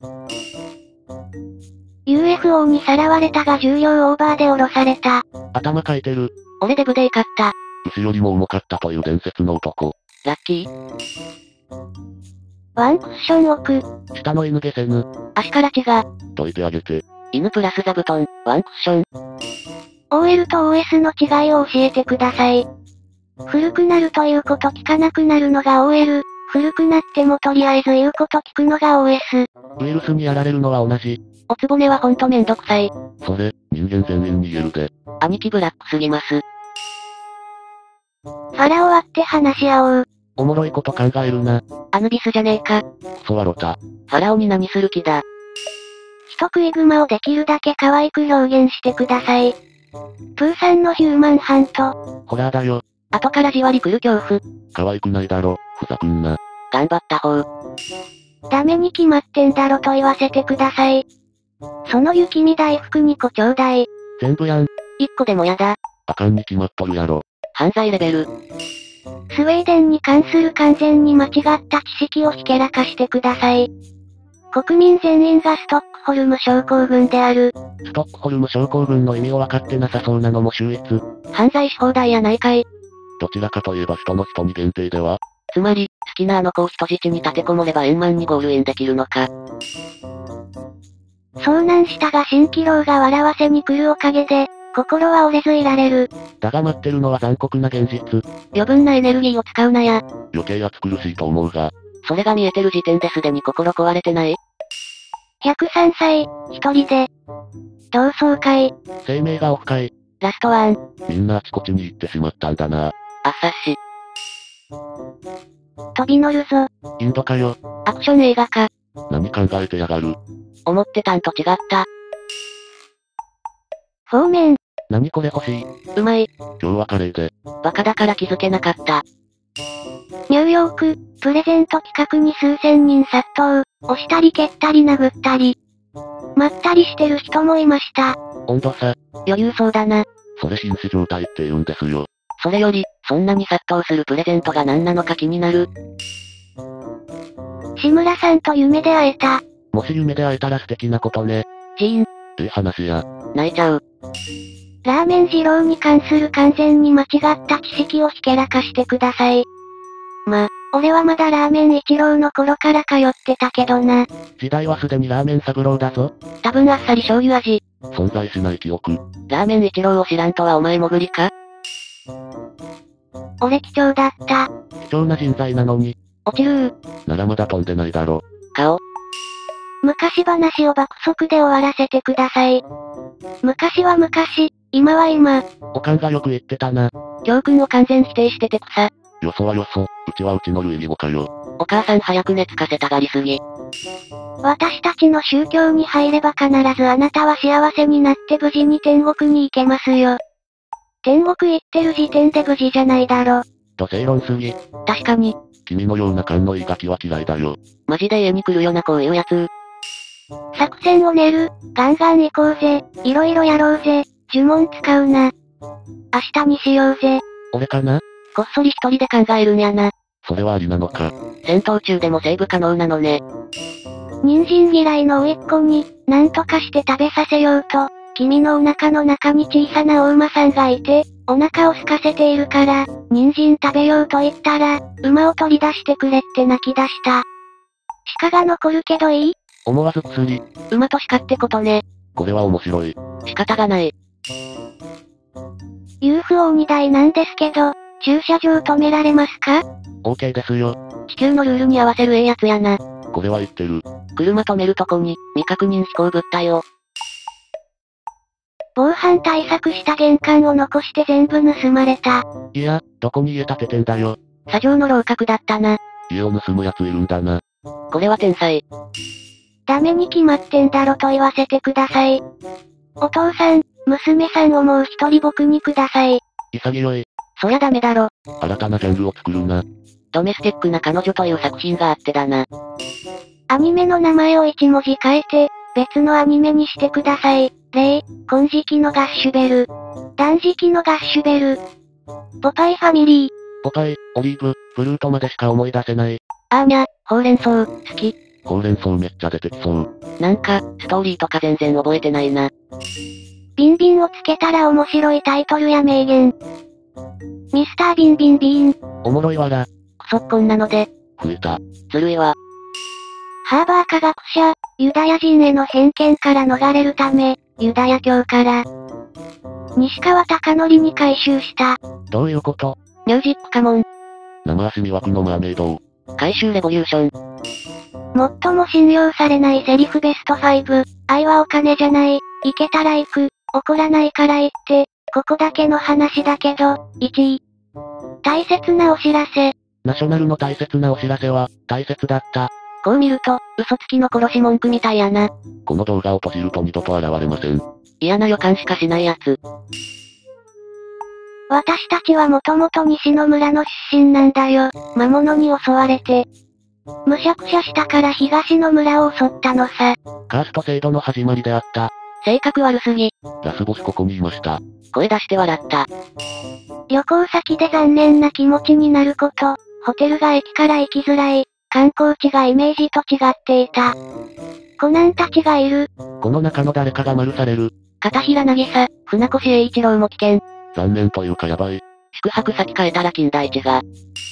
UFO にさらわれたが重量オーバーで降ろされた。 頭かいてる。 俺デブで勝った。 牛よりも重かったという伝説の男。 ラッキー。 ワンクッション置く。 下の犬消せぬ。 足から血が。 どいてあげて。 犬プラス座布団、ワンクッション。 OL と OS の違いを教えてください。古くなるということ聞かなくなるのが OL。古くなってもとりあえず言うこと聞くのが OS。 ウイルスにやられるのは同じ。 おつぼねはほんとめんどくさい。 それ、人間全員に言えるで。 兄貴ブラックすぎます。 ファラを割って話し合おう。 おもろいこと考えるな。 アヌビスじゃねえか。 クソワロタ。 ファラオに何する気だ。 人食いグマをできるだけ可愛く表現してください。プーさんのヒューマンハント。 ホラーだよ。 後からじわり来る恐怖。 可愛くないだろ、ふざくんな。 頑張った方。 ダメに決まってんだろと言わせてください。その雪見大福2個ちょうだい。 全部やん。 1個でもやだ。 あかんに決まっとるやろ。 犯罪レベル。 スウェーデンに関する完全に間違った知識をひけらかしてください。国民全員がストックホルム症候群である。 ストックホルム症候群の意味を分かってなさそうなのも秀逸。 犯罪し放題やないかい。 どちらかといえば人の人に限定では。 つまり、好きなあの子を人質に立てこもれば円満にゴールインできるのか。 遭難したが蜃気楼が笑わせに来るおかげで、心は折れずいられる。 だが待ってるのは残酷な現実。 余分なエネルギーを使うなや。 余計暑苦しいと思うが。 それが見えてる時点ですでに心壊れてない？ 103 歳、一人で。同窓会。 生命がオフ会。 ラストワン。 みんなあちこちに行ってしまったんだな。 あっさっし。 飛び乗るぞ。 インドかよ。 アクション映画か。 何考えてやがる。 思ってたんと違った。 フォーメン。 何これ欲しい。 うまい。 今日はカレーで。 バカだから気づけなかった。 ニューヨーク、プレゼント企画に数千人殺到。押したり蹴ったり殴ったり。まったりしてる人もいました。 温度差。 余裕そうだな。 それ瀕死状態って言うんですよ。 それより、そんなに殺到するプレゼントが何なのか気になる。 志村さんと夢で会えた。 もし夢で会えたら素敵なことね。 ジーン。 話や。 泣いちゃう。 ラーメン二郎に関する完全に間違った知識をひけらかしてください。俺はまだラーメン一郎の頃から通ってたけどな。 時代はすでにラーメン三郎だぞ。 多分あっさり醤油味。 存在しない記憶。 ラーメン一郎を知らんとはお前もぐりか？ 俺貴重だった。 貴重な人材なのに。 落ちるならまだ飛んでないだろ。 顔。 昔話を爆速で終わらせてください。昔は昔、今は今。 おかんがよく言ってたな。 教訓を完全否定してて草。 よそはよそ、うちはうちの類義語かよ。 お母さん早く寝つかせたがりすぎ。 私たちの宗教に入れば必ずあなたは幸せになって無事に天国に行けますよ。天国行ってる時点で無事じゃないだろ。 土星論すぎ。 確かに。 君のような勘のいいガキは嫌いだよ。 マジで家に来るよなこういうやつ。 作戦を練る、ガンガン行こうぜ、いろいろやろうぜ、呪文使うな。明日にしようぜ。 俺かな？ こっそり一人で考えるんやな。 それはありなのか。 戦闘中でもセーブ可能なのね。 人参嫌いの甥っ子に、なんとかして食べさせようと、君のお腹の中に小さなお馬さんがいて、お腹を空かせているから、人参食べようと言ったら、馬を取り出してくれって泣き出した。鹿が残るけどいい？ 思わず薬。 馬と鹿ってことね。 これは面白い。 仕方がない。 UFO2 台なんですけど、駐車場止められますか？ OK ですよ。 地球のルールに合わせるやつやな。 これは言ってる。 車止めるとこに、未確認飛行物体を。 防犯対策した玄関を残して全部盗まれた。 いや、どこに家建ててんだよ。 砂上の楼閣だったな。 家を盗むやついるんだな。 これは天才。 ダメに決まってんだろと言わせてください。お父さん、娘さんをもう一人僕にください。 潔い。 そりゃダメだろ。 新たなジャンルを作るな。 ドメスティックな彼女という作品があってだな。 アニメの名前を一文字変えて、別のアニメにしてください。例、金色のガッシュベル。断食のガッシュベル。ポパイファミリー。 ポパイ、オリーブ、フルートまでしか思い出せない。 あーにゃ、ほうれん草、好き。 ほうれん草めっちゃ出てきそう。 なんか、ストーリーとか全然覚えてないな。 ビンビンをつけたら面白いタイトルや名言。ミスタービンビンビーン。 おもろいわら。 くそこんなので。 増えた。 ずるいわ。 ハーバー科学者、ユダヤ人への偏見から逃れるため、ユダヤ教から、西川貴教に改宗した。 どういうこと？ ミュージックカモン。 生足魅惑のマーメイドを。 回収レボリューション。 最も信用されないセリフベスト5。愛はお金じゃない。行けたら行く。怒らないから言って。ここだけの話だけど、1位。大切なお知らせ。 ナショナルの大切なお知らせは、大切だった。 こう見ると、嘘つきの殺し文句みたいやな。 この動画を閉じると二度と現れません。 嫌な予感しかしないやつ。 私たちはもともと西の村の出身なんだよ。魔物に襲われて。むしゃくしゃしたから東の村を襲ったのさ。 カースト制度の始まりであった。 性格悪すぎ。 ラスボスここにいました。 声出して笑った。 旅行先で残念な気持ちになること。ホテルが駅から行きづらい。観光地がイメージと違っていた。コナンたちがいる。 この中の誰かが丸される。 片平渚、船越英一郎も危険。 残念というかやばい。 宿泊先変えたら金田一が。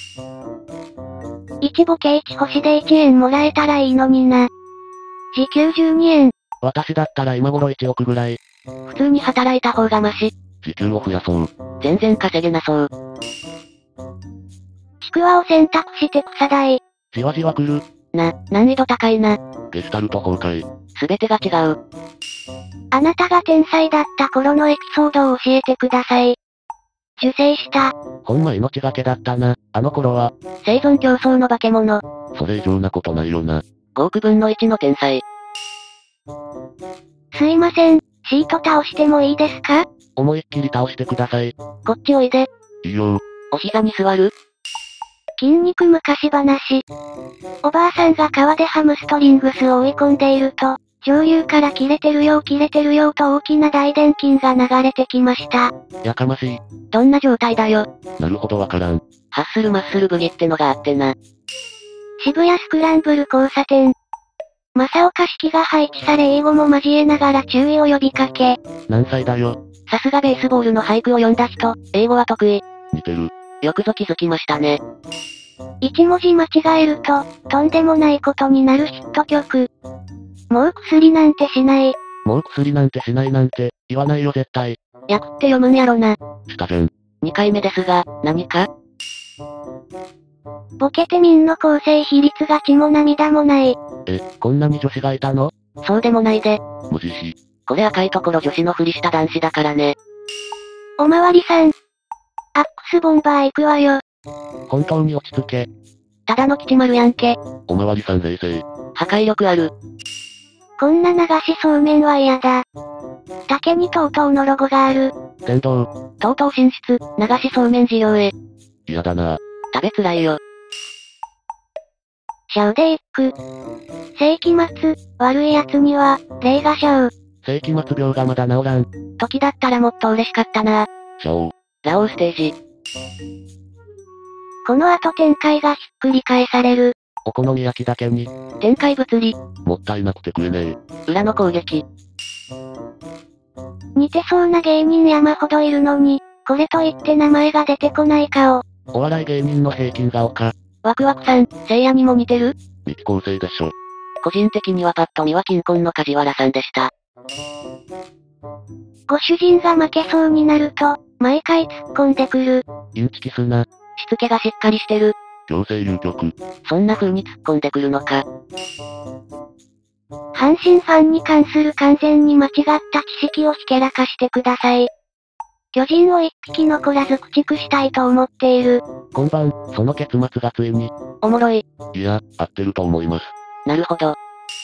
1ボケ1星で1円もらえたらいいのにな。時給12円。 私だったら今頃1億ぐらい。 普通に働いた方がマシ。 時給を増やそう。 全然稼げなそう。 ちくわを選択して草台。 じわじわ来る。 難易度高いな。 ゲスタルト崩壊。 すべてが違う。 あなたが天才だった頃のエピソードを教えてください。受精した。 ほんま命がけだったな。あの頃は。 生存競争の化け物。 それ以上なことないよな。 5億分の1の天才。 すいません、シート倒してもいいですか？ 思いっきり倒してください。 こっちおいで。 いいよ。 お膝に座る？ 筋肉昔話。おばあさんが川でハムストリングスを追い込んでいると、上流から切れてるよと大きな大電筋が流れてきました。 やかましい。 どんな状態だよ。 なるほどわからん。 ハッスルマッスルブギってのがあってな。 渋谷スクランブル交差点。正岡式が配置され英語も交えながら注意を呼びかけ。 何歳だよ。 さすがベースボールの俳句を読んだ人、英語は得意。 似てる。 よくぞ気づきましたね。 一文字間違えると、とんでもないことになるヒット曲。もう薬なんてしない。 もう薬なんてしないなんて、言わないよ絶対。 薬って読むんやろな。 したじゃん。 2回目ですが、何か？ ボケて民の構成比率が血も涙もない。 こんなに女子がいたの？ そうでもないで。 無慈悲。 これ赤いところ女子のふりした男子だからね。 おまわりさん。アックスボンバー行くわよ。 本当に落ち着け。 ただの吉丸やんけ。 おまわりさん冷静。 破壊力ある。 こんな流しそうめんは嫌だ。竹にとうとうのロゴがある。 天道。 とうとう進出、流しそうめん事業へ。 嫌だな。 食べつらいよ。 シャウで一句。世紀末、悪い奴には、霊がシャウ。 世紀末病がまだ治らん。 時だったらもっと嬉しかったな。 シャオ。 ラオウステージ。 この後展開がひっくり返される。 お好み焼きだけに。 展開物理。 もったいなくて食えねえ。裏の攻撃。 似てそうな芸人山ほどいるのに、これといって名前が出てこない顔。 お笑い芸人の平均顔か。 ワクワクさん、聖夜にも似てる？ 三木昴生でしょ。 個人的にはパッと見は金婚の梶原さんでした。 ご主人が負けそうになると、毎回突っ込んでくる。 インチキすな。 しつけがしっかりしてる。 行政優局。 そんな風に突っ込んでくるのか。 阪神ファンに関する完全に間違った知識をひけらかしてください。巨人を一匹残らず駆逐したいと思っている。 今晩、その結末がついに。 おもろい。 いや、合ってると思います。 なるほど。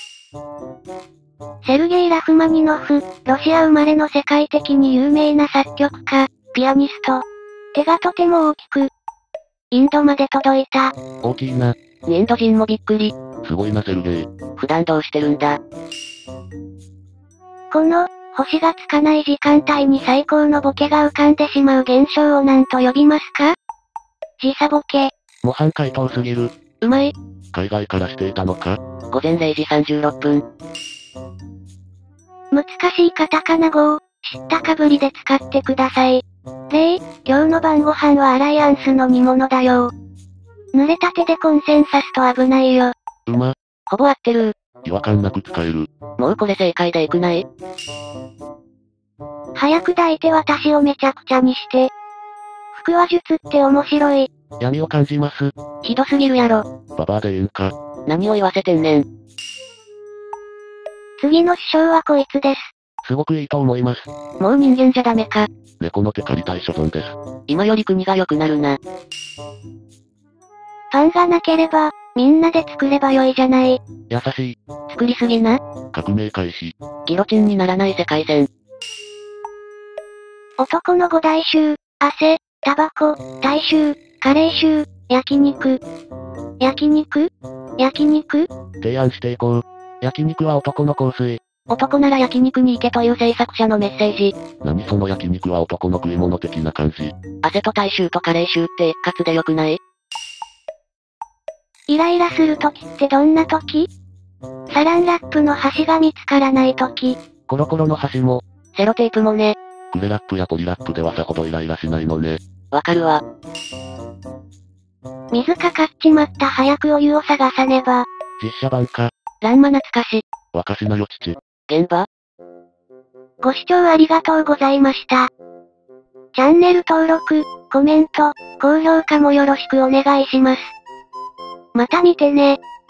セルゲイ・ラフマニノフ、ロシア生まれの世界的に有名な作曲家、ピアニスト。手がとても大きく、インドまで届いた。 大きいな。 インド人もびっくり。 すごいなセルゲイ。 普段どうしてるんだ。 この、星がつかない時間帯に最高のボケが浮かんでしまう現象を何と呼びますか？時差ボケ。 模範解答すぎる。 うまい。 海外からしていたのか？ 午前0時36分。 難しいカタカナ語を、知ったかぶりで使ってください。例、今日の晩ご飯はアライアンスの煮物だよ。濡れた手でコンセンサスと危ないよ。 ほぼ合ってる。 違和感なく使える。 もうこれ正解でいくない？ 早く抱いて私をめちゃくちゃにして。腹話術って面白い。 闇を感じます。 ひどすぎるやろ。 ババアでええんか。 何を言わせてんねん。 次の首相はこいつです。 すごくいいと思います。 もう人間じゃダメか。 猫の手借りたい所存です。 今より国が良くなるな。 パンがなければ、みんなで作ればよいじゃない。 優しい。 作りすぎな。 革命開始。 ギロチンにならない世界線。 男の五大臭、汗、タバコ、大臭、カレー臭、焼肉。焼肉？焼肉？ 提案していこう。焼肉は男の香水。 男なら焼肉に行けという制作者のメッセージ。 何その焼肉は男の食い物的な感じ。 汗と大臭とカレー臭って一括でよくない？ イライラする時ってどんな時？サランラップの端が見つからない時。 コロコロの端も。 セロテープもね。 クレラップやポリラップではさほどイライラしないのね。 わかるわ。 水かかっちまった早くお湯を探さねば。 実写版か。 ランマ懐かし。 若しなよ父。 現場？ ご視聴ありがとうございました。チャンネル登録、コメント、高評価もよろしくお願いします。また見てね。